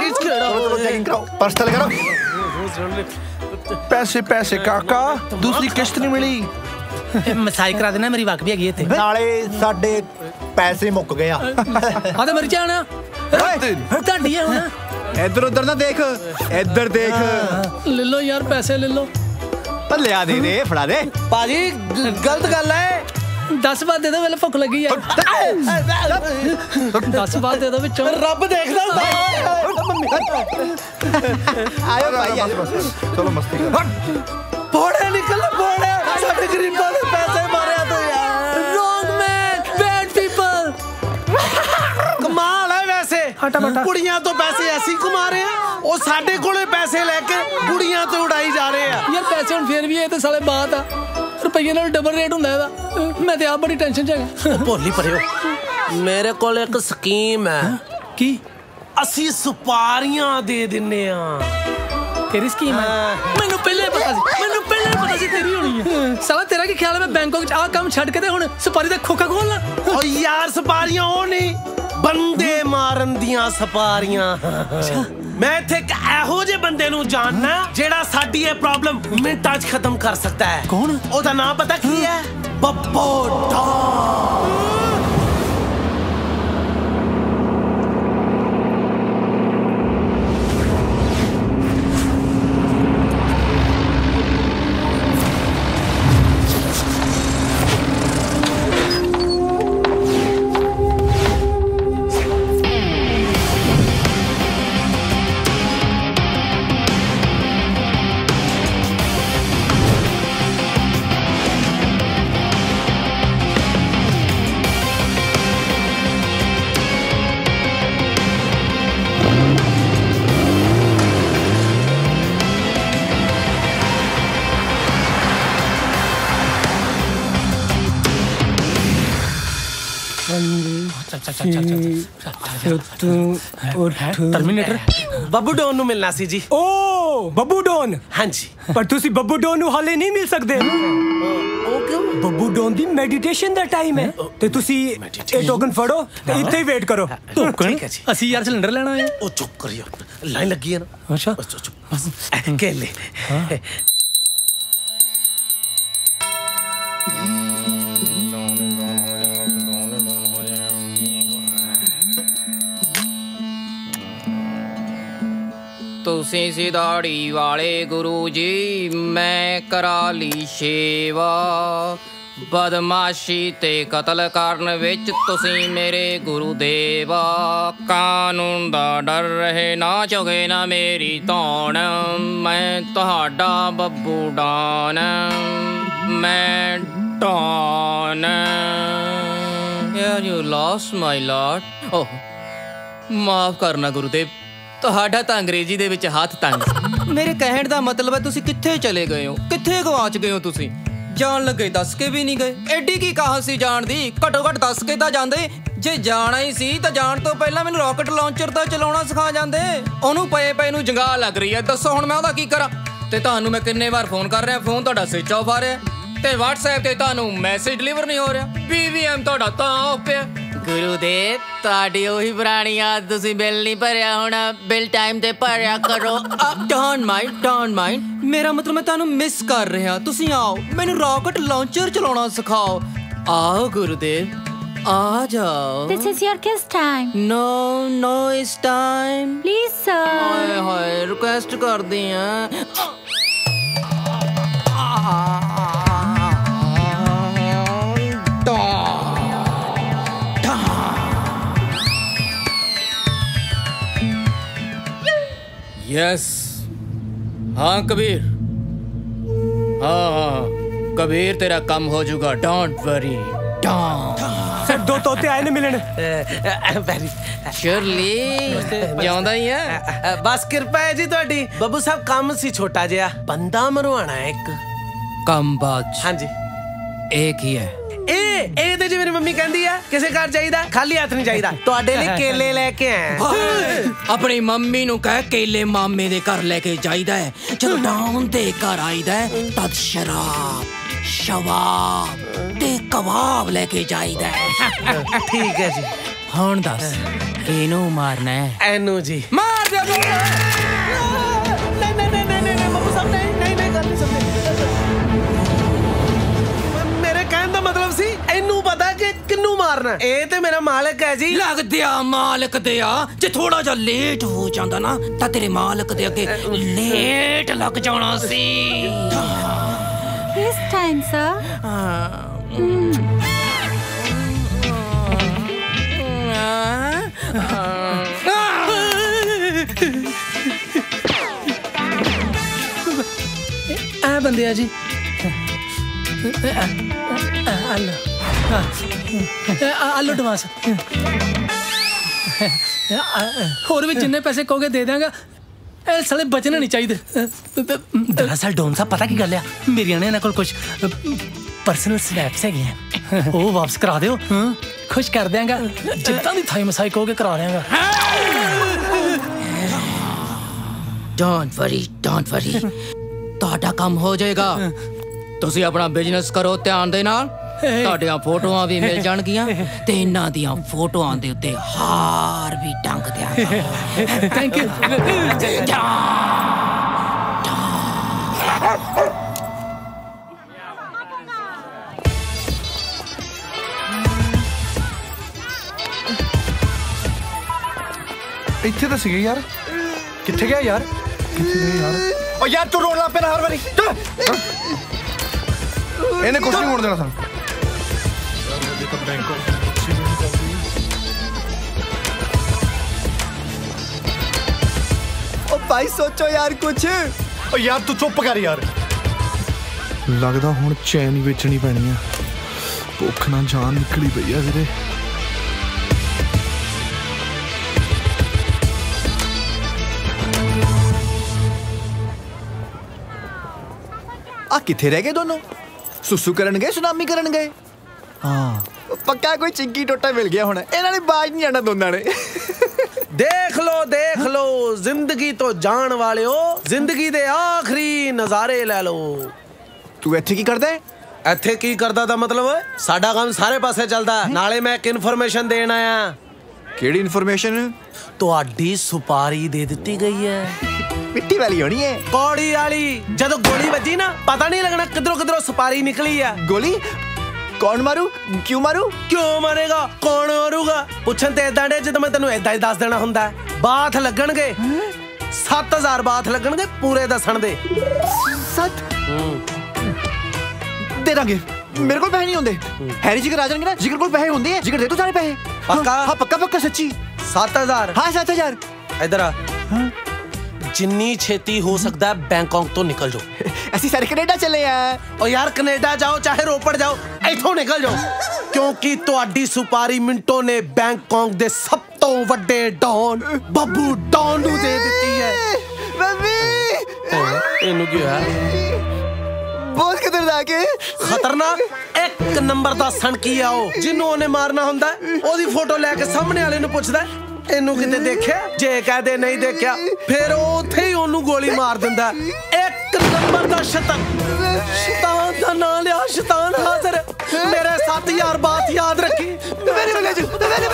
गाड़ी चलो चेकिंग कराओ, पर्स तले करो।
पैसे पैसे काका, दूसरी किश्त नहीं मिली।
मसाई करा देना, मेरी वाक भी हैगी इत्थे।
नाले साडे पैसे मुक गए आ।
हां ते मर जाना ਤੁਹਾਡੀ है हुण।
इधर उधर ना देख, इधर देख।
ले लो यार पैसे ले लो।
लिया दे दे, फड़ा दे।
पाजी गलत गल है, 10 बार दे दो, मेरे भुख लगी है। 10 बार दे दो विचों, रब देखदा हुंदा।
आयो भाई आयो,
चलो मस्ती कर।
बोड़े निकल बोड़े, साडे गरीबां दे पैसे मारिया तो यार। Wrong man, bad people.
कमाल है वैसे, कुड़ियां तो पैसे ऐसी कमा रहे हैं, ਉਹ ਸਾਡੇ ਕੋਲੇ ਪੈਸੇ ਲੈ ਕੇ ਕੁੜੀਆਂ ਤੇ ਉਡਾਈ ਜਾ ਰਹੇ ਆ।
ਯਾਰ ਪੈਸੇ ਹੁਣ ਫੇਰ ਵੀ ਇਹ ਤੇ ਸਾਲੇ ਬਾਤ ਆ, ਰੁਪਈਏ ਨਾਲ ਡਬਲ ਰੇਟ ਹੁੰਦਾ ਇਹਦਾ। ਮੈਂ ਤੇ ਆਪ ਬੜੀ ਟੈਨਸ਼ਨ ਚ ਹੈਗਾ।
ਭੋਲੀ ਪਰਿਓ, ਮੇਰੇ ਕੋਲ ਇੱਕ ਸਕੀਮ ਹੈ।
ਕੀ?
ਅਸੀਂ ਸੁਪਾਰੀਆਂ ਦੇ ਦਿੰਨੇ ਆ।
ਤੇਰੀ ਸਕੀਮ ਹੈ? ਮੈਨੂੰ ਪਹਿਲੇ ਪਤਾ ਸੀ, ਮੈਨੂੰ ਪਹਿਲੇ ਪਤਾ ਸੀ ਤੇਰੀ ਹੋਣੀ ਹੈ। ਸਾਲਾ ਤੇਰਾ ਕੀ ਖਿਆਲ ਹੈ ਮੈਂ ਬੈਂਕਾਕ ਚ ਆਹ ਕੰਮ ਛੱਡ ਕੇ ਤੇ ਹੁਣ ਸੁਪਾਰੀ ਦਾ ਖੋਖਾ ਖੋਲਣਾ?
ਓ ਯਾਰ ਸੁਪਾਰੀਆਂ ਉਹ ਨਹੀਂ, ਬੰਦੇ ਮਾਰਨ ਦੀਆਂ ਸੁਪਾਰੀਆਂ। ਮੈਂ ਇੱਥੇ ਇੱਕ ਇਹੋ ਜਿਹੇ ਬੰਦੇ ਨੂੰ ਜਾਣਨਾ ਜਿਹੜਾ ਸਾਡੀ ਇਹ ਪ੍ਰੋਬਲਮ ਮਿੰਟਾਂ 'ਚ ਖਤਮ ਕਰ ਸਕਦਾ ਹੈ।
ਕੌਣ?
ਉਹਦਾ ਨਾਮ ਪਤਾ ਕੀ ਹੈ? Babbu don.
Terminator
Babbu don ਨੂੰ ਮਿਲਣਾ ਸੀ ਜੀ।
ਓ ਬੱਬੂ ਡੋਨ।
ਹਾਂਜੀ,
ਪਰ ਤੁਸੀਂ ਬੱਬੂ ਡੋਨ ਨੂੰ ਹਾਲੇ ਨਹੀਂ ਮਿਲ ਸਕਦੇ।
ਉਹ ਕਿਉਂ?
ਬੱਬੂ ਡੋਨ ਦੀ ਮੈਡੀਟੇਸ਼ਨ ਦਾ ਟਾਈਮ ਹੈ ਤੇ ਤੁਸੀਂ ਇਹ ਟੋਕਨ ਫੜੋ ਤੇ ਇੱਥੇ ਹੀ ਵੇਟ ਕਰੋ।
ਠੀਕ ਹੈ ਜੀ।
ਅਸੀਂ ਯਾਰ ਸਿਲੰਡਰ ਲੈਣਾ ਹੈ।
ਉਹ ਚੁੱਪ ਕਰਿਓ, ਲਾਈਨ ਲੱਗੀ ਹੈ ਨਾ।
ਅੱਛਾ
ਚੁੱਪ ਕੇਲੇ।
ਤੁਸੀਂ ਸਿਧਾੜੀ ਵਾਲੇ ਗੁਰੂ ਜੀ, ਮੈਂ ਕਰਾ ਲਈ ਸੇਵਾ। ਬਦਮਾਸ਼ੀ ਤੇ ਕਤਲ ਕਰਨ ਵਿੱਚ ਤੁਸੀਂ ਮੇਰੇ ਗੁਰੂ ਦੇਵਾ। ਕਾਨੂੰਨ ਦਾ ਡਰ ਰਹੇ ਨਾ ਚੁਗੇ ਨਾ ਮੇਰੀ ਧੌਣ। ਮੈਂ ਤੁਹਾਡਾ ਬੱਬੂ ਡਾਨ, ਮੈਂ ਡਾਨ। ਯਾਰ ਯੂ ਲੌਸਟ ਮਾਈ ਲਾਰਡ। ਓਹ ਮਾਫ ਕਰਨਾ ਗੁਰੂਦੇਵ, ਤੁਹਾਡਾ ਤਾਂ ਅੰਗਰੇਜ਼ੀ ਦੇ ਵਿੱਚ ਹੱਥ ਤੰਗ। ਮੇਰੇ ਕਹਿਣ ਦਾ ਮਤਲਬ ਹੈ ਤੁਸੀਂ ਕਿੱਥੇ ਚਲੇ ਗਏ ਹੋ, ਕਿੱਥੇ ਗਵਾਚ ਗਏ ਹੋ ਤੁਸੀਂ? ਜਾਣ ਲੱਗੇ ਦੱਸ ਕੇ ਵੀ ਨਹੀਂ ਗਏ। ਐਡੀ ਕੀ ਕਾਹਲ ਸੀ ਜਾਣ ਦੀ? ਘੱਟੋ ਘੱਟ ਦੱਸ ਕੇ ਤਾਂ ਜਾਂਦੇ। ਜੇ ਜਾਣਾ ਹੀ ਸੀ ਤਾਂ ਜਾਣ ਤੋਂ ਪਹਿਲਾਂ ਮੈਨੂੰ ਰਾਕਟ ਲਾਂਚਰ ਤਾਂ ਚਲਾਉਣਾ ਸਿਖਾ ਜਾਂਦੇ। ਉਹਨੂੰ ਪਏ ਨੂੰ ਜੰਗਾਹ ਲੱਗ ਰਹੀ ਹੈ, ਦੱਸੋ ਹੁਣ ਮੈਂ ਉਹਦਾ ਕੀ ਕਰਾਂ? ਤੇ ਤੁਹਾਨੂੰ ਮੈਂ ਕਿੰਨੇ ਵਾਰ ਫੋਨ ਕਰ ਰਿਹਾ, ਫੋਨ ਤੁਹਾਡਾ ਸਵਿਚ ਆਫ ਆ ਰਿਹਾ, ਤੇ WhatsApp ਤੇ ਤੁਹਾਨੂੰ ਮੈਸੇਜ ਡਿਲੀਵਰ ਨਹੀਂ ਹੋ ਰਿਹਾ। BVM ਤੁਹਾਡਾ ਤਾਂ ਆਫ ਪਿਆ। ਗੁਰੂਦੇਵ, ਤੁਹਾਡੀ ਉਹੀ ਪੁਰਾਣੀ ਯਾਦ, ਤੁਸੀਂ ਬਿੱਲ ਨਹੀਂ ਭਰਿਆ ਹੋਣਾ, ਬਿੱਲ ਟਾਈਮ ਤੇ ਭਰਿਆ ਕਰੋ। Don't mind. ਮੇਰਾ ਮਤਲਬ ਮੈਂ ਤੁਹਾਨੂੰ ਮਿਸ ਕਰ ਰਿਹਾ। ਤੁਸੀਂ ਆਓ, ਮੈਨੂੰ ਰਾਕਟ ਲਾਂਚਰ ਚਲਾਉਣਾ ਸਿਖਾਓ। ਆਓ ਗੁਰੂਦੇਵ, ਆ ਜਾਓ।
This is your kiss time.
No, it's time.
Please sir.
ਹਾਏ ਹਾਏ, ਰਿਕੁਐਸਟ ਕਰਦੀ ਆ। यस हाँ कबीर, हाँ कबीर, तेरा कम हो जाएगा, डोंट वरी।
सर दो तोते आए ने मिलने।
ਸ਼ਰਲੀ ਜਿਉਂਦਾ ਹੀ ਆ।
ਬਸ ਕਿਰਪਾ ਹੈ ਜੀ ਤੁਹਾਡੀ। ਬੱਬੂ ਸਾਹਿਬ ਕੰਮ ਸੀ ਛੋਟਾ ਜਿਹਾ, ਬੰਦਾ ਮਰਵਾਣਾ ਹੈ ਇੱਕ।
ਕੰਮ ਬਾਤ?
ਹਾਂਜੀ।
ਇਹ ਕੀ ਹੈ?
ਇਹ ਤੇ ਜੀ ਮੇਰੀ ਮੰਮੀ ਕਹਿੰਦੀ ਆ ਕਿਸੇ ਘਰ ਜਾਈਦਾ ਖਾਲੀ ਹੱਥ ਨਹੀਂ ਜਾਈਦਾ। ਤੁਹਾਡੇ ਲਈ ਕੇਲੇ ਲੈ ਕੇ ਆਇਆ।
ਆਪਣੀ ਮੰਮੀ ਨੂੰ ਕਹਿ ਕੇਲੇ ਮਾਮੇ ਦੇ ਘਰ ਲੈ ਕੇ ਜਾਈਦਾ ਹੈ। ਜਦੋਂ ਡਾਊਨ ਦੇ ਘਰ ਆਈਦਾ ਹੈ ਤਦ ਸ਼ਰਾਬ, ਸ਼ਵਾਬ ਤੇ ਕਬਾਬ ਲੈ ਕੇ ਜਾਈਦਾ ਹੈ।
ਠੀਕ ਹੈ ਜੀ।
ਹੁਣ ਦੱਸ ਕਿਹਨੂੰ ਮਾਰਨਾ ਹੈ?
ਐਨੂੰ ਜੀ।
ਮਾਰ
ਭੇਜਿਆ ਤੂੰ
नहीं बाबू साहब नहीं गल नहीं समझे मेरे कहने का मतलब सी इनू पता कि किन्नू मारना ए ते मेरा मालिक है जी
लग दिया मालिक दिया जे थोड़ा जा लेट हो जांदा ना ता तेरे मालिक दे अगे लेट लग जाना सी
This time, sir.
बंदे जी आलो एडवांस होर भी जिन्ने पैसे कहोगे दे देंगा साले बचने नहीं चाहिए दरअसल डोन साहब पता की गल है मेरी ने इन्हां कोल कुछ पर्सनल स्नैप्स है वो वापस करा दियो खुश कर देंगा जिद्दां दी थाई मसाई कहोगे करा देंगा डोंट वरी ਤੁਹਾਡਾ ਕੰਮ ਹੋ ਜਾਏਗਾ ਤੁਸੀਂ ਆਪਣਾ ਬਿਜ਼ਨਸ ਕਰੋ ਧਿਆਨ ਦੇ ਨਾਲ ਤੁਹਾਡੀਆਂ ਫੋਟੋਆਂ ਵੀ ਮਿਲ ਜਾਣਗੀਆਂ ਤੇ ਇਹਨਾਂ ਦੀਆਂ ਫੋਟੋਆਂ ਦੇ ਉੱਤੇ ਹਾਰ ਵੀ ਟੰਗ ਦਿਆਂਗਾ ਥੈਂਕ ਯੂ
ਇੱਥੇ ਤਾਂ ਸੀਗੇ ਯਾਰ
ਕਿੱਥੇ ਗਿਆ ਯਾਰ ओ यार तू रोना पे ना हर बारी
ਇਹਨੇ ਕੁਝ ਨਹੀਂ ਹੋਣ ਦੇਣਾ ਸਾਨੂੰ
ओ भाई सोचो यार कुछ
ओ यार तू चुप कर यार
ਲੱਗਦਾ ਹੁਣ ਚੈਨ ਹੀ ਵੇਚਣੀ ਪੈਣੀ ਆ ਭੁੱਖ ਨਾਲ ਜਾਨ ਨਿਕਲੀ ਪਈ ਆ ਵੀਰੇ
आ किथे रह गए दोनों सुसु करन गए सुनामी करन गए हाँ पक्का कोई चिंकी टोटा मिल गया होना इन्हां ने बाज नहीं आना दोनों ने
देख लो जिंदगी तो जान वाले हो जिंदगी दे आखिरी नजारे ले लो
तू इत्थे की करदा है
ਇੱਥੇ ਕੀ ਕਰਦਾ ਦਾ ਮਤਲਬ ਸਾਡਾ ਕੰਮ ਸਾਰੇ ਪਾਸੇ ਚੱਲਦਾ ਨਾਲੇ ਮੈਂ ਇੱਕ ਇਨਫੋਰਮੇਸ਼ਨ ਦੇਣ ਆਇਆ
ਕਿਹੜੀ ਇਨਫੋਰਮੇਸ਼ਨ
ਤੁਹਾਡੀ ਸੁਪਾਰੀ ਦੇ ਦਿੱਤੀ ਗਈ ਹੈ
ਮਿੱਟੀ ਵਾਲੀ ਹੋਣੀ ਹੈ
ਕੌੜੀ ਵਾਲੀ ਜਦੋਂ ਗੋਲੀ ਵੱਜੀ ਨਾ ਪਤਾ ਨਹੀਂ ਲੱਗਣਾ ਕਿਧਰੋਂ ਸੁਪਾਰੀ ਨਿਕਲੀ ਆ
ਗੋਲੀ ਕੌਣ ਮਾਰੂ
ਕਿਉਂ ਮਾਰੇਗਾ ਕੌਣ ਮਾਰੂਗਾ ਪੁੱਛਣ ਤੇ ਇਦਾਂ ਦੇ ਜਦੋਂ ਮੈਂ ਤੈਨੂੰ ਇਦਾਂ ਹੀ ਦੱਸ ਦੇਣਾ ਹੁੰਦਾ ਬਾਥ ਲੱਗਣਗੇ 7000 ਬਾਥ ਲੱਗਣਗੇ ਪੂਰੇ ਦੱਸਣ ਦੇ
7 दे देंगे मेरे को पैसे नहीं होंगे हैरी जिगर आ जाएंगे ना जिगर को पैसे होंगे जिगर दे तो सारे पैसे
पक्का
हाँ पक्का सच्ची
7000
हाँ 7000
इधर आ जिन्नी छेती हो सकता है बैंकॉक तो निकल जाओ
ऐसी सारे कनेडा चले हैं
और यार कनेडा जाओ चाहे रोपड़ जाओ इथों निकल जाओ क्योंकि तुहाडी सुपारी मिंटो ने बैंकॉक दे सब तो वड्डे डॉन बब्बू डॉन नू दे दित्ती है
मम्मी
इनू की है
बहुत खतरनाक है
खतरनाक एक नंबर दा सनकी आओ जिन्नू ओने मारना हुंदा ओदी फोटो लेके सामने वाले नु पुछदा इनू किते देखिया जे कह दे नहीं देखिया फिर ओथे ही ओनू गोली मार दिंदा एक नंबर दा शैतान दा नाम लिया शैतान हाजिर मेरे 7000 बात याद रखी
मेरे विलेज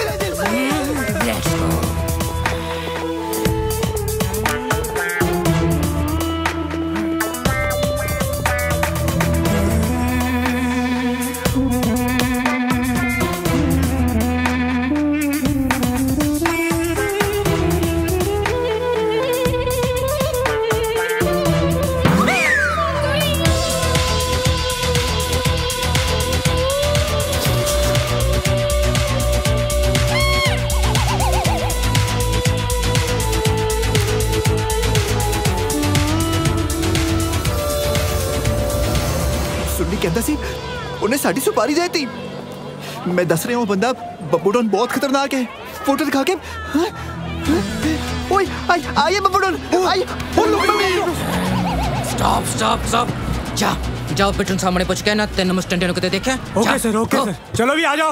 कहता सी उन्हें साड़ी सुपारी देती मैं दस रहा हूँ बंदा बब्बू डॉन बहुत खतरनाक है फोटो दिखा के ओए आइए बब्बू डॉन आई
स्टॉप जाओ बेटन सामने पूछ के ना 3 नंबर स्टैंड को देखे
ओके सर चलो भी आ जाओ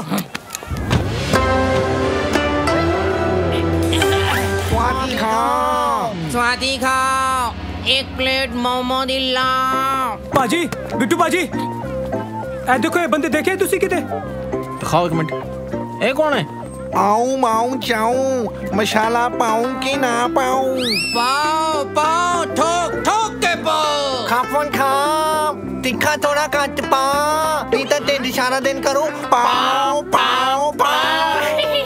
स्वादी खाओ एक प्लेट मोमो दिला
पाजी बिट्टू पाजी ए देखो ये बंदे देखे तुसी किते
दिखाओ एक मिनट ए कौन है
आऊं माऊं चाऊं, मसाला पाऊं कि ना पाऊं?
पाओ पाओ, ठोक ठोक के पाओ।
खापन खाप, तीखा थोड़ा कट पा, नहीं तो तेरी सारा दिन करूं पाओ पाओ पाओ।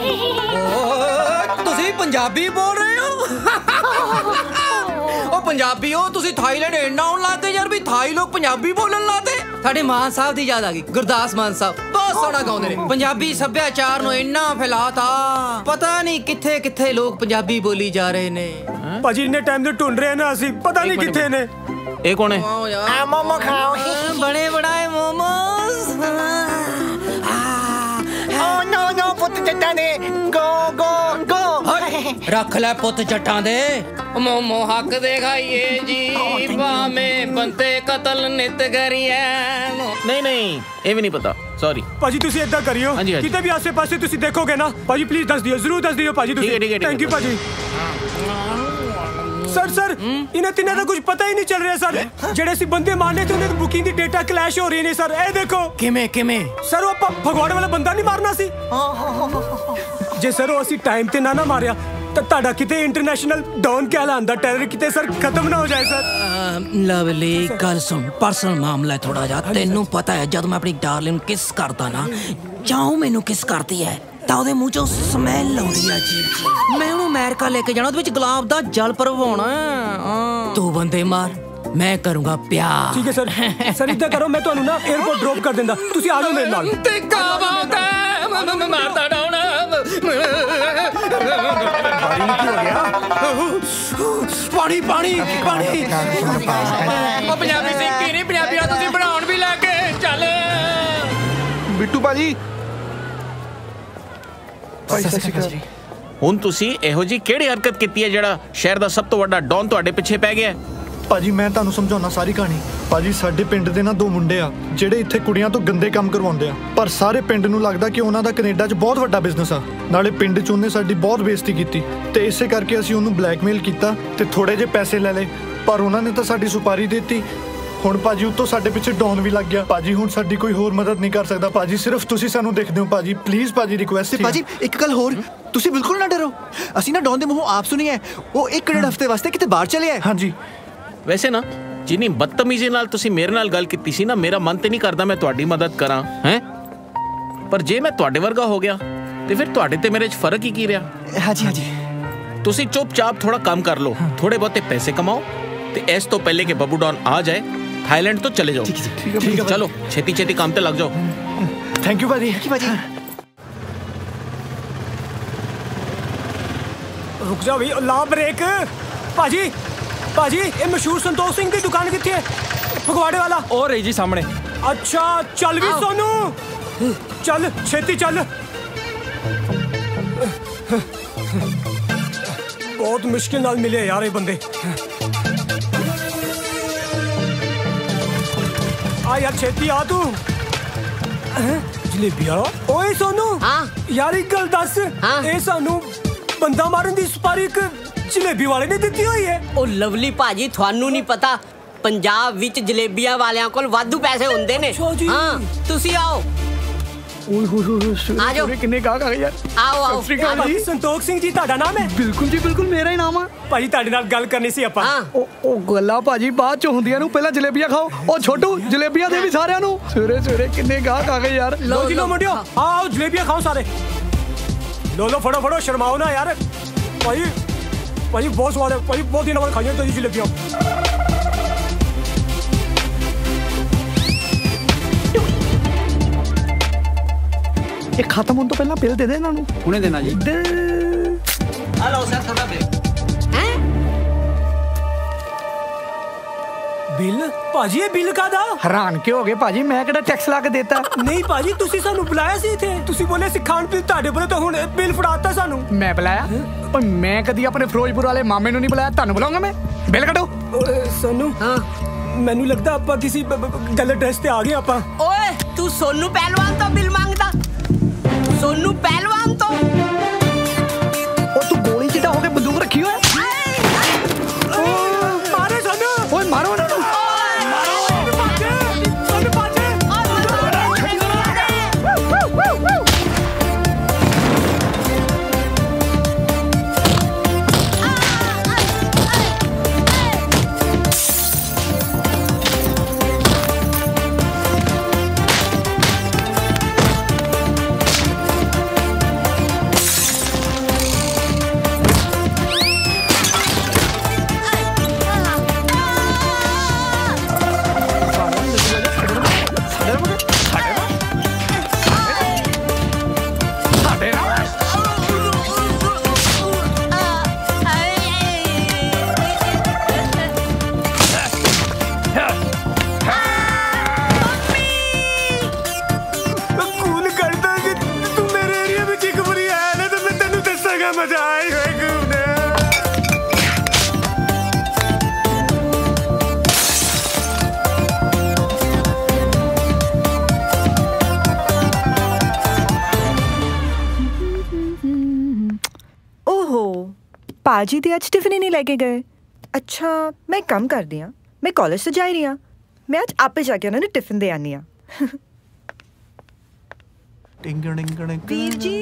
ਤੁਸੀਂ ਪੰਜਾਬੀ ਬੋਲ ਰਹੇ ਹੋ? ਉਹ ਪੰਜਾਬੀ ਹੋ ਤੁਸੀਂ? ਥਾਈਲੈਂਡ ਇੰਨਾ ਆਉਣ ਲੱਗ ਗਏ ਯਾਰ ਵੀ ਥਾਈ ਲੋਕ ਪੰਜਾਬੀ ਬੋਲਣ ਲੱਗੇ। ਸਾਡੇ ਮਾਨ ਸਾਹਿਬ ਦੀ ਯਾਦ ਆ ਗਈ, ਗੁਰਦਾਸ ਮਾਨ ਸਾਹਿਬ ਬਹੁਤ ਸੋਹਣਾ ਗਾਉਂਦੇ ਨੇ। ਪੰਜਾਬੀ ਸੱਭਿਆਚਾਰ ਨੂੰ ਇੰਨਾ ਫੈਲਾਤਾ, ਪਤਾ ਨਹੀਂ ਕਿੱਥੇ ਕਿੱਥੇ ਲੋਕ ਪੰਜਾਬੀ ਬੋਲੀ ਜਾ ਰਹੇ ਨੇ।
ਭਾਜੀ ਇੰਨੇ ਟਾਈਮ ਤੋਂ ਢੂੰਡ ਰਹੇ ਨਾ ਅਸੀਂ, ਪਤਾ ਨਹੀਂ ਕਿੱਥੇ ਨੇ।
ਇਹ ਕੌਣ ਹੈ?
ਆ ਮੋਮੋ ਖਾਓ।
ਬਣੇ ਬਣਾਏ ਮੋਮੋਸ।
ਓ ਨੋ ਨੋ ਪੁੱਤ ਜੱਟਾਂ ਦੇ, ਗੋ ਗੋ ਗੋ।
ਰੱਖ ਲੈ ਪੁੱਤ ਜੱਟਾਂ ਦੇ। ਮੋਮੋ ਹੱਕ ਦੇ ਖਾਈਏ ਜੀ, ਭਾਵੇਂ ਬੰਦੇ ਕਤਲ ਨਿਤ ਕਰੀਏ।
ਨਹੀਂ ਨਹੀਂ, ਇਹ ਵੀ ਨਹੀਂ ਪਤਾ, ਸੌਰੀ
ਭਾਜੀ। ਤੁਸੀਂ ਏਦਾਂ ਕਰਿਓ, ਕਿਤੇ ਵੀ ਆਸੇ ਪਾਸੇ ਤੁਸੀਂ ਦੇਖੋਗੇ ਨਾ ਭਾਜੀ, ਪਲੀਜ਼ ਦੱਸ ਦਿਓ, ਜ਼ਰੂਰ ਦੱਸ ਦਿਓ ਭਾਜੀ ਤੁਸੀਂ। ਥੈਂਕ ਯੂ ਭਾਜੀ। ਸਰ ਇਹਨਾਂ ਤਿੰਨਾਂ ਦਾ ਕੁਝ ਪਤਾ ਹੀ ਨਹੀਂ ਚੱਲ ਰਿਹਾ ਸਰ। ਜਿਹੜੇ ਅਸੀਂ ਬੰਦੇ ਮਾਰਨੇ ਤੇ ਉਹਨਾਂ ਦੀ ਬੁਕਿੰਗ ਦੀ ਡੇਟਾ ਕਲੈਸ਼ ਹੋ ਰਹੀ ਨੇ ਸਰ। ਇਹ ਦੇਖੋ।
ਕਿਵੇਂ
ਸਰ ਉਹ ਆਪਾਂ ਫਗਵਾੜੇ ਵਾਲਾ ਬੰਦਾ ਨਹੀਂ ਮਾਰਨਾ ਸੀ? ਜੇ ਸਰ ਉਹ ਅਸੀਂ ਟਾਈਮ ਤੇ ਨਾ ਮਾਰਿਆ ਤਾਂ ਤੁਹਾਡਾ ਕਿਤੇ ਇੰਟਰਨੈਸ਼ਨਲ ਡਾਊਨ ਕਹਿਲਾਂਦਾ ਟੈਰਰ ਕਿਤੇ ਸਰ ਖਤਮ ਨਾ ਹੋ ਜਾਏ ਸਰ।
ਲਵਲੀ ਗੱਲ ਸੁਣ, ਪਰਸਨਲ ਮਾਮਲਾ ਹੈ ਥੋੜਾ ਜਿਹਾ। ਤੈਨੂੰ ਪਤਾ ਹੈ ਜਦ ਮੈਂ ਆਪਣੀ ਡਾਰਲਿੰਗ ਨੂੰ ਕਿਸ ਕਰਦਾ ਨਾ, ਚਾਹੂੰ ਮੈਨੂੰ ਕਿਸ ਕਰਦੀ ਹੈ ਤਾਂ ਉਹਦੇ ਮੂੰਹ ਚੋਂ ਸਮੈਲ ਆਉਂਦੀ ਆ ਜੀ। ਮੈਂ ਉਹਨੂੰ ਅਮਰੀਕਾ ਲੈ ਕੇ ਜਾਣਾ, ਉਹਦੇ ਵਿੱਚ ਗੁਲਾਬ ਦਾ ਜਲ ਭਰਵਾਉਣਾ। ਤੂੰ ਬੰਦੇ ਮਾਰ, ਮੈਂ ਕਰੂੰਗਾ ਪਿਆਰ।
ਠੀਕ ਹੈ ਸਰ। ਸਰ ਇੱਦਾਂ ਕਰੋ, ਮੈਂ ਤੁਹਾਨੂੰ ਨਾ 에어ਪੋਰਟ ਡ੍ਰੌਪ ਕਰ ਦਿੰਦਾ, ਤੁਸੀਂ ਆ ਜਾਓ ਮੇਰੇ ਨਾਲ।
ਤੇ ਕਾ ਬਾਤ ਹੈ, ਮੈਂ ਮਾਰਦਾ ਡਾਉਣ। ਪਾਣੀ ਪਾਣੀ ਪਾਣੀ। ਉਹ ਪੰਜਾਬੀ ਸਿੱਕੀ ਨਹੀਂ, ਪੰਜਾਬੀਆਂ ਤੁਸੀਂ ਬਣਾਉਣ ਵੀ ਲੈ ਕੇ ਚੱਲ।
ਬਿੱਟੂ ਭਾਜੀ।
ਹੁਣ ਤੁਸੀਂ ਇਹੋ ਜੀ ਕਿਹੜੀ ਹਰਕਤ ਕੀਤੀ ਹੈ ਜਿਹੜਾ ਸ਼ਹਿਰ ਦਾ ਸਭ ਤੋਂ ਵੱਡਾ ਡੌਨ ਤੁਹਾਡੇ ਪਿੱਛੇ ਪੈ ਗਿਆ?
ਭਾਜੀ ਮੈਂ ਤੁਹਾਨੂੰ ਸਮਝਾਉਣਾ ਸਾਰੀ ਕਹਾਣੀ। ਭਾਜੀ ਸਾਡੇ ਪਿੰਡ ਦੇ ਨਾ 2 ਮੁੰਡੇ ਆ ਜਿਹੜੇ ਇੱਥੇ ਕੁੜੀਆਂ ਤੋਂ ਗੰਦੇ ਕੰਮ ਕਰਵਾਉਂਦੇ ਆ, ਪਰ ਸਾਰੇ ਪਿੰਡ ਨੂੰ ਲੱਗਦਾ ਕਿ ਉਹਨਾਂ ਦਾ ਕੈਨੇਡਾ 'ਚ ਬਹੁਤ ਵੱਡਾ ਬਿਜ਼ਨਸ ਆ। ਨਾਲੇ ਪਿੰਡ 'ਚ ਉਹਨੇ ਸਾਡੀ ਬਹੁਤ ਬੇਇੱਜ਼ਤੀ ਕੀਤੀ ਤੇ ਇਸੇ ਕਰਕੇ ਅਸੀਂ ਉਹਨੂੰ ਬਲੈਕਮੇਲ ਕੀਤਾ ਤੇ ਥੋੜੇ ਜਿਹੇ ਪੈਸੇ ਲੈ ਲਏ, ਪਰ ਉਹਨਾਂ ਨੇ ਤਾਂ ਸਾਡੀ ਸੁਪਾਰੀ ਦਿੱਤੀ। ਹੁਣ ਭਾਜੀ ਉੱਤੋਂ ਸਾਡੇ ਪਿੱਛੇ ਡੌਨ ਵੀ ਲੱਗ ਗਿਆ। ਭਾਜੀ ਹੁਣ ਸਾਡੀ ਕੋਈ ਹੋਰ ਮਦਦ ਨਹੀਂ ਕਰ ਸਕਦਾ ਭਾਜੀ, ਸਿਰਫ ਤੁਸੀਂ ਸਾਨੂੰ ਦੇਖਦੇ ਹੋ ਭਾਜੀ। ਪਲੀਜ਼ ਭਾਜੀ ਰਿਕੁਐਸਟ ਹੈ
ਭਾਜੀ। ਇੱਕ ਗੱਲ ਹੋਰ, ਤੁਸੀਂ ਬਿਲਕੁਲ ਨਾ ਡਰੋ। ਅਸੀਂ ਨਾ ਡੌਨ ਦੇ ਮੂੰਹੋਂ ਆਪ ਸੁਣੀ ਹੈ ਉਹ 1 ਹਫ਼ਤੇ ਵਾਸਤੇ ਕਿਤੇ ਬਾਹਰ ਚਲੇ ਆਏ।
ਹਾਂਜੀ।
ਵੈਸੇ ਨਾ ਜਿੰਨੀ ਬਦਤਮੀਜ਼ੀ ਨਾਲ ਤੁਸੀਂ ਮੇਰੇ ਨਾਲ ਗੱਲ ਕੀਤੀ ਸੀ ਨਾ, ਮੇਰਾ ਮਨ ਤੇ ਨਹੀਂ ਕਰਦਾ ਮੈਂ ਤੁਹਾਡੀ ਮਦਦ ਕਰਾਂ ਹੈ, ਪਰ ਜੇ ਮੈਂ ਤੁਹਾਡੇ ਵਰਗਾ ਹੋ ਗਿਆ ਤੇ ਫਿਰ ਤੁਹਾਡੇ ਤੇ ਮੇਰੇ 'ਚ ਫਰਕ ਹੀ ਕੀ ਰਿਹਾ?
ਹਾਂਜੀ।
ਤੁਸੀਂ ਚੁੱਪਚਾਪ ਥੋੜਾ ਕੰਮ ਕਰ ਲਓ, ਥੋੜੇ ਬਹੁਤੇ ਪੈਸੇ ਕਮਾਓ ਤੇ ਇਸ ਤੋਂ ਪਹਿਲੇ ਕਿ ਬੱਬੂ ਡੌਨ ਆ ਜਾਏ थाईलैंड तो चले जाओ। ठीक है चलो छेती छेती काम पे लग जाओ।
थैंक यू भाजी।
रुक जाओ भाई, ला ब्रेक। भाजी ये मशहूर संतोष सिंह की दुकान कितनी है? फगवाड़े वाला
और रही जी सामने।
अच्छा चल भी सोनू, चल छेती चल। बहुत मुश्किल नाल मिले यार ये बंदे। आ यार छेती आ तू। जलेबी वाला ओए सोनू। यार एक गल दस, ए सानू बंदा मारन दी सुपारी एक जलेबी वाले ने दित्ती हुई है।
ओ लवली भाजी थानू नहीं पता, पंजाब विच जलेबियां वालियां कोल वाधू पैसे हुंदे ने। हां तुसी आओ। आ जाओ।
किन्ने गाहक आ गए यार।
आओ
जी। संतोष सिंह जी ਤੁਹਾਡਾ ਨਾਮ ਹੈ?
ਬਿਲਕੁਲ ਜੀ ਬਿਲकुल ਮੇਰਾ ਹੀ ਨਾਮ ਆ
ਭਾਜੀ। ਤੁਹਾਡੇ ਨਾਲ ਗੱਲ ਕਰਨੀ ਸੀ ਆਪਾਂ।
ਉਹ ਗੱਲਾਂ ਭਾਜੀ ਬਾਅਦ ਚ ਹੁੰਦੀਆਂ ਨੂੰ, ਪਹਿਲਾਂ ਜਲੇਬੀਆਂ ਖਾਓ। ਉਹ ਛੋਟੂ ਜਲੇਬੀਆਂ ਦੇ ਵੀ ਸਾਰਿਆਂ ਨੂੰ। ਸਵੇਰੇ ਕਿੰਨੇ ਗਾਹਕ ਆ ਗਏ ਯਾਰ।
ਲਓ ਜੀ ਲਓ ਮੁੰਡਿਓ, ਆਓ ਜਲੇਬੀਆਂ ਖਾਓ ਸਾਰੇ। ਲੋ ਫੜੋ ਸ਼ਰਮਾਓ ਨਾ ਯਾਰ। ਭਾਜੀ ਬਹੁਤ ਸਵਾਦ ਹੈ ਭਾਜੀ, ਬਹੁਤ ਦਿਨਾਂ ਬਾਅਦ ਖਾਈਆਂ ਤੁਸੀਂ ਜਲੇਬੀਆਂ।
ਇਹ ਖਤਮ ਹੋਣ ਤੋਂ ਪਹਿਲਾਂ ਬਿੱਲ ਦੇ ਦੇ ਇਹਨਾਂ ਨੂੰ।
ਹੁਣੇ ਦੇਣਾ ਜੀ।
ਆ ਲਓ ਸਰ ਤੁਹਾਡਾ ਬਿੱਲ।
ਬਿੱਲ ਭਾਜੀ, ਇਹ ਬਿੱਲ ਕਾਦਾ?
ਹੈਰਾਨ ਕਿਉਂ ਹੋ ਗਏ ਭਾਜੀ? ਮੈਂ ਕਿਹੜਾ ਟੈਕਸ ਲਾ ਕੇ ਦੇਤਾ?
ਨਹੀਂ ਭਾਜੀ, ਤੁਸੀਂ ਸਾਨੂੰ ਬੁਲਾਇਆ ਸੀ ਇੱਥੇ। ਤੁਸੀਂ ਬੋਲੇ ਸੀ ਖਾਣ ਪੀਣ ਤੁਹਾਡੇ ਬੋਲੇ ਤਾਂ ਹੁਣ ਬਿੱਲ ਫੜਾਤਾ ਸਾਨੂੰ।
ਮੈਂ ਬੁਲਾਇਆ? ਓਏ ਮੈਂ ਕਦੀ ਆਪਣੇ ਫਿਰੋਜ਼ਪੁਰ ਵਾਲੇ ਮਾਮੇ ਨੂੰ ਨਹੀਂ ਬੁਲਾਇਆ, ਤੁਹਾਨੂੰ ਬੁਲਾਉਂਗਾ ਮੈਂ। ਬਿੱਲ ਕੱਢੋ।
ਸਾਨੂੰ ਮੈਨੂੰ ਲੱਗਦਾ ਆਪਾਂ ਕਿਸੇ ਗਲਤ ਐਡਰੈਸ ਤੇ ਆ ਗਏ ਆਪਾਂ।
ਓਏ ਤੂੰ ਸੋਨੂ ਪਹਿਲਵਾਨ ਤੋਂ ਬਿੱਲ ਮੰਗਦਾ? ਸੋਨੂ ਪਹਿਲਵਾਨ ਤੋਂ?
ਉਹ ਤੂੰ ਗੋਲੀ ਚਿੱਟਾ ਹੋ ਕੇ ਬੰਦੂਕ ਰੱਖੀ ਹੋਇਆ?
ਮਾਰੇ ਸਾਨੂੰ।
ਓਏ ਮਾਰੋ ਇਹਨਾਂ ਨੂੰ।
पाजी ते आज टिफिन ही नहीं लेके गए। अच्छा मैं कम कर दिया, मैं कॉलेज तो जा ही रही हाँ, मैं आज आपे जाके उन्होंने टिफिन दे आनी हाँ। वीर जी,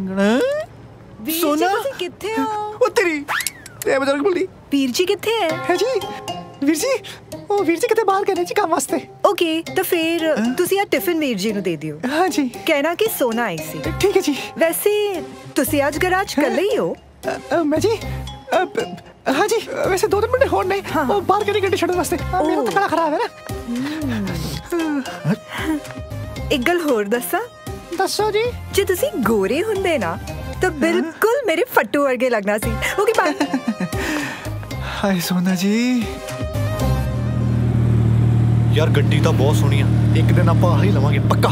सोना
किथे हो?
ओ तेरी ए बजार बोली
वीर जी किथे है
जी? वीर जी ओ वीर जी किते बाहर गए जी काम वास्ते।
ओके तो फिर तुसी यार टिफिन वीर जी नु दे दियो।
हाँ जी।
कहना कि सोना आई सी।
ठीक है जी।
वैसे तुसी आज गराज कल ही हो?
मैं जी हाँ जी वैसे 2-3 मिनट होने नहीं हाँ। बाहर करी गड्डी छड़न वास्ते मेरा तो गला खराब है ना।
एक गल होर दसा।
दसो जी।
जे तुसी गोरे हुंदे ना तो बिल्कुल मेरे फट्टू वर्गे लगना सी। Okay bye.
हाय सोना जी।
यार गड्डी तो बहुत सोहनी आ, एक दिन आप ही लवांगे पक्का।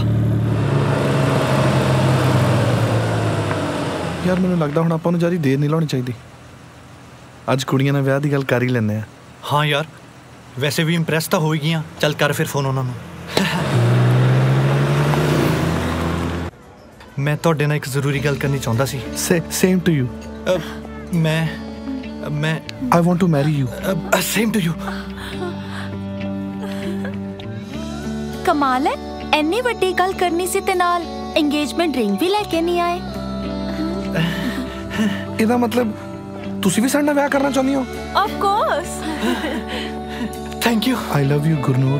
यार मैंने लगता हुण आपां नूं ज़्यादा देर नहीं लाउणी चाहिदी। अज कुड़ियां नाल विआह दी गल कर ही लैंदे आ।
हाँ यार वैसे भी इंप्रैस तो हो ही गई। चल कर फिर फोन उन्हां नूं। मैं तुहाडे नाल एक जरूरी गल करनी चाहुंदा सी।
Same to you.
मैं
I want to marry you.
Same to you.
कमाल है, इन्नी वड्डी गल करनी सी ते नाल एंगेजमेंट रिंग भी लेके नहीं आए।
ਇਹਦਾ मतलब ਤੁਸੀਂ ਵੀ ਸਾਡੇ ਨਾਲ ਵਿਆਹ ਕਰਨਾ ਚਾਹੁੰਦੀ ਹੋ?
Of course.
Thank you.
I love you Gurnoor.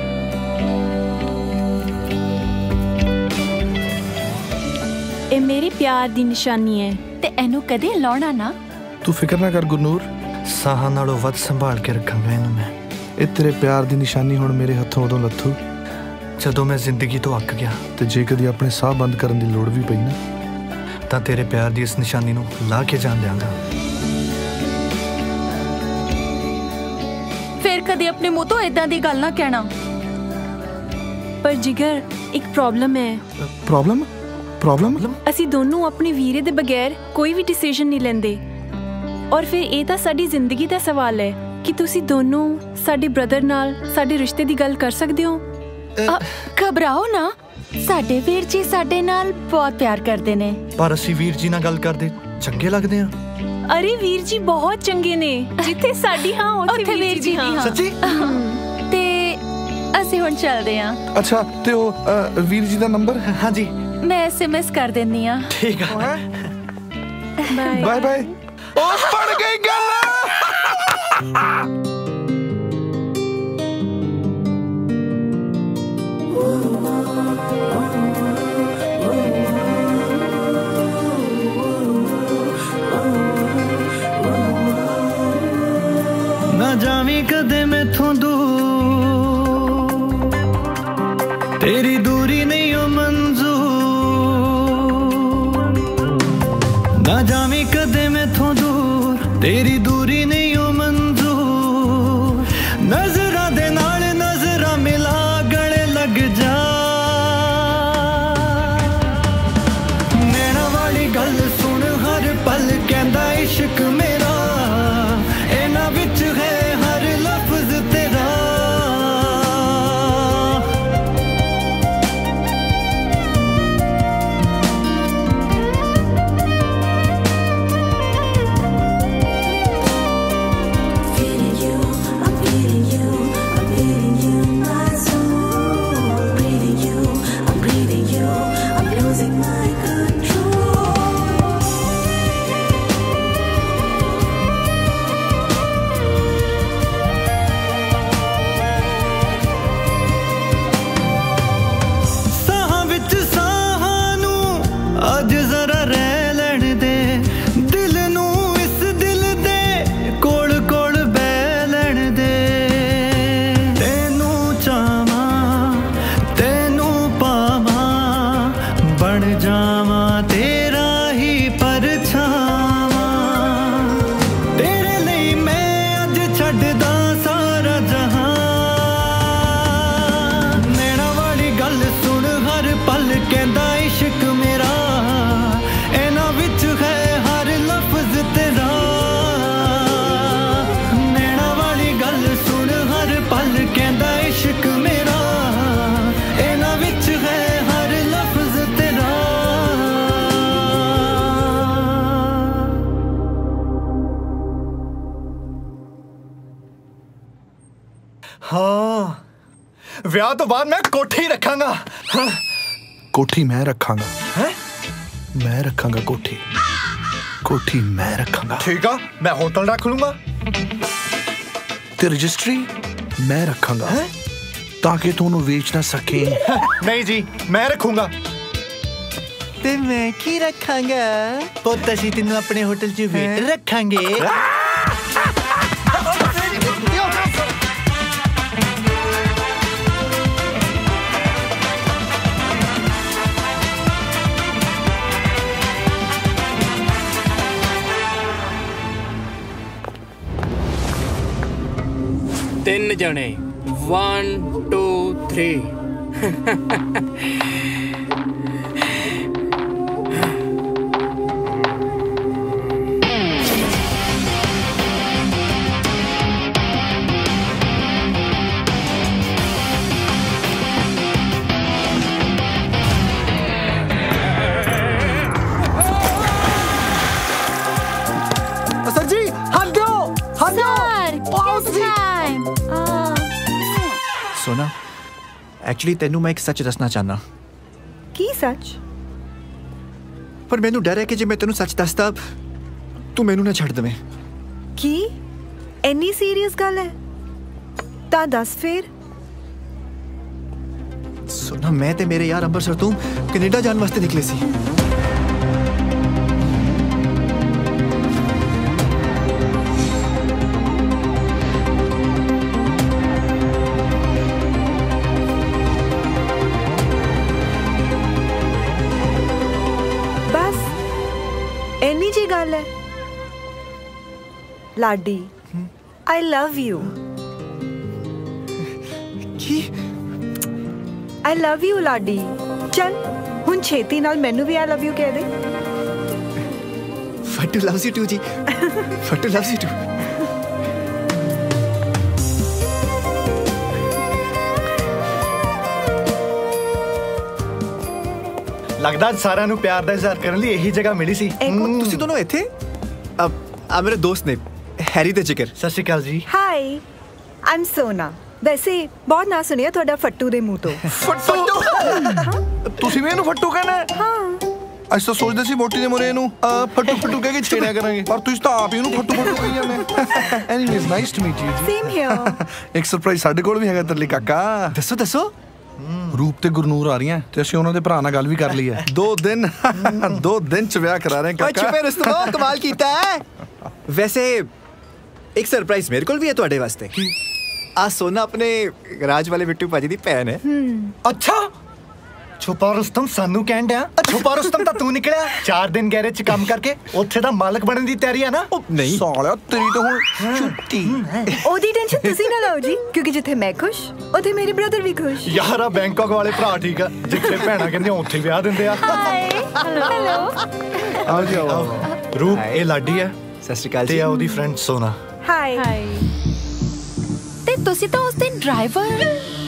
ਇਹ ਮੇਰੀ ਪਿਆਰ ਦੀ ਨਿਸ਼ਾਨੀ ਹੈ
ਤੇ ਇਹਨੂੰ ਕਦੇ ਲਾਉਣਾ ਨਾ।
ਤੂੰ ਫਿਕਰ ਨਾ ਕਰ ਗੁਰਨੂਰ,
ਸਾਹਾਂ ਨਾਲੋਂ ਵੱਧ ਸੰਭਾਲ ਕੇ ਰੱਖਾਂਗਾ ਇਹਨੂੰ ਮੈਂ।
ਇਹ ਤੇਰੇ ਪਿਆਰ ਦੀ ਨਿਸ਼ਾਨੀ ਹੁਣ ਮੇਰੇ ਹੱਥੋਂ ਉਦੋਂ ਲੱਥੂ
ਜਦੋਂ ਮੈਂ ਜ਼ਿੰਦਗੀ ਤੋਂ ਅੱਕ ਗਿਆ।
ਤੇ ਜੇ ਕਦੀ ਆਪਣੇ ਸਾਹ ਬੰਦ ਕਰਨ ਦੀ ਲੋੜ ਵੀ ਪਈ ਨਾ
ਤਾਂ ਤੇਰੇ ਪਿਆਰ ਦੀ ਇਸ ਨਿਸ਼ਾਨੀ ਨੂੰ ਲਾ ਕੇ ਜਾਣ ਦਿਆਂਗਾ।
ਫਿਰ ਕਦੇ ਆਪਣੇ ਮੂੰਹ ਤੋਂ ਇਦਾਂ ਦੀ ਗੱਲ ਨਾ ਕਹਿਣਾ।
ਪਰ ਜਿਗਰ ਇੱਕ ਪ੍ਰੋਬਲਮ ਹੈ।
ਪ੍ਰੋਬਲਮ?
ਅਸੀਂ ਦੋਨੋਂ ਆਪਣੇ ਵੀਰੇ ਦੇ ਬਗੈਰ ਕੋਈ ਵੀ ਡਿਸੀਜਨ ਨਹੀਂ ਲੈਂਦੇ। ਔਰ ਫਿਰ ਇਹ ਤਾਂ ਸਾਡੀ ਜ਼ਿੰਦਗੀ ਦਾ ਸਵਾਲ ਹੈ ਕਿ ਤੁਸੀਂ ਦੋਨੋਂ ਸਾਡੇ ਬ੍ਰਦਰ ਨਾਲ ਸਾਡੇ ਰਿਸ਼ਤੇ ਦੀ ਗੱਲ ਕਰ ਸਕਦੇ ਹੋ।
ਘਬਰਾਓ ਨਾ, ਸਾਡੇ ਵੀਰ ਜੀ ਸਾਡੇ ਨਾਲ ਬਹੁਤ ਪਿਆਰ ਕਰਦੇ ਨੇ।
ਪਰ ਅਸੀਂ ਵੀਰ ਜੀ ਨਾਲ ਗੱਲ ਕਰਦੇ ਚੰਗੇ ਲੱਗਦੇ ਆ।
ਅਰੇ ਵੀਰ ਜੀ ਬਹੁਤ ਚੰਗੇ ਨੇ, ਜਿੱਥੇ ਸਾਡੀ ਹਾਂ ਉੱਥੇ ਵੀਰ ਜੀ ਹਾਂ।
ਸੱਚੀ?
ਤੇ ਅਸੀਂ ਹੁਣ ਚੱਲਦੇ ਹਾਂ।
ਅੱਛਾ ਤੇ ਉਹ ਵੀਰ ਜੀ ਦਾ ਨੰਬਰ?
ਹਾਂਜੀ
ਮੈਂ SMS ਕਰ ਦਿੰਨੀ ਆ।
ਠੀਕ ਆ।
Bye bye. ਉਹ ਪੜ ਗਈ ਗੱਲ।
ना जावी कदे मैथों दूर, तेरी दूरी नहीं हो मंजूर। ना जावी कदे मैथों दूर, तेरी दूरी नहीं हो मंजूर। नजरा दे नाल नजरा मिला गले लग जा। नैना वाली गल सुन हर पल कहंदा इश्क मेरा, इना विच है हर लफ्ज तेरा। अज जरा रह लैण दे दिल नू, इस दिल दे कोल कोल बह लैण दे। तेनू चावां तेनू पावां, बन जावां तेरा ही परछावां। तेरे लिए मैं अज छड्डदा सारा जहां। नैना वाली गल सुन हर पल कहंदा इश्क मेरा, एना विच है हर लफ्ज तेरा। नैना वाली गल सुन हर पल कहंदा इश्क मेरा, एना विच है हर लफ्ज तेरा।
हाँ ਵਿਆਹ ਤੋਂ ਬਾਅਦ ਮੈਂ ਕੋਠੀ ਰੱਖਾਂਗਾ।
कोठी मैं रखांगा है? मैं रखांगा कोठी, कोठी मैं रखांगा।
ठीक है, मैं होटल रख लूंगा।
ते रजिस्ट्री मैं रखांगा ताकि तू उन्हें बेच ना सके।
नहीं जी, मैं रखूंगा।
ते मैं की रखांगा?
पुत्त असीं तैनूं अपने होटल च वेटर रखांगे।
तीन जने 1 2 3
सर जी हट जाओ, हट जाओ। सोना, एक्चुअली तेनू मैं एक सच दसना चाहना।
की सच?
पर मैनू डर है कि जे मैं तेनू सच दसदा तू मैनू ना छड़ देवें।
की इन्नी सीरियस गल है? ता दस फिर।
सोना, मैं ते मेरे यार अंबरसर तू कनेडा जाने वास्ते निकले सी।
इन्नी जी गल है लाडी। I love you. I love you लाडी। चल हुन छेती नाल मैनू भी आई लव यू कह दे।
फट्टू लव्स यू टू जी। फट्टू लव्स यू टू।
लगदा सारिਆਂ ਨੂੰ ਪਿਆਰ ਦਾ ਇਜ਼ਹਾਰ ਕਰਨ ਲਈ ਇਹੀ ਜਗ੍ਹਾ ਮਿਲੀ ਸੀ।
ਤੁਸੀਂ ਦੋਨੋਂ ਇੱਥੇ? ਆ ਮੇਰੇ ਦੋਸਤ ਨੇ ਹੈਰੀ ਤੇ ਜਿਗਰ।
ਸਤਿ ਸ਼੍ਰੀ ਅਕਾਲ ਜੀ।
हाय आई एम सोना। वैसे बहुत ना सुनिया ਤੁਹਾਡਾ ਫੱਟੂ ਦੇ ਮੂੰਹ ਤੋਂ।
ਫੱਟੂ? ਤੁਸੀਂ ਵੀ ਇਹਨੂੰ ਫੱਟੂ ਕਹਿੰਦੇ?
ਹਾਂ।
ਅਸੀਂ ਤਾਂ ਸੋਚਦੇ ਸੀ ਮੋਟੀ ਦੇ ਮੁਰੇ ਇਹਨੂੰ ਫੱਟੂ ਫੱਟੂ ਕਹਿ ਕੇ ਛੇੜਿਆ ਕਰਾਂਗੇ, ਪਰ ਤੁਸੀਂ ਤਾਂ ਆਪ ਹੀ ਇਹਨੂੰ ਫੱਟੂ ਫੱਟੂ ਕਹੀ ਜਾਂਦੇ। Anyways nice to meet you.
Same here.
ਇੱਕ ਸਰਪ੍ਰਾਈਜ਼ ਸਾਡੇ ਕੋਲ ਵੀ ਹੈਗਾ ਤੇਰੇ ਲਈ ਕਾਕਾ।
ਦੱਸੋ ਦੱਸੋ।
ਰੂਪ ਤੇ ਗੁਰਨੂਰ ਆ ਰਹੀਆਂ ਤੇ ਅਸੀਂ ਉਹਨਾਂ ਦੇ ਭਰਾ ਨਾਲ ਗੱਲ ਵੀ ਕਰ ਲਈ ਹੈ। 2 ਦਿਨ ਚ ਵਿਆਹ ਕਰਾ ਰਹੇ ਕਾਕਾ।
ਛੁਪੇ ਰਿਸ਼ਤੋ ਕਮਾਲ ਕੀਤਾ ਹੈ। ਵੈਸੇ ਇੱਕ ਸਰਪ੍ਰਾਈਜ਼ ਮੇਰੇ ਕੋਲ ਵੀ ਹੈ ਤੁਹਾਡੇ ਵਾਸਤੇ। ਆ ਸੋਨਾ ਆਪਣੇ ਰਾਜ ਵਾਲੇ ਬਿੱਟੂ ਭਾਜੀ ਦੀ ਭੈਣ ਹੈ।
ਅੱਛਾ, ਛੁਪਾ ਰੁਸਤਮ ਸਾਨੂੰ ਕਹਿਣ ਡਿਆ? ਛੁਪਾ ਰੁਸਤਮ ਤਾਂ ਤੂੰ ਨਿਕਲਿਆ। 4 ਦਿਨ ਗੈਰੇਜ 'ਚ ਕੰਮ ਕਰਕੇ ਉੱਥੇ ਦਾ ਮਾਲਕ ਬਣਨ ਦੀ ਤਿਆਰੀ ਆ ਨਾ?
ਨਹੀਂ
ਸਾਲਿਆ, ਤੇਰੀ ਤਾਂ ਹੁਣ ਛੁੱਟੀ।
ਉਹਦੀ ਟੈਨਸ਼ਨ ਤੁਸੀਂ ਨਾ ਲਓ ਜੀ, ਕਿਉਂਕਿ ਜਿੱਥੇ ਮੈਂ ਖੁਸ਼ ਉੱਥੇ ਮੇਰੇ ਬ੍ਰਦਰ ਵੀ ਖੁਸ਼।
ਯਾਰ ਆ ਬੈਂਕਾਕ ਵਾਲੇ ਭਰਾ ਠੀਕ ਆ, ਜਿੱਥੇ ਭੈਣਾਂ ਕਹਿੰਦੇ ਉੱਥੇ ਵਿਆਹ ਦਿੰਦੇ ਆ।
ਹਾਏ ਹੈਲੋ।
ਆਓ ਜੀ ਆਓ।
ਰੂਪ ਇਹ ਲਾਡੀ ਹੈ।
ਸਤਿ ਸ਼੍ਰੀ ਅਕਾਲ ਜੀ।
ਤੇ ਆ ਉਹਦੀ ਫਰੈਂਡ ਸੋਨਾ।
ਹਾਏ।
ਤੇ ਤੁਸੀਂ ਤਾਂ ਉਸ ਦਿਨ ਡਰਾਈਵਰ।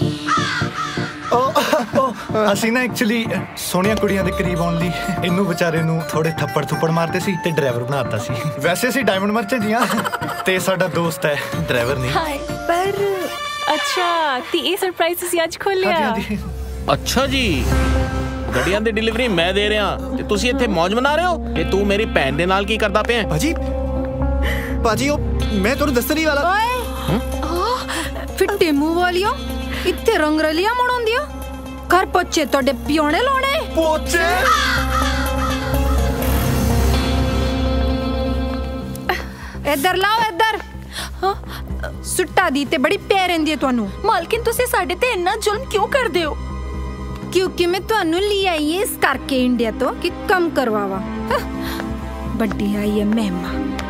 ਅਸੀਂ ਨਾ ਐਕਚੁਅਲੀ ਸੋਹਣੀਆਂ ਕੁੜੀਆਂ ਦੇ ਕਰੀਬ ਆਉਣ ਲਈ ਇਹਨੂੰ ਵਿਚਾਰੇ ਨੂੰ ਥੋੜੇ ਥੱਪੜ ਮਾਰਦੇ ਸੀ ਤੇ ਡਰਾਈਵਰ ਬਣਾਤਾ ਸੀ। ਵੈਸੇ ਅਸੀਂ ਡਾਇਮੰਡ ਮਰਚੈਂਟ ਜੀ ਹਾਂ ਤੇ ਸਾਡਾ ਦੋਸਤ ਹੈ, ਡਰਾਈਵਰ ਨਹੀਂ।
ਹਾਏ
ਪਰ
ਅੱਛਾ, ਤੇ ਇਹ ਸਰਪ੍ਰਾਈਜ਼ ਤੁਸੀਂ ਅੱਜ ਖੋਲਿਆ?
ਅੱਛਾ ਜੀ, ਗੱਡੀਆਂ ਦੀ ਡਿਲੀਵਰੀ ਮੈਂ ਦੇ ਰਿਹਾ ਤੇ ਤੁਸੀਂ ਇੱਥੇ ਮौज ਮਨਾ ਰਹੇ ਹੋ। ਤੇ ਤੂੰ ਮੇਰੀ ਭੈਣ ਦੇ ਨਾਲ ਕੀ ਕਰਦਾ ਪਿਆ?
ਭਾਜੀ ਉਹ ਮੈਂ ਤੁਹਾਨੂੰ ਦੱਸਣ ਹੀ ਵਾਲਾ।
ਫਿੱਟੇ ਮੂੰਹ ਵਾਲਿਓ, ਇੱਥੇ ਰੰਗਰਲੀਆਂ ਮੜਾਉਂਦੀਆਂ। ਘਰ ਪੋਚੇ ਤੁਹਾਡੇ ਪਿਓਣੇ ਲਾਉਣੇ।
ਪੋਚੇ?
ਇੱਧਰ ਲਾਓ, ਇੱਧਰ। ਸੁੱਟਾ ਦੀ ਤੇ ਬੜੀ ਪੈ ਰਹਿੰਦੀ ਹੈ ਤੁਹਾਨੂੰ।
ਮਾਲਕਿਨ ਤੁਸੀਂ ਸਾਡੇ ਤੇ ਇੰਨਾ ਜ਼ੁਲਮ ਕਿਉਂ ਕਰਦੇ ਹੋ?
ਕਿਉਂਕਿ ਮੈਂ ਤੁਹਾਨੂੰ ਲਈ ਆਈ ਇਸ ਕਰਕੇ ਇੰਡੀਆ ਤੋਂ ਕਿ ਕੰਮ ਕਰਵਾਵਾ। ਵੱਡੀ ਆਈ ਹੈ ਮਹਿਮਾ।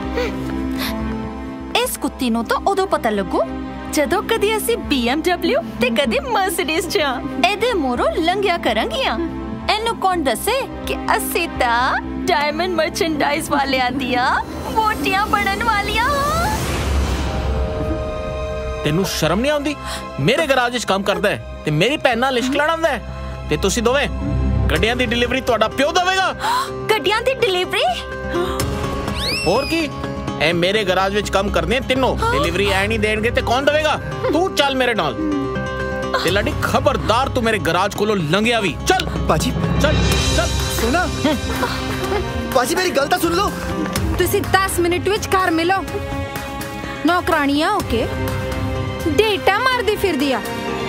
ਇਸ ਕੁੱਤੀ ਨੂੰ ਤਾਂ ਉਦੋਂ ਪਤਾ ਲੱਗੂ ਜਦੋਂ ਕਦੀ ਅਸੀਂ BMW ਤੇ ਕਦੀ ਮਰਸੀਡੀਜ਼ 'ਚ ਇਹਦੇ ਮੋਰੋਂ ਲੰਘਿਆ ਕਰਾਂਗੀਆਂ। ਇਹਨੂੰ ਕੌਣ ਦੱਸੇ ਕਿ ਅਸੀਂ ਤਾਂ ਡਾਇਮੰਡ ਮਰਚੈਂਡਾਈਜ਼ ਵਾਲਿਆਂ ਦੀਆਂ ਵੋਟੀਆਂ ਬਣਨ ਵਾਲੀਆਂ।
ਤੈਨੂੰ ਸ਼ਰਮ ਨਹੀਂ ਆਉਂਦੀ? ਮੇਰੇ ਗਰਾਜ 'ਚ ਕੰਮ ਕਰਦਾ ਹੈ ਤੇ ਮੇਰੀ ਭੈਣ ਨਾਲ ਲਿਸ਼ਕ ਲੜਾਉਂਦਾ ਹੈ ਤੇ ਤੁਸੀਂ ਦੋਵੇਂ ਗੱਡੀਆਂ ਦੀ ਡਿਲੀਵਰੀ ਤੁਹਾਡਾ ਪਿਓ ਦੇਵੇਗਾ।
ਗੱਡੀਆਂ ਦੀ ਡਿਲੀਵਰੀ?
ਹੋਰ ਕੀ, ए मेरे गराज विच काम करने तीनों डिलीवरी ऐ नहीं देंगे ते कौन देवेगा? तू चल मेरे नाल ते लड़ी खबरदार तू मेरे गराज कोलों लंघिया भी। चल
पाजी
चल चल
सुना पाजी मेरी गल तां सुन लो।
तुसी 10 मिनट विच घर मिलो। नौकरानियां ओके डेटा मारदी फिरदी आ।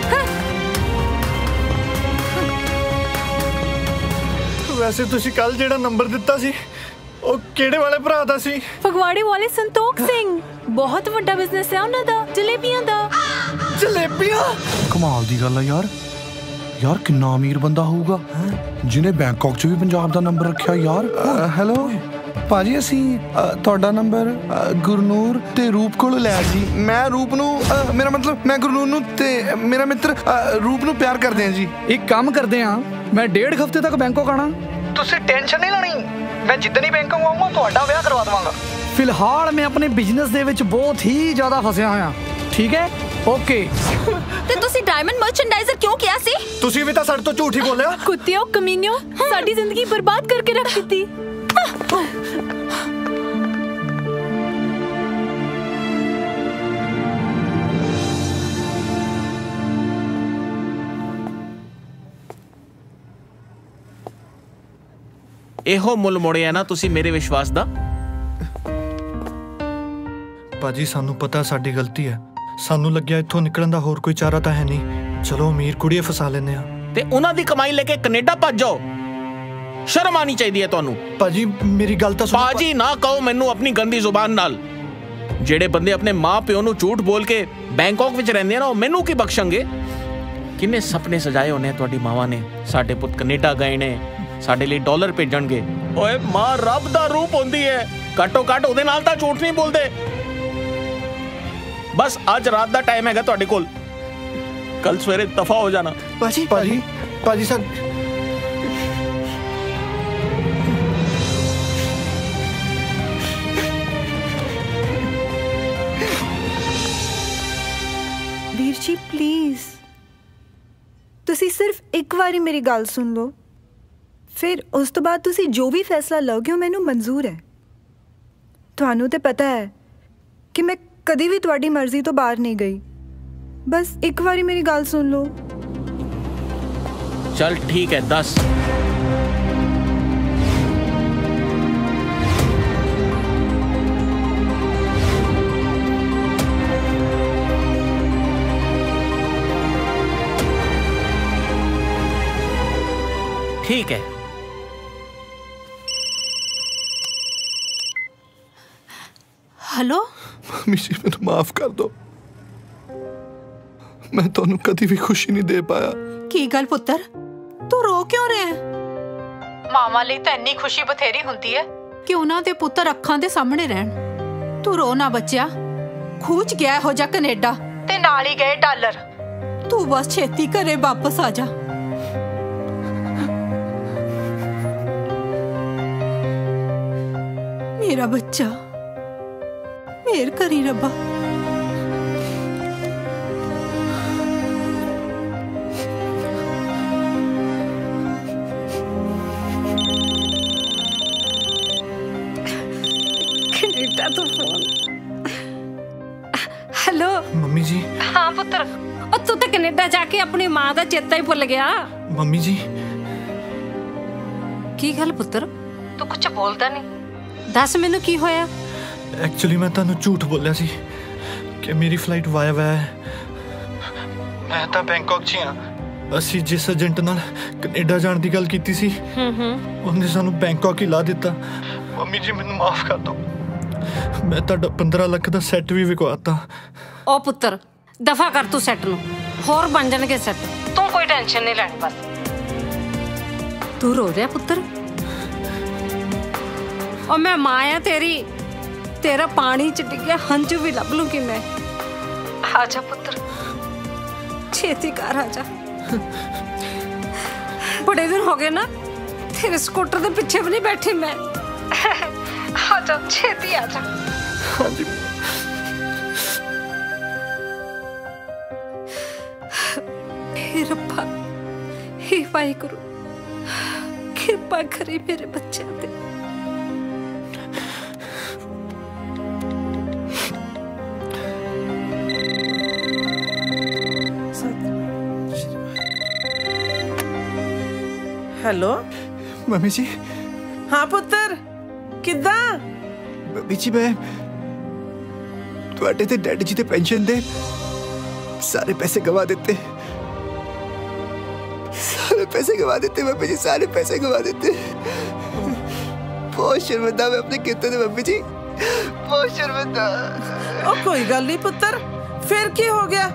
वैसे तुसी कल जेड़ा नंबर दिता सी ਉਹ ਕਿਹੜੇ ਵਾਲੇ ਭਰਾ ਦਾ ਸੀ?
ਫਗਵਾੜੇ ਵਾਲੇ ਸੰਤੋਖ ਸਿੰਘ। ਬਹੁਤ ਵੱਡਾ ਬਿਜ਼ਨਸ ਹੈ ਉਹਨਾਂ ਦਾ, ਜਲੇਬੀਆਂ ਦਾ।
ਜਲੇਬੀਆਂ?
ਕਮਾਲ ਦੀ ਗੱਲ ਆ ਯਾਰ। ਯਾਰ ਕਿੰਨਾ ਅਮੀਰ ਬੰਦਾ ਹੋਊਗਾ ਜਿਹਨੇ ਬੈਂਕਾਕ 'ਚ ਵੀ ਪੰਜਾਬ ਦਾ ਨੰਬਰ ਰੱਖਿਆ ਯਾਰ। ਹੈਲੋ ਭਾਜੀ, ਅਸੀਂ ਤੁਹਾਡਾ ਨੰਬਰ ਗੁਰਨੂਰ ਤੇ ਰੂਪ ਕੋਲੋਂ ਲਿਆ ਜੀ। ਮੈਂ ਰੂਪ ਨੂੰ ਮੇਰਾ ਮਤਲਬ ਮੈਂ ਗੁਰਨੂਰ ਨੂੰ ਤੇ ਮੇਰਾ ਮਿੱਤਰ ਰੂਪ ਨੂੰ ਪਿਆਰ ਕਰਦੇ ਹਾਂ ਜੀ।
ਇੱਕ ਕੰਮ ਕਰਦੇ ਹਾਂ, ਮੈਂ 1.5 ਹਫ਼ਤੇ ਤੱਕ ਬੈਂਕਾਕ ਆਣਾ। ਤੁਸੀਂ ਟੈਨਸ਼ਨ ਨਹੀਂ ਲੈਣੀ, ਮੈਂ ਜਿੱਦਣ ਹੀ ਬੈਂਕਾਕ ਆਉਂਗਾ ਤੁਹਾਡਾ ਵਿਆਹ ਕਰਵਾ ਦਵਾਂਗਾ। ਫਿਲਹਾਲ ਮੈਂ ਆਪਣੇ ਬਿਜ਼ਨਸ ਦੇ ਵਿੱਚ ਬਹੁਤ ਹੀ ਜ਼ਿਆਦਾ ਫਸਿਆ ਹੋਇਆ। ਠੀਕ ਹੈ, ਓਕੇ।
ਤੇ ਤੁਸੀਂ ਡਾਇਮੰਡ ਮਰਚੈਂਡਾਈਜ਼ਰ ਕਿਉਂ ਕਿਹਾ ਸੀ?
ਤੁਸੀਂ ਵੀ ਤਾਂ ਸਾਡੇ ਤੋਂ ਝੂਠ ਹੀ ਬੋਲਿਆ।
ਕੁੱਤਿਓ ਕਮੀਨਿਓ, ਸਾਡੀ ਜ਼ਿੰਦਗੀ ਬਰਬਾਦ ਕਰਕੇ ਰੱਖ ਦਿੱਤੀ।
ਇਹੋ ਮੁੱਲ ਮੋੜਿਆ ਨਾ ਤੁਸੀਂ ਮੇਰੇ ਵਿਸ਼ਵਾਸ ਦਾ।
ਭਾਜੀ ਸਾਨੂੰ ਪਤਾ ਸਾਡੀ ਗਲਤੀ ਹੈ। ਸਾਨੂੰ ਲੱਗਿਆ ਇੱਥੋਂ ਨਿਕਲਣ ਦਾ ਹੋਰ ਕੋਈ ਚਾਰਾ ਤਾਂ ਹੈ ਨਹੀਂ। ਚਲੋ ਅਮੀਰ ਕੁੜੀਏ ਫਸਾ ਲੈਂਦੇ ਆ
ਤੇ ਉਹਨਾਂ ਦੀ ਕਮਾਈ ਲੈ ਕੇ ਕੈਨੇਡਾ ਭੱਜ ਜਾਓ। ਸ਼ਰਮ ਆਣੀ ਚਾਹੀਦੀ ਹੈ ਤੁਹਾਨੂੰ।
ਭਾਜੀ ਮੇਰੀ ਗੱਲ ਤਾਂ ਸੁਣੋ।
ਭਾਜੀ ਨਾ ਕਹੋ ਮੈਨੂੰ ਆਪਣੀ ਗੰਦੀ ਜ਼ੁਬਾਨ ਨਾਲ। ਜਿਹੜੇ ਬੰਦੇ ਆਪਣੇ ਮਾਂ ਪਿਓ ਨੂੰ ਝੂਠ ਬੋਲ ਕੇ ਬੈਂਕਾਕ ਵਿੱਚ ਰਹਿੰਦੇ ਆ ਨਾ, ਉਹ ਮੈਨੂੰ ਕੀ ਬਖਸ਼ਣਗੇ? ਕਿੰਨੇ ਸੁਪਨੇ ਸਜਾਏ ਹੋਣੇ ਤੁਹਾਡੀ ਮਾਵਾਂ ਨੇ। ਸਾਡੇ ਪੁੱਤ ਕੈਨੇਡਾ ਗਏ ਨੇ, ਸਾਡੇ ਲਈ ਡਾਲਰ ਭੇਜਣਗੇ। ਓਏ ਮਾਂ ਰੱਬ ਦਾ ਰੂਪ ਹੁੰਦੀ ਹੈ, ਘੱਟੋ ਘੱਟ ਉਹਦੇ ਨਾਲ ਤਾਂ ਝੂਠ ਨਹੀਂ ਬੋਲਦੇ। ਬਸ ਅੱਜ ਰਾਤ ਦਾ ਟਾਈਮ ਹੈਗਾ ਤੁਹਾਡੇ ਕੋਲ, ਕੱਲ ਸਵੇਰੇ ਦਫਾ ਹੋ ਜਾਣਾ।
ਭਾਜੀ ਭਾਜੀ ਭਾਜੀ ਸਰ
ਵੀਰ ਜੀ ਪਲੀਜ਼ ਤੁਸੀਂ ਸਿਰਫ ਇੱਕ ਵਾਰੀ ਮੇਰੀ ਗੱਲ ਸੁਣ ਲਓ, ਫਿਰ ਉਸ ਤੋਂ ਬਾਅਦ ਤੁਸੀਂ ਜੋ ਵੀ ਫੈਸਲਾ ਲਓਗੇ ਉਹ ਮੈਨੂੰ ਮਨਜ਼ੂਰ ਹੈ। ਤੁਹਾਨੂੰ ਤੇ ਪਤਾ ਹੈ ਕਿ ਮੈਂ ਕਦੀ ਵੀ ਤੁਹਾਡੀ ਮਰਜ਼ੀ ਤੋਂ ਬਾਹਰ ਨਹੀਂ ਗਈ। ਬਸ ਇੱਕ ਵਾਰੀ ਮੇਰੀ ਗੱਲ ਸੁਣ ਲਓ।
चल ठीक है 10। ठीक है।
हेलो
मम्मी जी मैंने माफ कर दो, मैं ਤੁਹਾਨੂੰ ਕਦੀ ਵੀ ਖੁਸ਼ੀ ਨਹੀਂ ਦੇ ਪਾਇਆ।
ਕੀ ਗੱਲ ਪੁੱਤਰ, ਤੂੰ ਰੋ ਕਿਉਂ ਰਿਹਾ ਹੈ? ਮਾਵਾਂ ਲਈ ਤਾਂ ਇੰਨੀ ਖੁਸ਼ੀ ਬਥੇਰੀ ਹੁੰਦੀ ਹੈ ਕਿ ਉਹਨਾਂ ਦੇ ਪੁੱਤਰ ਅੱਖਾਂ ਦੇ ਸਾਹਮਣੇ ਰਹਿਣ। ਤੂੰ ਰੋ ਨਾ ਬੱਚਿਆ, ਖੂਚ ਗਿਆ ਹੋ ਜਾ ਕੈਨੇਡਾ ਤੇ ਨਾਲ ਹੀ ਗਏ ਡਾਲਰ। ਤੂੰ ਬਸ ਛੇਤੀ ਘਰੇ ਵਾਪਸ ਆ ਜਾ। ਮੇਰਾ ਬੱਚਾ, ਮੇਰ ਕਰੀ ਰੱਬਾ।
कनेडा तो फोन। हेलो
मम्मी जी।
हाँ पुत्र, और तू तो कनेडा जाके अपनी माँ का चेता ही भुल गया।
मम्मी जी
की गल पुत्र, तू कुछ बोलता नहीं? दस मैनू की होया?
एक्चुअली मैं ਤੁਹਾਨੂੰ ਝੂਠ ਬੋਲਿਆ ਸੀ ਕਿ ਮੇਰੀ ਫਲਾਈਟ ਵਾਇਆ ਹੈ। ਮੈਂ ਤਾਂ ਬੈਂਕਾਕ 'ਚ ਹਾਂ। ਅਸੀਂ ਜਿਸ ਏਜੰਟ ਨਾਲ ਕੈਨੇਡਾ ਜਾਣ ਦੀ ਗੱਲ ਕੀਤੀ ਸੀ ਉਹਨੇ ਸਾਨੂੰ ਬੈਂਕਾਕ ਹੀ ਲਾ ਦਿੱਤਾ। ਮੰਮੀ ਜੀ ਮੈਨੂੰ ਮਾਫ ਕਰ ਦਿਓ, ਮੈਂ ਤੁਹਾਡਾ 15 ਲੱਖ ਦਾ ਸੈੱਟ ਵੀ ਵਿਕਵਾਤਾ।
ओ पुत्र दफा कर तू सैट नू, होर बन जाणगे सैट। तू कोई टेंशन नहीं लैनी बस। तू रो रहा पुत्र? और मैं मां आ तेरी, तेरा पानी च डिग्या हंझू भी लभ लूंगी मैं। आजा पुत्र, छेती कर आजा। बड़े दिन हो गए ना तेरे स्कूटर के पीछे भी नहीं बैठी मैं। आजा छेती आजा।
हाँ जी।
हे रब्बा, हे वाहिगुरु, कृपा करी मेरे बच्चे ते।
हेलो
मम्मी जी।
हाँ पुत्र किदा?
मम्मी जी मैं ਤੁਹਾਡੇ ਤੇ ਡੈਡੀ ਜੀ ਦੇ ਪੈਨਸ਼ਨ ਦੇ ਸਾਰੇ ਪੈਸੇ ਗਵਾ ਦਿੱਤੇ। सारे पैसे गवा देते मम्मी जी, सारे पैसे गवा देते। बहुत शर्मिंदा मैं अपने कितने थे मम्मी जी, बहुत शर्मिंदा।
ओ कोई गल नहीं पुत्र, फिर की हो गया?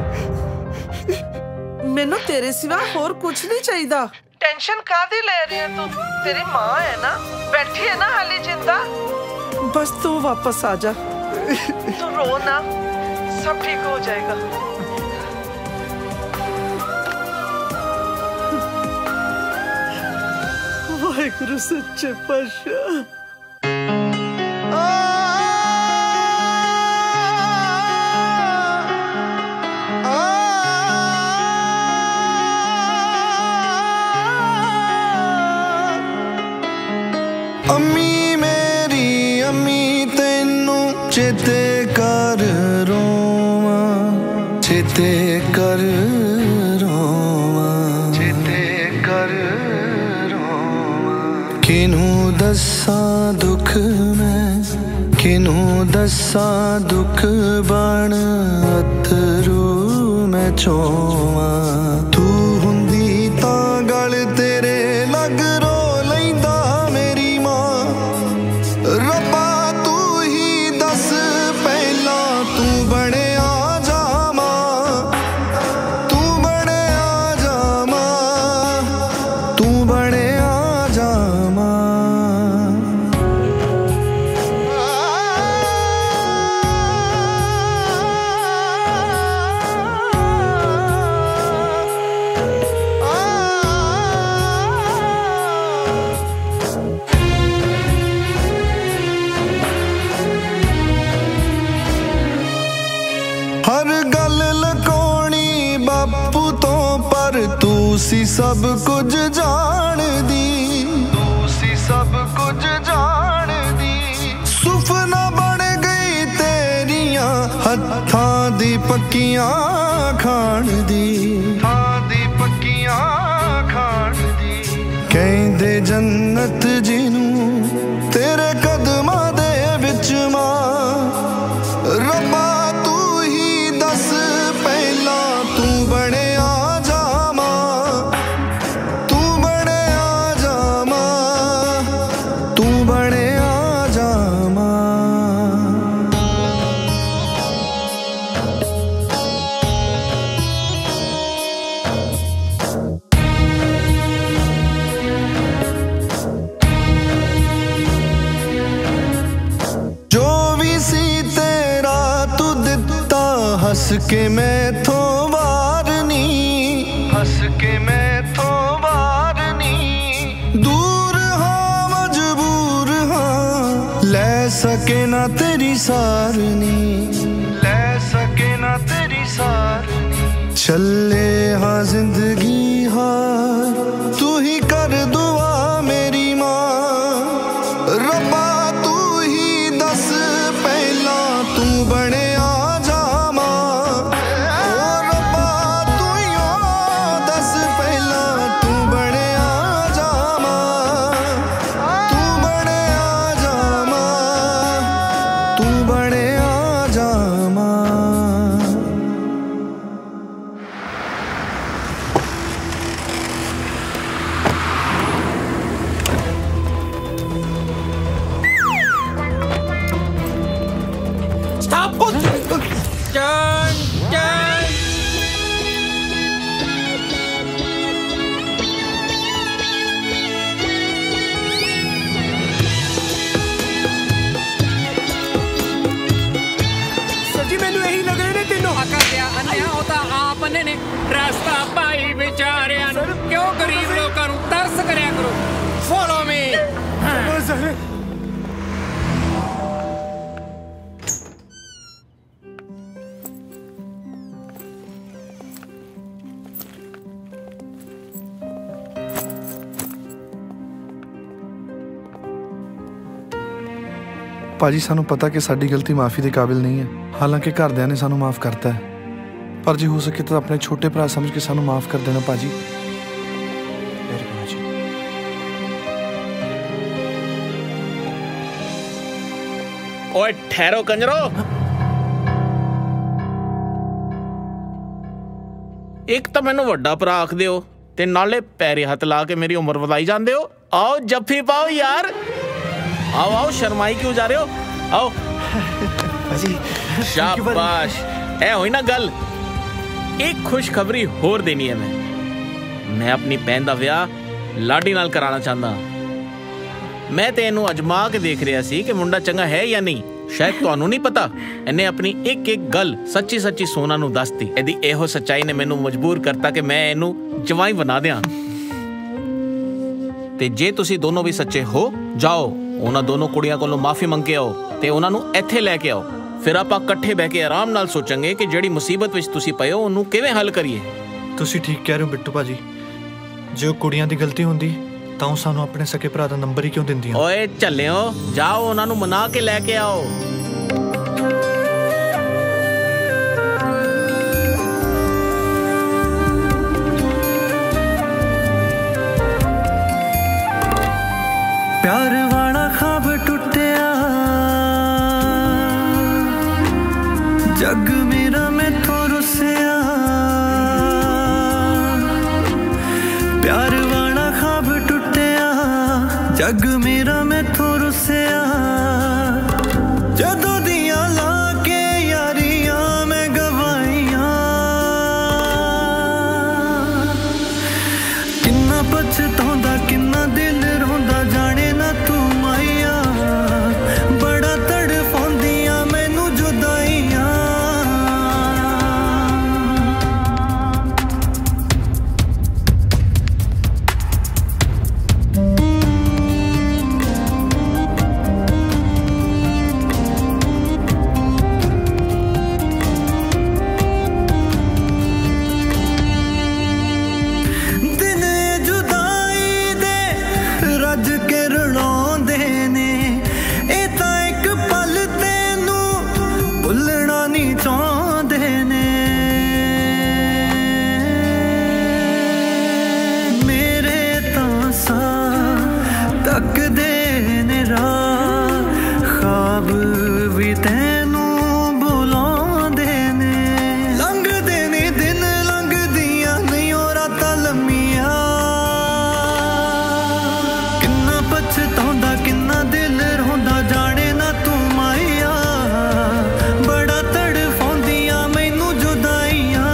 मैनू तेरे सिवा होर कुछ नहीं चाहिए। टेंशन कादी ले रही है तू? तेरी माँ है ना, बैठी है ना हाली जिंदा। बस तू वापस आ जा, तू रो ना, सब ठीक हो जाएगा। वाहिगुरु सच्चे पातशाह।
अम्मी मेरी अम्मी तेनू चेते कर रोवा, चेते कर रोवा, चेते कर रोवा। किनू दसा दुख मैं, किनू दसा दुख बन अथरू मैं चोवा। तू हुंदी तां गल तेरे लग रो लैंदा मेरी मां। रब्बा तू ही दस पहला तू बने आ जा मां, तू बने आ जा मां, तू बने आ जा मां। हर गल लकोनी बापू तो पर तू सी सब कुछ जान दी, तू सी सब कुछ जान दी। सुफना बन गई तेरिया हत्थां दी पक्कियां खान दी, हां दी पक्कियां खान दी। कहंदे जन्नत जिनू तेरे कदमां दे विच मां। रब्बा तू ही दस पहला तू बने आ जा मां, तू बने आ जा मां, तू बने आ जा मां। जो भी सी तेरा तू दिता हंस के मैं थो वारनी, हंस के मैं थो वारनी। दूर हाँ मजबूर हाँ ले सके ना तेरी सारनी, ले सके ना तेरी सारनी। चले हाँ जिंदगी हार तू ही कर दुआ मेरी माँ। रब्बा तू ही दस पहला तू बने आ जा मां। ओ रब्बा तू ही दस पहला तू बने आ जा मां, तू बने आ जा मां, तू बने आ जा मां।
Stop! Turn! Turn!
सर जी मैनू यही लग रहे ने तीनों।
दिया अन्या होता आप ने रास्ता पाई बेचारियां ਨੂੰ क्यों गरीब लोगों ਨੂੰ तरस करया करो। Follow me.
सर
ਭਾਜੀ ਸਾਨੂੰ ਪਤਾ ਕਿ ਸਾਡੀ ਗਲਤੀ ਮਾਫੀ ਦੇ ਕਾਬਿਲ ਨਹੀਂ ਹੈ, ਹਾਲਾਂਕਿ ਘਰਦਿਆਂ ਨੇ ਸਾਨੂੰ ਮਾਫ ਕਰਤਾ ਹੈ। ਪਰ ਜੇ ਹੋ ਸਕੇ ਤਾਂ ਆਪਣੇ ਛੋਟੇ ਭਰਾ ਸਮਝ ਕੇ ਸਾਨੂੰ ਮਾਫ ਕਰ ਦੇਣਾ ਭਾਜੀ।
ਫਿਰ ਕਿਵੇਂ ਜੀ?
ओए ठहरो कंजरो। एक तो मैनू वड्डा भरा आख दिओ ते नाले पैरे हथ ला के मेरी उम्र वधाई जांदे हो। आओ जफ्फी पाओ यार, आओ आओ, शर्माई क्यों जा रहे हो? आओ शाबाश, ऐ होई ना गल। एक खुशखबरी होर देनी है मैं अपनी भैन दा विआह लाडी नाल कराना चाहता। मैं ते इनू अजमा के देख रहा सी कि मुंडा चंगा है या नहीं। शायद तुहानू नहीं पता, इन्हें अपनी एक एक गल सच्ची सच्ची सोना नू दसती। इहदी एहो सच्चाई ने मैनू मजबूर करता कि मैं इनू जवाई बना दियां। ते जे तुसी दोनों भी सच्चे हो, जाओ उन्हां दोनों कुड़ियां कोलों माफी मंग के आओ ते उन्हां नू इत्थे लैके आओ। फिर आपां इकट्ठे बह के आराम नाल सोचांगे कि जिहड़ी मुसीबत विच तुसी पए हो ओनू किवें हल करिए।
तुसी ठीक कह रहे हो बिट्टू भाजी, जो कुड़ियां दी गलती हुंदी तां सानू अपने सके भरा दा नंबर ही क्यों दिंदियां?
ओए झल्लिओ, जाओ उन्हां नू मना के लैके आओ।
प्यार वाला ख्वाब टुटिया, जग मेरा मैथों रुसिया। प्यार वाला ख्वाब टुटिया, जग मेरा मैथों रुसिया। जदों दियां ला के यारियां मैं गवाइयां, किन्ना पछताउंदा किन्ना दिल रोंदा जाने ना तू माइया। बड़ा तड़फाउंदियां मैनू जुदाइयां। दिन जुदाई दे रज के रुलाउंदे ने, ए तां इक पल तेनू भुलना नहीं चाहुंदे ने। मेरे तां साह तकदे ने राह, ख्वाब भी तैनू बुलाउंदे ने। लंघदे ने दिन लंघदियां नहीं ओ रातां लम्मियां। किन्ना पछताउंदा किन्ना दिल रोंदा जाने ना तू माइया। बड़ा तड़फाउंदियां मैनू जुदाइयां।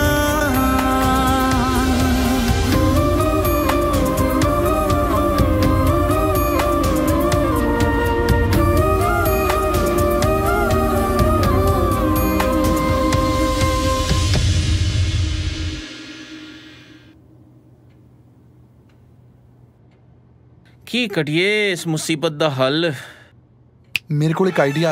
की कटिए इस मुसीबत दा हल?
मेरे को एक आइडिया।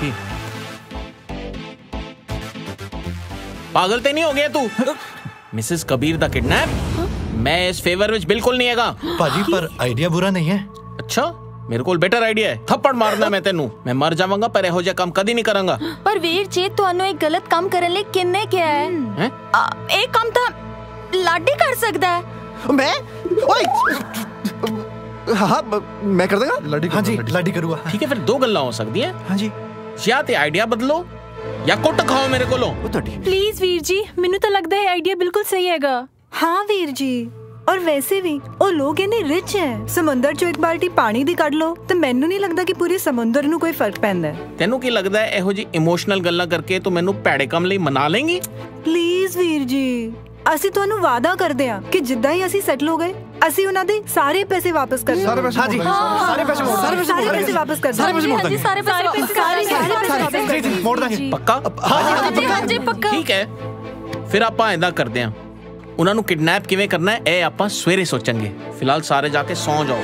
पागल ते नहीं हो गया तू? मिसेस कबीर दा किडनैप? मैं इस फेवर विच बिल्कुल नहीं हैगा।
भाजी पर आइडिया बुरा नहीं है।
अच्छा, मेरे को बेटर आइडिया है। थप्पड़ मारना मैं तेनू। मैं मर जावांगा पर एहो जिहा काम कदी नहीं करांगा।
पर वीर जी ਤੁਹਾਨੂੰ एक गलत काम करने ਲਈ किन्ने किया है?
हैं?
एक काम ਤਾਂ ਲਾਡੀ ਕਰ ਸਕਦਾ ਹੈ।
मैं ओए हाँ मैं कर देगा।
लाडी हाँ जी लाडी करूँगा।
ठीक है, फिर दो गल्लां हो सकदी हैं।
हाँ जी,
या ते आइडिया बदलो या कुट खाओ मेरे कोलों।
प्लीज वीर जी, ਮੈਨੂੰ ਤਾਂ ਲੱਗਦਾ ਹੈ ਆਈਡੀਆ ਬਿਲਕੁਲ ਸਹੀ ਹੈਗਾ।
हाँ वीर जी, और वैसे भी ਉਹ ਲੋਕ ਇੰਨੇ ਰਿਚ ਹੈ। ਸਮੁੰਦਰ ਚੋਂ ਇੱਕ ਬਾਲਟੀ ਪਾਣੀ ਦੀ ਕੱਢ ਲਓ ਤੇ ਮੈਨੂੰ ਨਹੀਂ ਲੱਗਦਾ ਕਿ ਪੂਰੇ ਸਮੁੰਦਰ ਨੂੰ ਕੋਈ ਫਰਕ ਪੈਂਦਾ ਹੈ।
ਤੈਨੂੰ ਕੀ ਲੱਗਦਾ ਹੈ ਇਹੋ ਜੀ ਇਮੋਸ਼ਨਲ ਗੱਲਾਂ ਕਰਕੇ ਤੂੰ ਮੈਨੂੰ ਭੈੜੇ ਕੰਮ ਲਈ ਮਨਾ ਲੇਂਗੀ?
ਪਲੀਜ਼ ਵੀਰ ਜੀ, ਅਸੀਂ ਤੁਹਾਨੂੰ ਵਾਅਦਾ ਕਰਦੇ ਹਾਂ ਕਿ ਜਿੱਦਾਂ ਹੀ ਅਸੀਂ ਸੈਟਲ ਹੋ ਗਏ ਅਸੀਂ ਉਹਨਾਂ ਦੇ ਸਾਰੇ ਪੈਸੇ ਵਾਪਸ ਕਰ
ਸਾਰੇ ਪੈਸੇ
ਹਾਂਜੀ
ਸਾਰੇ ਪੈਸੇ ਮੋੜ
ਸਾਰੇ ਪੈਸੇ ਵਾਪਸ ਕਰ
ਸਾਰੇ ਪੈਸੇ ਮੋੜ ਦਾਂਗੇ।
ਸਾਰੇ ਪੈਸੇ
ਮੋੜ ਦਾਂਗੇ। ਪੱਕਾ?
ਹਾਂਜੀ ਪੱਕਾ।
ਠੀਕ ਹੈ, ਫਿਰ ਆਪਾਂ ਐਂਦਾ ਕਰਦੇ ਹਾਂ। ਉਹਨਾਂ ਨੂੰ ਕਿਡਨੈਪ ਕਿਵੇਂ ਕਰਨਾ ਹੈ ਇਹ ਆਪਾਂ ਸਵੇਰੇ ਸੋਚਾਂਗੇ। ਫਿਲਹਾਲ ਸਾਰੇ ਜਾ ਕੇ ਸੌਂ ਜਾਓ।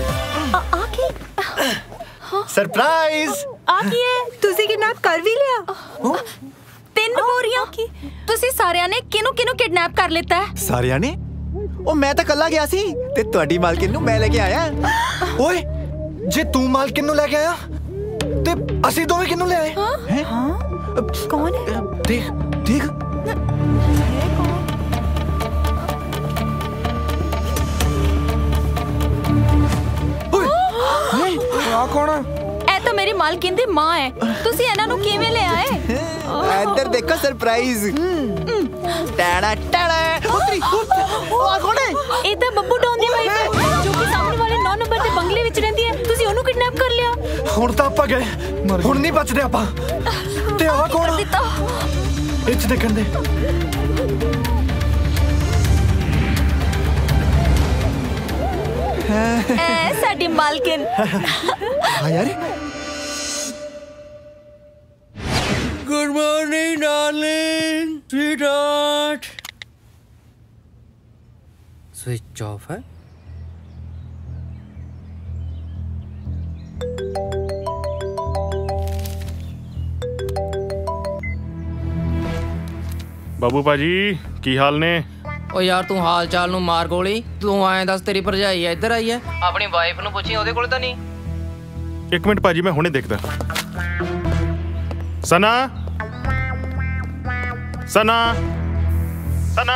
सरप्राइज
आ की है ਤੁਸੀਂ ਕਿਡਨੈਪ ਕਰ ਵੀ ਲਿਆ?
ਸਾਰਿਆਂ ਨੇ ਕਿਹਨੂੰ ਕਿਹਨੂੰ ਕਿਡਨੈਪ ਕਰ ਲਿੱਤਾ ਹੈ?
ਸਾਰਿਆਂ ਨੇ? ਉਹ ਮੈਂ ਤਾਂ ਕੱਲਾ ਗਿਆ ਸੀ ਤੇ ਤੁਹਾਡੀ ਮਾਲਕਿਨ ਨੂੰ ਮੈਂ ਲੈ ਕੇ ਆਇਆ।
ਓਏ ਜੇ ਤੂੰ ਮਾਲਕਿਨ ਨੂੰ ਲੈ ਕੇ ਆਇਆ ਤੇ ਅਸੀਂ ਦੋਵੇਂ ਕਿਹਨੂੰ ਲੈ ਆਏ?
ਹਾਂ ਕੌਣ ਹੈ?
ਦੇਖ ਦੇਖ
ਆ ਕੌਣ ਹੈ?
ਇਹ ਤਾਂ ਮੇਰੀ ਮਾਲਕਿਨ ਦੀ ਮਾਂ ਹੈ। ਤੁਸੀਂ ਇਹਨਾਂ ਨੂੰ ਕਿਵੇਂ ਲੈ ਆਏ?
ਇੱਧਰ ਦੇਖੋ ਸਰਪ੍ਰਾਈਜ਼। ਟਾੜਾ ਟਾੜਾ ਉਤਰੀ ਉਹ ਕੌਣ ਹੈ?
ਇਹ ਤਾਂ ਬੱਬੂ ਡੌਨ ਦੀ ਵਾਈਫ ਹੈ ਜੋ ਕਿ ਸਾਹਮਣੇ ਵਾਲੇ 9 ਨੰਬਰ ਦੇ ਬੰਗਲੇ ਵਿੱਚ ਰਹਿੰਦੀ ਹੈ। ਤੁਸੀਂ ਉਹਨੂੰ ਕਿਡਨੈਪ ਕਰ ਲਿਆ।
ਹੁਣ ਤਾਂ ਆਪਾਂ ਗਏ, ਹੁਣ ਨਹੀਂ ਬਚਦੇ ਆਪਾਂ। ਤੇ ਆਹ ਕੌਣ? ਇੱਥੇ ਦੇਖਣ ਦੇ।
ਸਾਡੀ ਮਾਲਕਿਨ।
ਹਾਂ ਯਾਰ।
Good morning darling sweetheart. Switch off है।
ਬਾਬੂ ਭਾਜੀ ਕੀ ਹਾਲ ਨੇ?
ਓ ਯਾਰ ਤੂੰ ਹਾਲ ਚਾਲ ਨੂੰ ਮਾਰ ਗੋਲੀ। ਤੂੰ ਐਂ ਦੱਸ ਤੇਰੀ ਭਰਜਾਈ ਐ ਇੱਧਰ ਆਈ ਐ? ਆਪਣੀ ਵਾਈਫ ਨੂੰ ਪੁੱਛੀ, ਉਹਦੇ ਕੋਲ ਤਾਂ ਨਹੀਂ।
ਇੱਕ ਮਿੰਟ ਭਾਜੀ ਮੈਂ ਹੁਣੇ ਦੇਖਦਾ। ਸਨਾ ਸਨਾ ਸਨਾ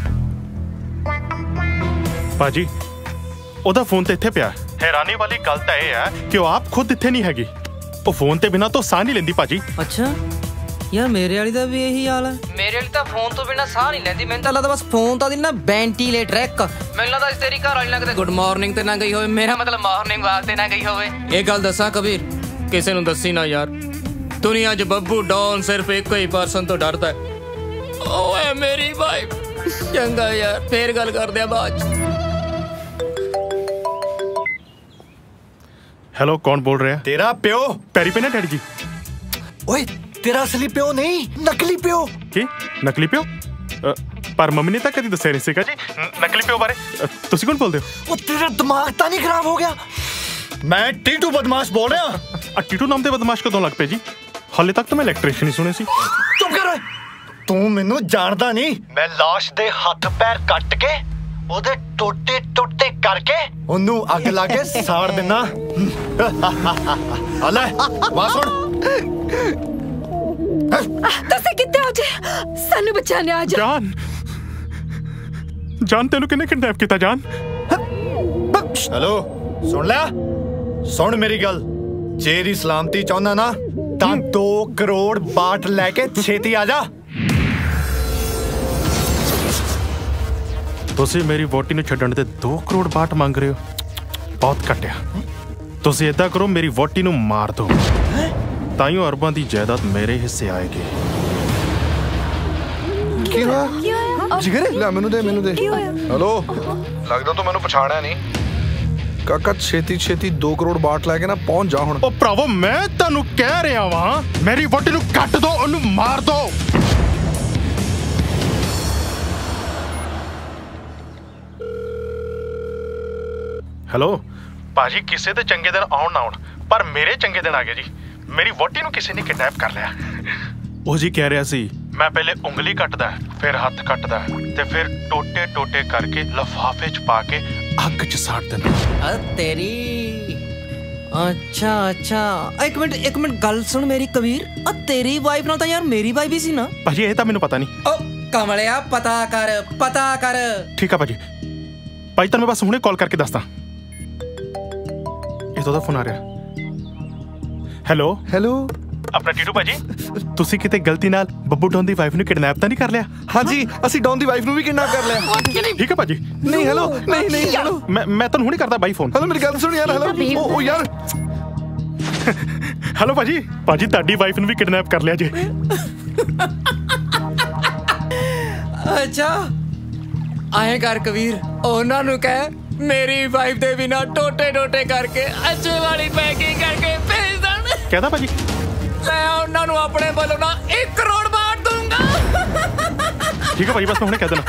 ਭਾਜੀ ਉਹਦਾ ਫੋਨ ਤੇ ਇੱਥੇ ਪਿਆ। ਹੈਰਾਨੀ ਵਾਲੀ ਗੱਲ ਤਾਂ ਇਹ ਹੈ ਕਿ ਉਹ ਆਪ ਖੁਦ ਇੱਥੇ ਨਹੀਂ ਹੈਗੀ। ਉਹ ਫੋਨ ਤੇ ਬਿਨਾਂ ਤੋਂ ਸਾਹ ਨਹੀਂ ਲੈਂਦੀ ਭਾਜੀ।
ਅੱਛਾ ਯਾਰ ਮੇਰੇ ਵਾਲੀ ਦਾ ਵੀ ਇਹੀ ਹਾਲ ਹੈ। ਮੇਰੇ ਵਾਲੀ ਤਾਂ ਫੋਨ ਤੋਂ ਬਿਨਾਂ ਸਾਹ ਨਹੀਂ ਲੈਂਦੀ। ਮੈਨੂੰ ਤਾਂ ਲੱਗਦਾ ਬਸ ਫੋਨ ਤਾਂ ਦੀ ਨਾ ਵੈਂਟੀਲੇਟਰ ਇੱਕ। ਮੈਨੂੰ ਲੱਗਦਾ ਤੇਰੀ ਘਰ ਵਾਲੀ ਨਾਲ ਕਿਤੇ ਗੁੱਡ ਮਾਰਨਿੰਗ ਤੇ ਨਾ ਗਈ ਹੋਵੇ। ਮੇਰਾ ਮਤਲਬ ਮਾਰਨਿੰਗ ਵਾਕ ਤੇ ਨਾ ਗਈ ਹੋਵੇ। ਇਹ ਗੱਲ ਦੱਸਾਂ ਕਬੀਰ, ਕਿਸੇ ਨੂੰ ਦੱਸੀ ਨਾ ਯਾਰ। ਦੁਨੀਆ 'ਚ ਬੱਬੂ ਡੌਨ ਸਿਰਫ ਇੱਕੋ ਹੀ ਪਰਸਨ ਤੋਂ ਡਰਦਾ ਹੈ, ਉਹ ਹੈ ਮੇਰੀ ਵਾਈਫ। ਚੰਗਾ ਯਾਰ ਫੇਰ ਗੱਲ ਕਰਦੇ ਆ ਬਾਅਦ 'ਚ।
ਹੈਲੋ ਕੌਣ ਬੋਲ ਰਿਹਾ?
ਤੇਰਾ ਪਿਓ।
ਪੈਰੀ ਪੇ ਨਾ ਡੈਡੀ ਜੀ।
ਓਏ ਤੇਰਾ ਅਸਲੀ ਪਿਓ ਨਹੀਂ, ਨਕਲੀ ਪਿਓ।
ਕੀ ਨਕਲੀ ਪਿਓ? ਪਰ ਮੰਮੀ ਨੇ ਤਾਂ ਕਦੀ ਦੱਸਿਆ ਨਹੀਂ ਸੀਗਾ ਜੀ ਨਕਲੀ ਪਿਓ ਬਾਰੇ। ਤੁਸੀਂ ਕੌਣ ਬੋਲਦੇ ਹੋ?
ਉਹ ਤੇਰਾ ਦਿਮਾਗ ਤਾਂ ਨਹੀਂ ਖਰਾਬ ਹੋ ਗਿਆ? ਮੈਂ ਟੀਟੂ ਬਦਮਾਸ਼ ਬੋਲ ਰਿਹਾ।
ਟੀਟੂ ਨਾਮ ਦੇ ਬਦਮਾਸ਼ ਕਦੋਂ ਲੱਗ ਪਏ ਜੀ? ਹਾਲੇ ਤੱਕ ਤਾਂ ਮੈਂ ਇਲੈਕਟ੍ਰੀਸ਼ੀਅਨ ਹੀ ਸੁਣੇ ਸੀ।
ਚੁੱਪ ਕਰ ਓਏ। ਤੂੰ ਮੈਨੂੰ ਜਾਣਦਾ ਨਹੀਂ। ਮੈਂ ਲਾਸ਼ ਦੇ ਹੱਥ ਪੈਰ ਕੱਟ ਕੇ ਉਹਦੇ ਟੋਟੇ ਟੋਟੇ ਕਰਕੇ ਉਹਨੂੰ ਅੱਗ ਲਾ ਕੇ ਸਾੜ ਦੇਣਾ। ਹਲੇ ਵਾ ਸੁਣ।
ਤੁਸੀਂ ਕਿੱਥੇ ਹੋ ਜੀ? ਸਾਨੂੰ ਬਚਾਣੇ ਆ ਜਾ।
ਜਾਨ ਜਾਨ ਤੈਨੂੰ ਕਿਹਨੇ ਕਿਡਨੈਪ ਕੀਤਾ ਜਾਨ?
ਹੈਲੋ ਸੁਣ ਲੈ, ਸੁਣ ਮੇਰੀ ਗੱਲ। ਜੇ ਦੀ ਸਲਾਮਤੀ ਚਾਹੁੰਦਾ ਨਾ ਤਾਂ 2 ਕਰੋੜ ਬਾਟ ਲੈ ਕੇ ਛੇਤੀ ਆ ਜਾ।
ਤੁਸੀਂ ਮੇਰੀ ਵੋਟੀ ਨੂੰ ਛੱਡਣ ਦੇ 2 ਕਰੋੜ ਬਾਟ ਮੰਗ ਰਹੇ ਹੋ? ਬਹੁਤ ਘਟਿਆ। ਤੁਸੀਂ ਏਦਾਂ ਕਰੋ, ਮੇਰੀ ਵੋਟੀ ਨੂੰ ਮਾਰ ਦਿਓ, ਤਾਈਓ ਅਰਬਾਂ ਦੀ ਜਾਇਦਾਦ ਮੇਰੇ ਹਿੱਸੇ ਆਏਗੀ।
ਕੀ ਹੋਇਆ? ਜਿਗਰ ਲੈ ਮੈਨੂੰ ਦੇ ਮੈਨੂੰ ਦੇ। ਹੈਲੋ ਲੱਗਦਾ ਤੂੰ ਮੈਨੂੰ ਪਛਾਣਿਆ ਨਹੀਂ। ਕਾਕਾ ਛੇਤੀ ਛੇਤੀ 2 ਕਰੋੜ ਬਾਟ ਲੈ ਕੇ ਨਾ ਪਹੁੰਚ ਜਾ ਹੁਣ।
ਉਹ ਭਰਾਵੋ ਮੈਂ ਤੁਹਾਨੂੰ ਕਹਿ ਰਿਹਾ ਵਾਂ ਮੇਰੀ ਵੋਟੀ ਨੂੰ ਕੱਟ ਦੋ, ਉਹਨੂੰ ਮਾਰ ਦੋ। ਹੈਲੋ ਭਾਜੀ ਕਿਸੇ ਦੇ ਚੰਗੇ ਦਿਨ ਆਉਣ ਨਾ ਆਉਣ, ਪਰ ਮੇਰੇ ਚੰਗੇ ਦਿਨ ਆ ਗਏ ਜੀ। ਮੇਰੀ ਵੋਟੀ ਨੂੰ ਕਿਸੇ ਨੇ ਕਿਡਨੈਪ ਕਰ ਲਿਆ। ਉਹ ਜੀ ਕਹਿ ਰਿਹਾ ਸੀ ਮੈਂ ਪਹਿਲੇ ਉਂਗਲੀ ਕੱਟਦਾ, ਫਿਰ ਹੱਥ ਕੱਟਦਾ ਤੇ ਫਿਰ ਟੋਟੇ ਟੋਟੇ ਕਰਕੇ ਲਿਫਾਫੇ 'ਚ ਪਾ ਕੇ ਅੱਗ 'ਚ ਸਾੜ ਦਿੰਦਾ।
ਤੇਰੀ ਅੱਛਾ ਅੱਛਾ। ਇੱਕ ਮਿੰਟ ਗੱਲ ਸੁਣ ਮੇਰੀ ਕਬੀਰ। ਆ ਤੇਰੀ ਵਾਈਫ ਨਾਲ ਤਾਂ ਯਾਰ ਮੇਰੀ ਵਾਈਫ ਹੀ ਸੀ ਨਾ?
ਭਾਜੀ ਇਹ ਤਾਂ ਮੈਨੂੰ ਪਤਾ ਨਹੀਂ।
ਓ ਕਮਲਿਆ ਪਤਾ ਕਰ ਪਤਾ ਕਰ।
ਠੀਕ ਆ ਭਾਜੀ। ਭਾਈ ਤੁਹਾਨੂੰ ਮੈਂ ਬਸ ਹੁਣੇ ਕਾਲ ਕਰਕੇ ਦੱਸਦਾ। ਇਹਦਾ ਦਾ ਫੋਨ ਆ ਰਿਹਾ। ਹੈਲੋ
ਹੈਲੋ
ਆਪਣਾ ਟੀਟੂ ਭਾਜੀ, ਤੁਸੀਂ ਕਿਤੇ ਗਲਤੀ ਨਾਲ ਬੱਬੂ ਡੌਨ ਦੀ ਵਾਈਫ ਨੂੰ ਕਿਡਨੈਪ ਤਾਂ ਨਹੀਂ ਕਰ ਲਿਆ?
ਹਾਂਜੀ ਅਸੀਂ ਡੌਨ ਦੀ ਵਾਈਫ ਨੂੰ ਵੀ ਕਿਡਨੈਪ ਕਰ ਲਿਆ।
ਠੀਕ ਹੈ ਭਾਜੀ।
ਨਹੀਂ ਹੈਲੋ ਨਹੀਂ ਨਹੀਂ ਹੈਲੋ
ਮੈਂ ਤੁਹਾਨੂੰ ਹੁਣੇ ਕਰਦਾ ਬਾਈ ਫੋਨ।
ਹੈਲੋ ਮੇਰੀ ਗੱਲ ਸੁਣ ਯਾਰ। ਹੈਲੋ ਉਹ ਯਾਰ
ਹੈਲੋ ਭਾਜੀ ਤੁਹਾਡੀ ਵਾਈਫ ਨੂੰ ਵੀ ਕਿਡਨੈਪ ਕਰ ਲਿਆ ਜੀ।
ਅੱਛਾ ਆਏ ਕਰ ਕਬੀਰ, ਉਹਨਾਂ ਨੂੰ ਕਹਿ ਮੇਰੀ ਵਾਈਫ ਦੇ ਬਿਨਾ ਟੋਟੇ ਟੋਟੇ ਕਰਕੇ ਅੱਛੇ ਵਾਲੀ ਪੈਕਿੰਗ ਕਰਕੇ ਭੇਜ ਦੇਣ।
ਕਹਿਦਾ ਭਾਜੀ
ਮੈਂ ਉਹਨਾਂ ਨੂੰ ਆਪਣੇ ਵੱਲੋਂ ਨਾ 1 ਕਰੋੜ ਬਾਟ ਦੂੰਗਾ।
ਠੀਕ ਹੈ ਭਾਜੀ ਬਸ ਮੈਂ ਹੁਣੇ ਕਹਿ ਦੇਣਾ।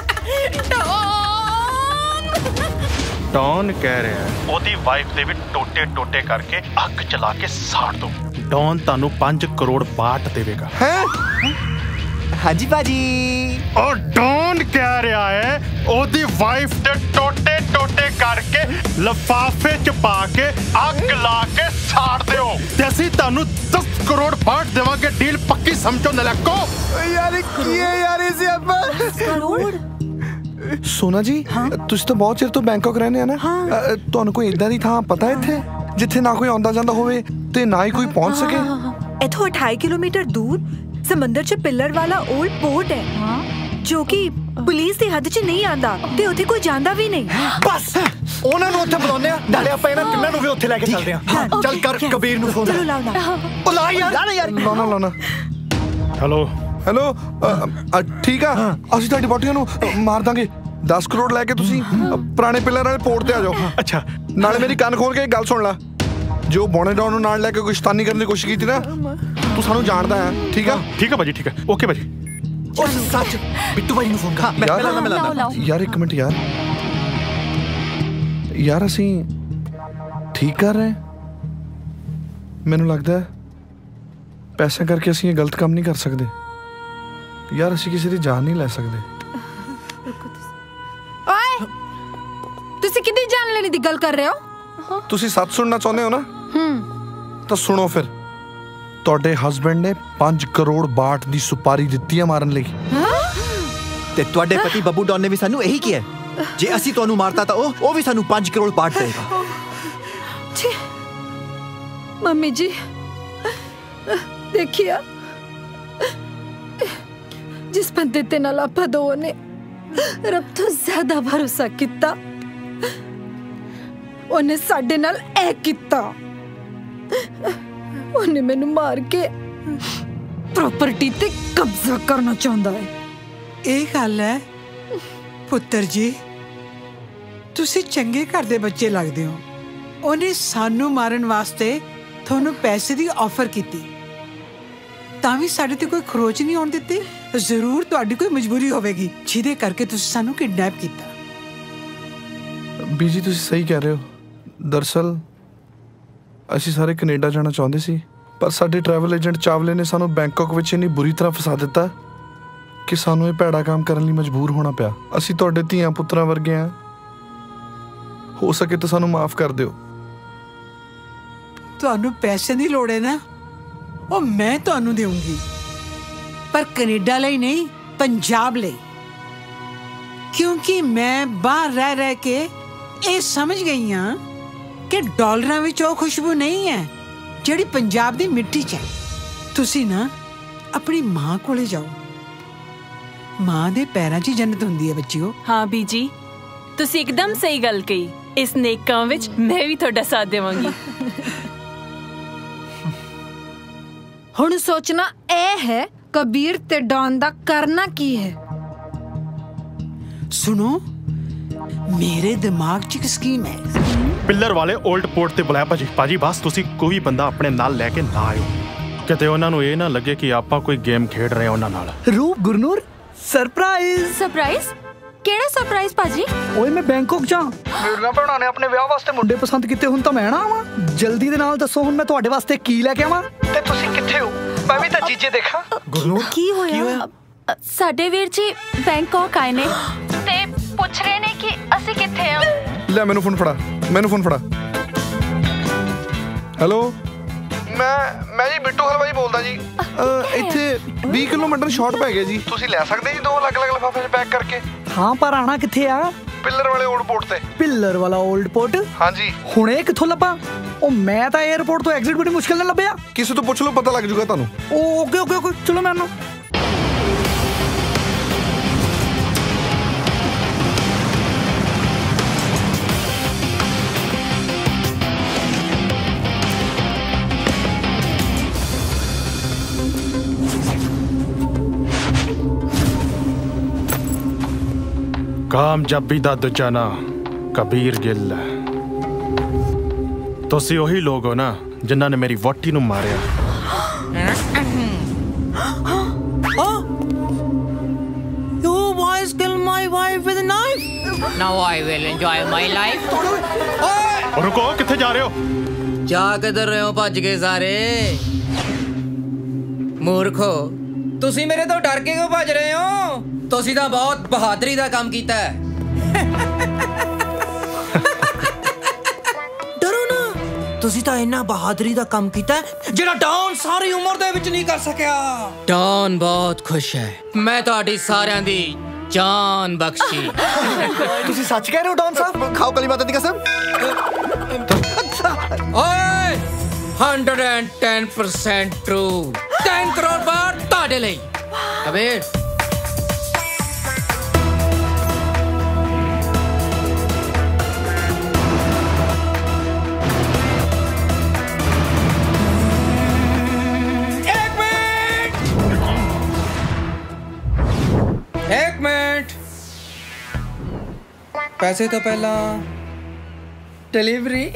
ਡੌਨ ਕਹਿ ਰਿਹਾ ਉਹਦੀ ਵਾਈਫ ਦੇ ਵੀ ਟੋਟੇ ਟੋਟੇ ਕਰਕੇ ਅੱਗ ਚਲਾ ਕੇ ਸਾੜ ਦੋ। ਡੌਨ ਤੁਹਾਨੂੰ 5 ਕਰੋੜ ਬਾਟ ਦੇਵੇਗਾ।
हाँ जी भाजी।
और डॉन कह रहा है ओदी वाइफ ते टोटे टोटे करके लफाफे च पा के अग ला के साड़ दियो ते ਅਸੀਂ ਤੁਹਾਨੂੰ 10 ਕਰੋੜ ਬਾਟ ਦੇਵਾਂਗੇ। ਡੀਲ ਪੱਕੀ ਸਮਝੋ ਨਲਕੋ।
यार की है यार इसे अब
10 ਕਰੋੜ।
ਸੋਨਾ ਜੀ ਤੁਸੀਂ ਤਾਂ ਬਹੁਤ ਚਿਰ ਤੋਂ ਬੈਂਕਾਕ ਰਹਿੰਦੇ ਆ ਨਾ, ਤੁਹਾਨੂੰ ਕੋਈ ਇਦਾਂ ਦੀ ਥਾਂ ਪਤਾ ਇੱਥੇ ਜਿੱਥੇ ਨਾ ਕੋਈ ਆਉਂਦਾ ਜਾਂਦਾ ਹੋਵੇ ਤੇ ਨਾ ਹੀ ਕੋਈ ਪਹੁੰਚ ਸਕੇ?
इथों 28 किलोमीटर दूर समंदर च पिलर वाला ओल्ड पोर्ट है जो कि पुलिस ਦੀ ਹੱਦ 'ਚ ਨਹੀਂ ਆਂਦਾ ਤੇ ਉੱਥੇ ਕੋਈ ਜਾਂਦਾ ਵੀ ਨਹੀਂ।
ਬਸ ਉਹਨਾਂ ਨੂੰ ਉੱਥੇ ਬੁਲਾਉਂਦੇ ਆ, ਨਾਲੇ ਆਪਾਂ ਇਹਨਾਂ ਤਿੰਨਾਂ ਨੂੰ ਵੀ ਉੱਥੇ ਲੈ ਕੇ ਚੱਲਦੇ ਆ। ਚੱਲ ਕਰ ਕਬੀਰ ਨੂੰ ਫੋਨ।
ਚਲੋ ਲਾਉਣਾ
ਉਹ ਲਾ ਯਾਰ
ਲਾਉਣਾ।
ਹੈਲੋ
ਠੀਕ ਆ, ਅਸੀਂ ਤੁਹਾਡੀ ਬੋਟੀਆਂ ਨੂੰ ਮਾਰ ਦਾਂਗੇ। 10 ਕਰੋੜ ਲੈ ਕੇ ਤੁਸੀਂ ਪੁਰਾਣੇ ਪਿਲਰ ਵਾਲੇ ਪੋਰਟ ਤੇ ਆ ਜਾਓ।
ਅੱਛਾ
ਨਾਲੇ ਮੇਰੀ ਕੰਨ ਖੋਲ ਕੇ ਗੱਲ ਸੁਣ ਲੈ, ਜੋ ਬੋਨੇਡਾਊਨ ਨੂੰ ਨਾਲ ਲੈ ਕੇ ਕੋਈ ਸ਼ੈਤਾਨੀ ਕਰਨ ਦੀ ਕੋਸ਼ਿਸ਼ ਕੀਤੀ ਨਾ, ਤੂੰ ਸਾਨੂੰ ਜਾਣਦਾ ਹੈ। ਠੀਕ ਆ
ਭਾਜੀ, ਠੀਕ ਹੈ, ਓਕੇ ਭਾਜੀ।
ਉਹ ਸੱਚ ਬਿੱਟੂ ਭਾਈ ਨੂੰ ਫੋਨ ਕਰ।
ਯਾਰ ਇੱਕ ਮਿੰਟ ਯਾਰ ਅਸੀਂ ਠੀਕ ਕਰ ਰਹੇ? ਮੈਨੂੰ ਲੱਗਦਾ ਹੈ ਪੈਸੇ ਕਰਕੇ ਅਸੀਂ ਇਹ ਗਲਤ ਕੰਮ ਨਹੀਂ ਕਰ ਸਕਦੇ ਯਾਰ। ਅਸੀਂ ਕਿਸੇ ਦੀ ਜਾਨ ਨਹੀਂ ਲੈ ਸਕਦੇ।
ਓਏ ਤੁਸੀਂ ਕਿਹਦੀ ਜਾਨ ਲੈਣ ਦੀ ਗੱਲ ਕਰ ਰਹੇ ਹੋ?
ਤੁਸੀਂ ਸੱਚ ਸੁਣਨਾ ਚਾਹੁੰਦੇ ਹੋ ਨਾ? ਤਾਂ ਸੁਣੋ ਫਿਰ। ਤੁਹਾਡੇ ਹਸਬੈਂਡ ਨੇ 5 ਕਰੋੜ ਬਾਟ ਦੀ ਸੁਪਾਰੀ ਦਿੱਤੀ ਹੈ ਮਾਰਨ ਲਈ।
ਤੇ ਤੁਹਾਡੇ ਪਤੀ ਬੱਬੂ ਡੌਨ ਨੇ ਵੀ ਸਾਨੂੰ ਇਹੀ ਕਿਹਾ, ਜੇ ਅਸੀਂ ਤੁਹਾਨੂੰ ਮਾਰਤਾ ਤਾਂ ਉਹ ਵੀ ਸਾਨੂੰ 5 ਕਰੋੜ ਬਾਟ ਦੇਗਾ।
ਮੰਮੀ ਜੀ ਦੇਖਿਆ, जिस बंदे ते नाल आपां दोवां ने रब तो ज्यादा भरोसा किता, ओने साडे नाल ऐ किता। ओने मैनू मार के प्रॉपर्टी ते कब्जा करना चाहुंदा है।
ਇਹ ਗੱਲ ਹੈ ਪੁੱਤਰ ਜੀ, ਤੁਸੀਂ ਚੰਗੇ ਘਰ ਦੇ ਬੱਚੇ ਲੱਗਦੇ ਹੋ। ਉਹਨੇ ਸਾਨੂੰ ਮਾਰਨ ਵਾਸਤੇ ਤੁਹਾਨੂੰ ਪੈਸੇ ਦੀ ਆਫਰ ਕੀਤੀ, ਤਾਂ ਵੀ ਸਾਡੇ ਤੇ ਕੋਈ ਖਰੋਚ ਨਹੀਂ ਆਉਣ ਦਿੱਤੀ। ਜ਼ਰੂਰ ਤੁਹਾਡੀ ਕੋਈ ਮਜਬੂਰੀ ਹੋਵੇਗੀ ਜਿਹਦੇ ਕਰਕੇ ਤੁਸੀਂ ਸਾਨੂੰ ਕਿਡਨੈਪ ਕੀਤਾ।
ਬੀਜੀ ਤੁਸੀਂ ਸਹੀ ਕਹਿ ਰਹੇ ਹੋ। ਦਰਅਸਲ ਅਸੀਂ ਸਾਰੇ ਕੈਨੇਡਾ ਜਾਣਾ ਚਾਹੁੰਦੇ ਸੀ, ਪਰ ਸਾਡੇ ਟਰੈਵਲ ਏਜੰਟ ਚਾਵਲੇ ਨੇ ਸਾਨੂੰ ਬੈਂਕਾਕ ਵਿੱਚ ਇੰਨੀ ਬੁਰੀ ਤਰ੍ਹਾਂ ਫਸਾ ਦਿੱਤਾ ਕਿ ਸਾਨੂੰ ਇਹ ਭੈੜਾ ਕੰਮ ਕਰਨ ਲਈ ਮਜਬੂਰ ਹੋਣਾ ਪਿਆ। ਅਸੀਂ ਤੁਹਾਡੇ ਧੀਆਂ ਪੁੱਤਰਾਂ ਵਰਗੇ ਹਾਂ, ਹੋ ਸਕੇ ਤਾਂ ਸਾਨੂੰ ਮਾਫ ਕਰ ਦਿਓ।
ਤੁਹਾਨੂੰ ਪੈਸੇ ਦੀ ਲੋੜ ਹੈ ਨਾ, ਉਹ ਮੈਂ ਤੁਹਾਨੂੰ ਦੇਵਾਂਗੀ, ਪਰ ਕੈਨੇਡਾ ਲਈ ਨਹੀਂ, ਪੰਜਾਬ ਲਈ। ਕਿਉਂਕਿ ਮੈਂ ਬਾਹਰ ਰਹਿ ਰਹਿ ਕੇ ਇਹ ਸਮਝ ਗਈ ਹਾਂ ਕਿ ਡਾਲਰਾਂ ਵਿੱਚ ਉਹ ਖੁਸ਼ਬੂ ਨਹੀਂ ਹੈ ਜਿਹੜੀ ਪੰਜਾਬ ਦੀ ਮਿੱਟੀ 'ਚ ਹੈ। ਤੁਸੀਂ ਨਾ ਆਪਣੀ ਮਾਂ ਕੋਲੇ ਜਾਓ, ਮਾਂ ਦੇ ਪੈਰਾਂ 'ਚ ਹੀ ਜੰਨਤ ਹੁੰਦੀ ਹੈ ਬੱਚਿਓ।
ਹਾਂ ਬੀਜੀ, ਤੁਸੀਂ ਇੱਕਦਮ ਸਹੀ ਗੱਲ ਕਹੀ। ਇਸ ਨੇਕ ਕੰਮ ਵਿੱਚ ਮੈਂ ਵੀ ਤੁਹਾਡਾ ਸਾਥ ਦੇਵਾਂਗੀ।
ਹੁਣ ਸੋਚਣਾ ਇਹ ਹੈ ਕਬੀਰ ਤੇ ਡੌਨ ਦਾ ਕਰਨਾ ਕੀ ਹੈ।
ਸੁਣੋ, ਮੇਰੇ ਦਿਮਾਗ 'ਚ ਇੱਕ ਸਕੀਮ ਹੈ।
ਪਿੱਲਰ ਵਾਲੇ 올ਡ ਪੋਰਟ ਤੇ ਬੁਲਾਇਆ ਭਾਜੀ। ਬਸ ਤੁਸੀਂ ਕੋਈ ਬੰਦਾ ਆਪਣੇ ਨਾਲ ਲੈ ਕੇ ਨਾ ਆਇਓ, ਕਿਤੇ ਉਹਨਾਂ ਨੂੰ ਇਹ ਨਾ ਲੱਗੇ ਕਿ ਆਪਾਂ ਕੋਈ ਗੇਮ ਖੇਡ ਰਹੇ ਹਾਂ ਉਹਨਾਂ ਨਾਲ।
ਰੂਪ ਗੁਰਨੂਰ
ਸਰਪ੍ਰਾਈਜ਼ ਕਿਹੜਾ ਸਰਪ੍ਰਾਈਜ਼ ਭਾਜੀ?
ਓਏ ਮੈਂ ਬੈਂਕਾਕ ਜਾ, ਮੇਰੀਆਂ ਭੈਣਾਂ ਨੇ ਆਪਣੇ ਵਿਆਹ ਵਾਸਤੇ ਮੁੰਡੇ ਪਸੰਦ ਕੀਤੇ, ਹੁਣ ਤਾਂ ਮੈਂ ਨਾ ਆਵਾਂ। ਜਲਦੀ ਦੇ ਨਾਲ ਦੱਸੋ ਹੁਣ ਮੈਂ ਤੁਹਾਡੇ ਵਾਸਤੇ ਕੀ ਲੈ ਕੇ ਆਵਾਂ ਤੇ ਤੁਸੀਂ ਕਿੱਥੇ ਹੋ? ਮੈਂ ਵੀ ਤਾਂ ਜੀਜੇ ਦੇਖਾਂ।
ਗੁਰਨੂਰ
ਕੀ ਹੋਇਆ? ਸਾਡੇ ਵੀਰ ਜੀ ਬੈਂਕਾਕ ਆਏ ਨੇ ਤੇ ਪੁੱਛ ਰਹੇ ਨੇ ਕਿ ਅਸੀਂ ਕਿੱਥੇ ਆ।
ਲੈ ਮੈਨੂੰ ਫੋਨ ਫੜਾ। ਹੈਲੋ, ਮੈਂ ਜੀ ਬਿੱਟੂ ਹਲਵਾਈ ਬੋਲਦਾ ਜੀ। ਇੱਥੇ 20 ਕਿਲੋ ਮਟਨ ਸ਼ਾਰਟ ਪੈ ਗਿਆ ਜੀ, ਤੁਸੀਂ ਲੈ ਸਕਦੇ ਜੀ 2 ਅਲੱਗ-ਅਲੱਗ ਲਿਫਾਫੇ 'ਚ ਪੈਕ ਕਰਕੇ?
ਹਾਂ, ਪਰ ਆਣਾ ਕਿੱਥੇ ਆ?
ਪਿੱਲਰ ਵਾਲੇ 올ਡ ਪੋਰਟ ਤੇ।
ਪਿੱਲਰ ਵਾਲਾ 올ਡ ਪੋਰਟ?
ਹਾਂਜੀ।
ਹੁਣ ਇਹ ਕਿੱਥੋਂ ਲੱਭਾਂ? ਉਹ ਮੈਂ ਤਾਂ 에ਅਰਪੋਰਟ ਤੋਂ ਐਗਜ਼ਿਟ ਬੜੀ ਮੁਸ਼ਕਿਲ ਨਾਲ ਲੱਭਿਆ।
ਕਿਸੇ ਤੋਂ ਪੁੱਛ ਲਓ, ਪਤਾ ਲੱਗ ਜਾਊਗਾ ਤੁਹਾਨੂੰ।
ਓਕੇ ਚਲੋ ਮੈਨੂੰ।
ਕਾਮਯਾਬੀ ਦਾ ਦੂਜਾ ਨਾਂ ਕਬੀਰ ਗਿੱਲ। ਤੁਸੀਂ ਉਹੀ ਲੋਕ ਹੋ ਨਾ ਜਿਨ੍ਹਾਂ ਨੇ ਮੇਰੀ ਵਹੁਟੀ ਨੂੰ ਮਾਰਿਆ।
You boys kill my wife with a knife?
Now I will enjoy my life.
ਰੁਕੋ, ਕਿੱਥੇ ਜਾ ਰਹੇ ਹੋ?
ਜਾ ਕਿੱਧਰ ਰਹੇ ਹੋ ਭੱਜ ਕੇ ਸਾਰੇ? ਮੂਰਖੋ, ਤੁਸੀਂ ਮੇਰੇ ਤੋਂ ਡਰ ਕੇ ਕਿਉਂ ਭੱਜ ਰਹੇ ਹੋ? ਤੁਸੀਂ ਤਾਂ ਬਹੁਤ ਬਹਾਦਰੀ ਦਾ ਕੰਮ ਕੀਤਾ ਹੈ।
ਡਰੋ ਨਾ, ਤੁਸੀਂ ਤਾਂ ਇੰਨਾ ਬਹਾਦਰੀ ਦਾ ਕੰਮ ਕੀਤਾ ਜਿਹੜਾ ਡੌਨ ਸਾਰੀ ਉਮਰ ਦੇ ਵਿੱਚ ਨਹੀਂ ਕਰ ਸਕਿਆ।
ਡੌਨ ਬਹੁਤ ਖੁਸ਼ ਹੈ, ਮੈਂ ਤੁਹਾਡੀ ਸਾਰਿਆਂ ਦੀ ਜਾਨ ਬਖਸ਼ੀ।
ਤੁਸੀਂ ਸੱਚ ਕਹਿ ਰਹੇ ਹੋ ਡੌਨ ਸਾਹਿਬ?
ਖਾਓ ਕਾਲੀ ਮਾਤਾ ਦੀ ਕਸਮ।
ਓਏ 110% ਟਰੂ। 10 ਕਰੋੜ ਬਾਰ ਤੁਹਾਡੇ ਲਈ। ਕਬੀਰ एक मिनट, पैसे तो पहला डिलीवरी।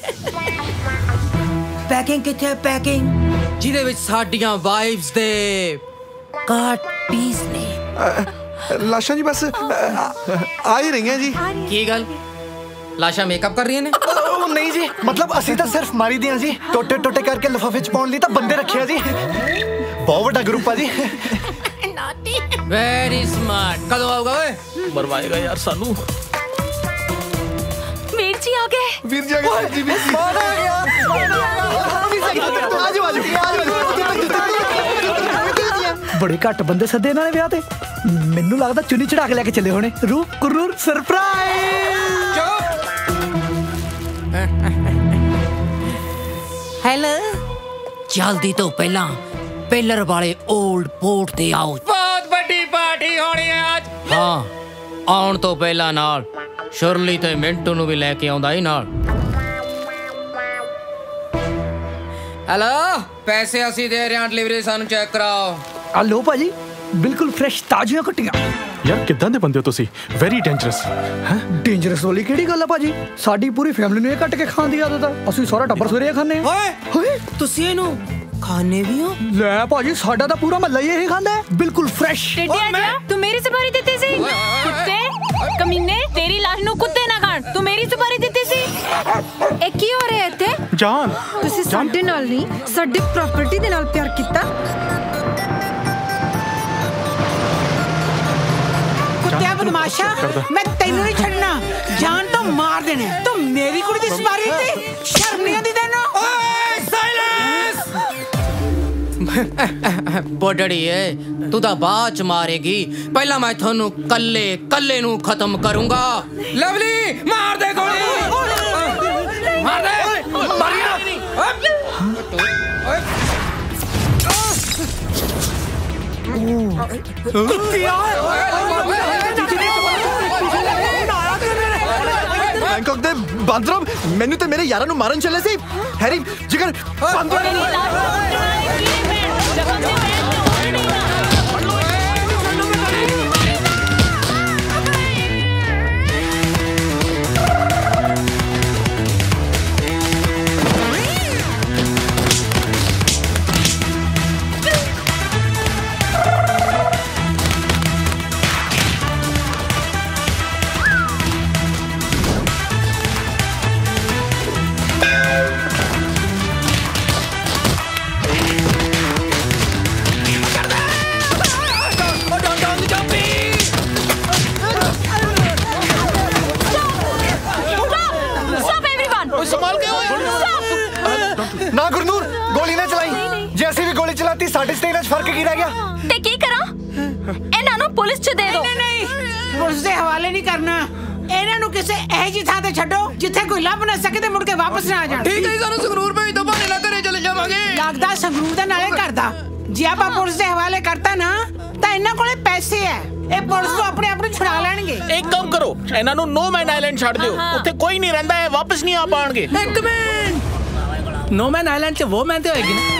ਪੈਕਿੰਗ ਕਿੱਥੇ ਹੈ? ਪੈਕਿੰਗ ਜਿਹਦੇ ਵਿੱਚ ਸਾਡੀਆਂ ਵਾਈਫਸ ਦੇ ਕਾਟ ਪੀਸ ਨੇ।
ਲਾਸ਼ਾਂ ਜੀ ਬਸ ਆ ਹੀ ਰਹੀਆਂ ਜੀ।
ਕੀ ਗੱਲ, ਲਾਸ਼ਾਂ ਮੇਕਅਪ ਕਰ ਰਹੀਆਂ ਨੇ?
ਨਹੀਂ ਜੀ, ਮਤਲਬ ਅਸੀਂ ਤਾਂ ਸਿਰਫ ਮਾਰੀ ਦੀਆਂ ਜੀ, ਟੋਟੇ ਟੋਟੇ ਕਰਕੇ ਲਿਫਾਫੇ ਚ ਪਾਉਣ ਲਈ ਤਾਂ ਬੰਦੇ ਰੱਖਿਆ ਜੀ। ਬਹੁਤ ਵੱਡਾ ਗਰੁੱਪ ਆ ਜੀ।
Very smart. ਕਦੋਂ ਆਊਗਾ ਓਏ?
ਮਰਵਾਏਗਾ ਯਾਰ ਸਾਨੂੰ।
ਵੀਰ ਜੀ ਆ ਗਏ।
ਵੀਰ ਜੀ ਆ ਗਏ ਜੀ। ਵੀਰ ਜੀ
ਆ ਗਿਆ। ਆਜੋ ਆਜੋ। ਬੜੇ ਘੱਟ ਬੰਦੇ ਸੱਦੇ ਇਹਨਾਂ ਨੇ ਵਿਆਹ ਤੇ। ਮੈਨੂੰ ਲੱਗਦਾ ਚੁੰਨੀ ਚੜਾ ਕੇ ਲੈ ਕੇ ਚੱਲੇ ਹੋਣੇ। ਰੂਹ ਕੁਰੂਰ ਸਰਪ੍ਰਾਈਜ਼।
ਹੈਲੋ, ਜਲਦੀ ਤੋਂ ਪਹਿਲਾਂ ਪਿਲਰ ਵਾਲੇ 올ਡ ਪੋਰਟ ਤੇ ਆਓ। ਬਹੁਤ ਵੱਡੀ ਪਾਰਟੀ ਹੋਣੀ ਹੈ ਅੱਜ। ਹਾਂ, ਆਉਣ ਤੋਂ ਪਹਿਲਾਂ ਨਾਲ ਸ਼ੁਰਲੀ ਤੇ ਮਿੰਟੂ ਨੂੰ ਵੀ ਲੈ ਕੇ ਆਉਂਦਾ ਹੀ ਨਾਲ। ਹੈਲੋ, ਪੈਸੇ ਅਸੀਂ ਦੇ ਰਹੇ ਹਾਂ, ਡਿਲੀਵਰੀ ਸਾਨੂੰ ਚੈੱਕ ਕਰਾਓ।
ਆ ਲੋ ਭਾਜੀ, ਬਿਲਕੁਲ ਫਰੈਸ਼ ਤਾਜ਼ੀਆਂ ਕੱਟੀਆਂ।
ਯਾਰ ਕਿੱਦਾਂ ਦੇ ਬੰਦੇ ਹੋ ਤੁਸੀਂ? Very dangerous. ਹੈ
ਡੇਂਜਰਸ ਵਾਲੀ ਕਿਹੜੀ ਗੱਲ ਆ ਭਾਜੀ? ਸਾਡੀ ਪੂਰੀ ਫੈਮਿਲੀ ਨੂੰ ਇਹ ਕੱਟ ਕੇ ਖਾਣ ਦੀ ਆਦਤ ਆ। ਅਸੀਂ ਸਾਰਾ ਟੱਬਰ ਸਵੇਰੇ ਖਾਂਦੇ।
ਓਏ ਤੁਸੀਂ ਇਹਨੂੰ ਖਾਣੇ ਵੀ ਹੋ?
ਲੈ ਭਾਜੀ, ਸਾਡਾ ਤਾਂ ਪੂਰਾ ਮਹੱਲਾ ਹੀ ਇਹ ਖਾਂਦਾ ਹੈ, ਬਿਲਕੁਲ ਫਰੈਸ਼।
ਤੂੰ ਮੇਰੀ ਸੁਪਾਰੀ ਦਿੱਤੀ ਸੀ? ਕੁੱਤੇ ਕਮੀਨੇ, ਤੇਰੀ ਲਾਸ਼ ਨੂੰ ਕੁੱਤੇ ਨਾ ਖਾਣ। ਤੂੰ ਮੇਰੀ ਸੁਪਾਰੀ ਦਿੱਤੀ ਸੀ।
ਇਹ ਕੀ ਹੋ ਰਿਹਾ ਇੱਥੇ?
ਜਾਨ,
ਤੁਸੀਂ ਸਾਡੇ ਨਾਲ ਨਹੀਂ, ਸਾਡੀ ਪ੍ਰਾਪਰਟੀ ਦੇ ਨਾਲ ਪਿਆਰ ਕੀਤਾ।
ਕੁੱਤਿਆ ਬਦਮਾਸ਼ਾ, ਮੈਂ ਤੈਨੂੰ ਨਹੀਂ ਛੱਡਣਾ। ਜਾਨ ਤੋਂ ਮਾਰ ਦੇਣਾ। ਤੂੰ ਮੇਰੀ ਕੁੜੀ ਦੀ ਸਵਾਰੀ ਤੇ ਸ਼ਰਮ ਨਹੀਂ ਆਉਂਦੀ ਤੈਨੂੰ?
ਓਏ ਸਾਇਲੈਂਸ। ਬੋਡੜੀਏ, ਤੂੰ ਤਾਂ ਬਾਅਦ ਚ ਮਾਰੇਗੀ। ਪਹਿਲਾਂ ਮੈਂ ਤੁਹਾਨੂੰ ਕੱਲੇ ਨੂੰ ਖਤਮ ਕਰੂੰਗਾ। ਲਵਲੀ, ਮਾਰ ਦੇ ਗੋਲੀ। ਮਾਰ ਦੇ। ਮਾਰੀ ਨਾ।
ਬੈਂਕਾਕ ਦੇ ਬਾਂਦਰਮ ਮੈਨੂੰ ਤੇ ਮੇਰੇ ਯਾਰਾਂ ਨੂੰ ਮਾਰਨ ਚੱਲੇ ਸੀ। ਹੈਰੀ ਜਿਗਰ ਨਾ ਗੁਰਨੂਰ, ਗੋਲੀ ਨਾ ਚਲਾਈ। ਜੇ ਅਸੀਂ ਵੀ ਗੋਲੀ ਚਲਾਤੀ ਸਾਡੇ ਸਟੇਜ 'ਚ ਫਰਕ ਕੀ ਰਹਿ ਗਿਆ?
ਤੇ ਕੀ ਕਰਾਂ? ਇਹਨਾਂ ਨੂੰ ਪੁਲਿਸ 'ਚ ਦੇ ਦਿਓ।
ਨਹੀਂ, ਪੁਲਿਸ ਦੇ ਹਵਾਲੇ ਨਹੀਂ ਕਰਨਾ। ਇਹਨਾਂ ਨੂੰ ਕਿਸੇ ਇਹੋ ਜਿਹੀ ਥਾਂ ਤੇ ਛੱਡੋ ਜਿੱਥੇ ਕੋਈ ਲੱਭ ਨਾ ਸਕੇ ਤੇ ਮੁੜ ਕੇ ਵਾਪਸ ਨਾ ਆ ਜਾਣ।
ਠੀਕ ਹੈ, ਸਾਨੂੰ ਸੰਗਰੂਰ ਭੇਜ ਦੋ, ਬਹਾਨੇ ਨਾਲ ਘਰੇ ਚਲੇ ਜਾਵਾਂਗੇ।
ਲੱਗਦਾ ਸੰਗਰੂਰ ਦਾ ਨਾਲੇ ਘਰ ਦਾ। ਜੇ ਆਪਾਂ ਪੁਲਿਸ ਦੇ ਹਵਾਲੇ ਕਰਤਾ ਨਾ ਤਾਂ ਇਹਨਾਂ ਕੋਲੇ ਪੈਸੇ ਐ। ਇਹ ਪੁਲਿਸ ਨੂੰ ਆਪਣੇ ਆਪ ਨੂੰ ਛੁਡਾ ਲੈਣਗੇ।
ਇੱਕ ਕੰਮ ਕਰੋ, ਇਹਨਾਂ ਨੂੰ ਨੋ ਮੈਨ ਆਈਲੈਂਡ ਛੱਡ ਦਿਓ। ਉੱਥੇ ਕੋਈ ਨਹੀਂ ਰਹਿੰਦਾ, ਇਹ ਵਾਪਸ ਨਹੀਂ ਆ ਪਾਣਗੇ।
ਇੱਕ ਮਿੰਟ, ਨੋ ਮੈਨ ਆਈਲੈਂਡ 'ਚ ਉਹ ਮੈਨ ਤੇ ਹੋਏਗੀ ਨਾ।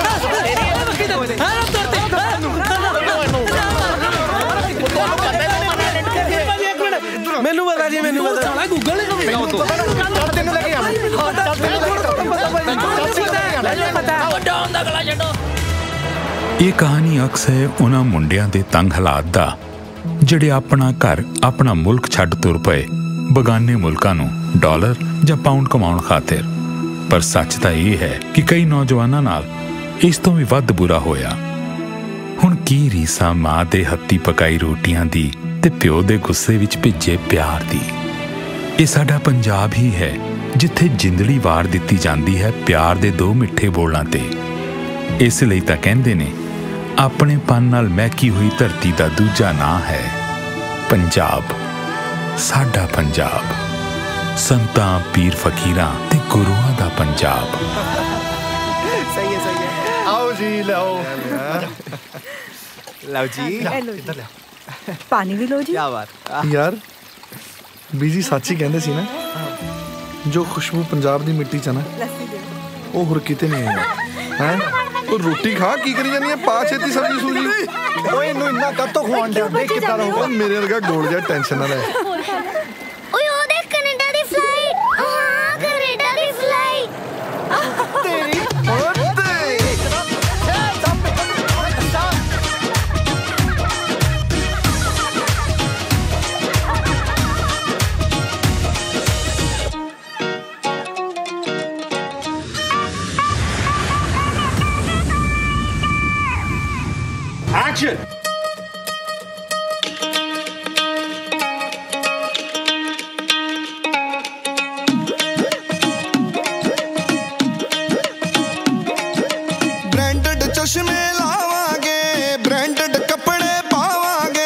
ਮੈਨੂੰ ਪਤਾ ਜੀ, ਮੈਨੂੰ ਪਤਾ। ਗੂਗਲ
ਤੈਨੂੰ ਲੈ ਕੇ ਆਵਾਂ।
ਇਹ ਕਹਾਣੀ ਅਕਸਰ ਉਹਨਾਂ ਮੁੰਡਿਆਂ ਦੇ ਤੰਗ ਹਾਲਾਤ ਦਾ ਜਿਹੜੇ ਆਪਣਾ ਘਰ, ਆਪਣਾ ਮੁਲਕ ਛੱਡ ਤੁਰ ਪਏ ਬਗਾਨੇ ਮੁਲਕਾਂ ਨੂੰ ਡਾਲਰ ਜਾਂ ਪਾਉਂਡ ਕਮਾਉਣ ਖਾਤਰ। ਪਰ ਸੱਚ ਤਾਂ ਇਹ ਹੈ ਕਿ ਕਈ ਨੌਜਵਾਨਾਂ ਨਾਲ ਇਸ ਤੋਂ ਵੀ ਵੱਧ ਬੁਰਾ ਹੋਇਆ। ਹੁਣ ਕੀ ਰੀਸਾਂ ਮਾਂ ਦੇ ਹੱਥੀਂ ਪਕਾਈ ਰੋਟੀਆਂ ਦੀ ਤੇ ਪਿਓ ਦੇ ਗੁੱਸੇ ਵਿੱਚ ਭਿੱਜੇ ਪਿਆਰ ਦੀ। ਇਹ ਸਾਡਾ ਪੰਜਾਬ ਹੀ ਹੈ ਜਿੱਥੇ ਜਿੰਦੜੀ ਵਾਰ ਦਿੱਤੀ ਜਾਂਦੀ ਹੈ ਪਿਆਰ ਦੇ ਦੋ ਮਿੱਠੇ ਬੋਲਾਂ ਤੇ। ਇਸ ਲਈ ਤਾਂ ਕਹਿੰਦੇ ਨੇ ਆਪਣੇ ਪਨ ਨਾਲ ਮਹਿਕੀ ਹੋਈ ਧਰਤੀ ਦਾ ਦੂਜਾ ਨਾਂ ਹੈ ਪੰਜਾਬ। ਸਾਡਾ ਪੰਜਾਬ ਸੰਤਾਂ ਪੀਰ ਫਕੀਰਾਂ ਤੇ ਗੁਰੂਆਂ ਦਾ ਪੰਜਾਬ।
सही है आओ जी लाओ लाओ जी
इधर लाओ पानी भी लो जी।
क्या बात
यार ਬੀਜੀ ਸੱਚੀ ਕਹਿੰਦੇ ਸੀ ਨਾ ਜੋ ਖੁਸ਼ਬੂ ਪੰਜਾਬ ਦੀ ਮਿੱਟੀ ਚ ਨਾ ਉਹ ਹੋਰ ਕਿਤੇ ਨਹੀਂ ਹੈ। ਉਹ ਰੋਟੀ ਖਾ ਕੀ ਕਰੀ ਜਾਂਦੀ ਹੈ ਪਾ ਛੇਤੀ ਸਬਜ਼ੀ ਸੂਜੀ। ਓਏ ਇਹਨੂੰ ਇੰਨਾ ਕੱਤੋਂ ਖਵਾਉਣ ਦੇ ਦੇਖ ਕਿੱਦਾਂ ਰਹੂਗਾ ਮੇਰੇ ਵਰਗਾ ਗੋਲ ਜਿਹਾ ਟੈਨਸ਼ਨ ਨਾ ਲੈ।
ਓਏ ਉਹ ਦੇਖ ਕੈਨੇਡਾ ਦੀ ਫਲਾਈਟ। ਹਾਂ ਕੈਨੇਡਾ ਦੀ ਫਲਾਈਟ
ਤੇਰੀ
Action!
ब्रांडेड चश्मे लावांगे ब्रांडेड कपड़े पावांगे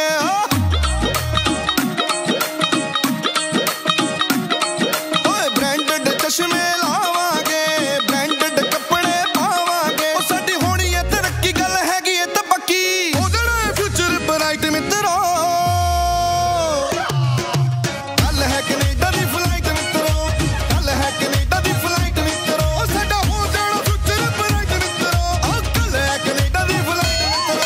ओए ब्रांडेड चश्मे लावांगे ब्रांडेड कपड़े पावांगे ओ साडी होनी है तरक्की गल हैगी है ते पक्की ओ जड़ा फ्यूचर ब्राइट मित्रो गल है कनेडा दी फ्लाइट मित्रो गल है कनेडा दी फ्लाइट मित्रो साडा हो जाना फ्यूचर ब्राइट मित्रो ओ गल है कनेडा दी फ्लाइट मित्रो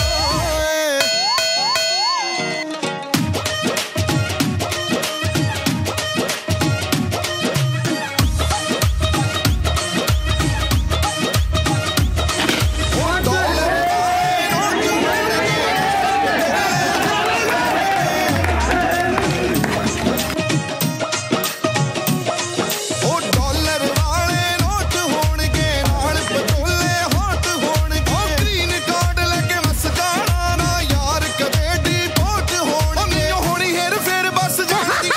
ओ डॉलर वाले नोट होणगे नाल पटोले हॉट होणगे ओ ग्रीन कार्ड लेके मस जाना ना यार कदे डिपोर्ट होणगे नहीं होनी हेर फेर बस जाती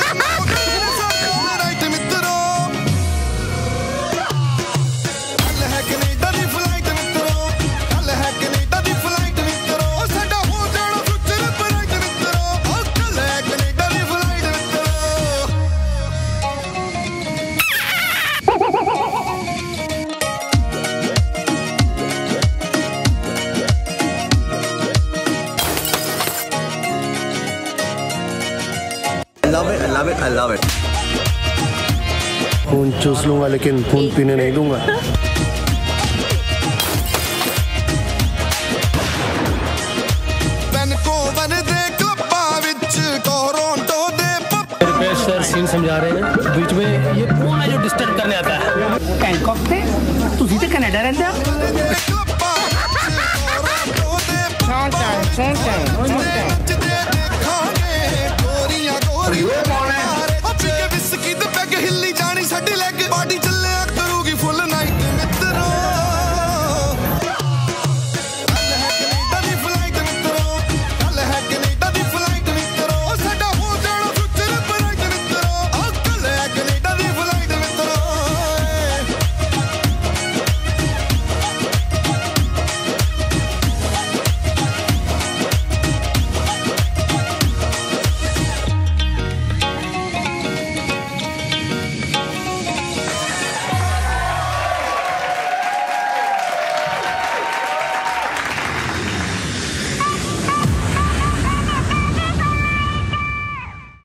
राइट मित्रो गल है कनेडा दी फ्लाइट मित्रो गल है कनेडा दी फ्लाइट मित्रो साडा हो जाना फ्यूचर ब्राइट मित्रो ओ गल है कनेडा दी फ्लाइट मित्रो
I love it. खून चूस लूंगा लेकिन खून पीने नहीं दूंगा।
वैनकूवर दे क्लब्बां विच टोरंटो दे
रिपेयर सर सीन समझा रहे हैं बीच में ये कौन है जो डिस्टर्ब करने आता है बैंकॉक से तुसी ते कनाडा रहंदे हो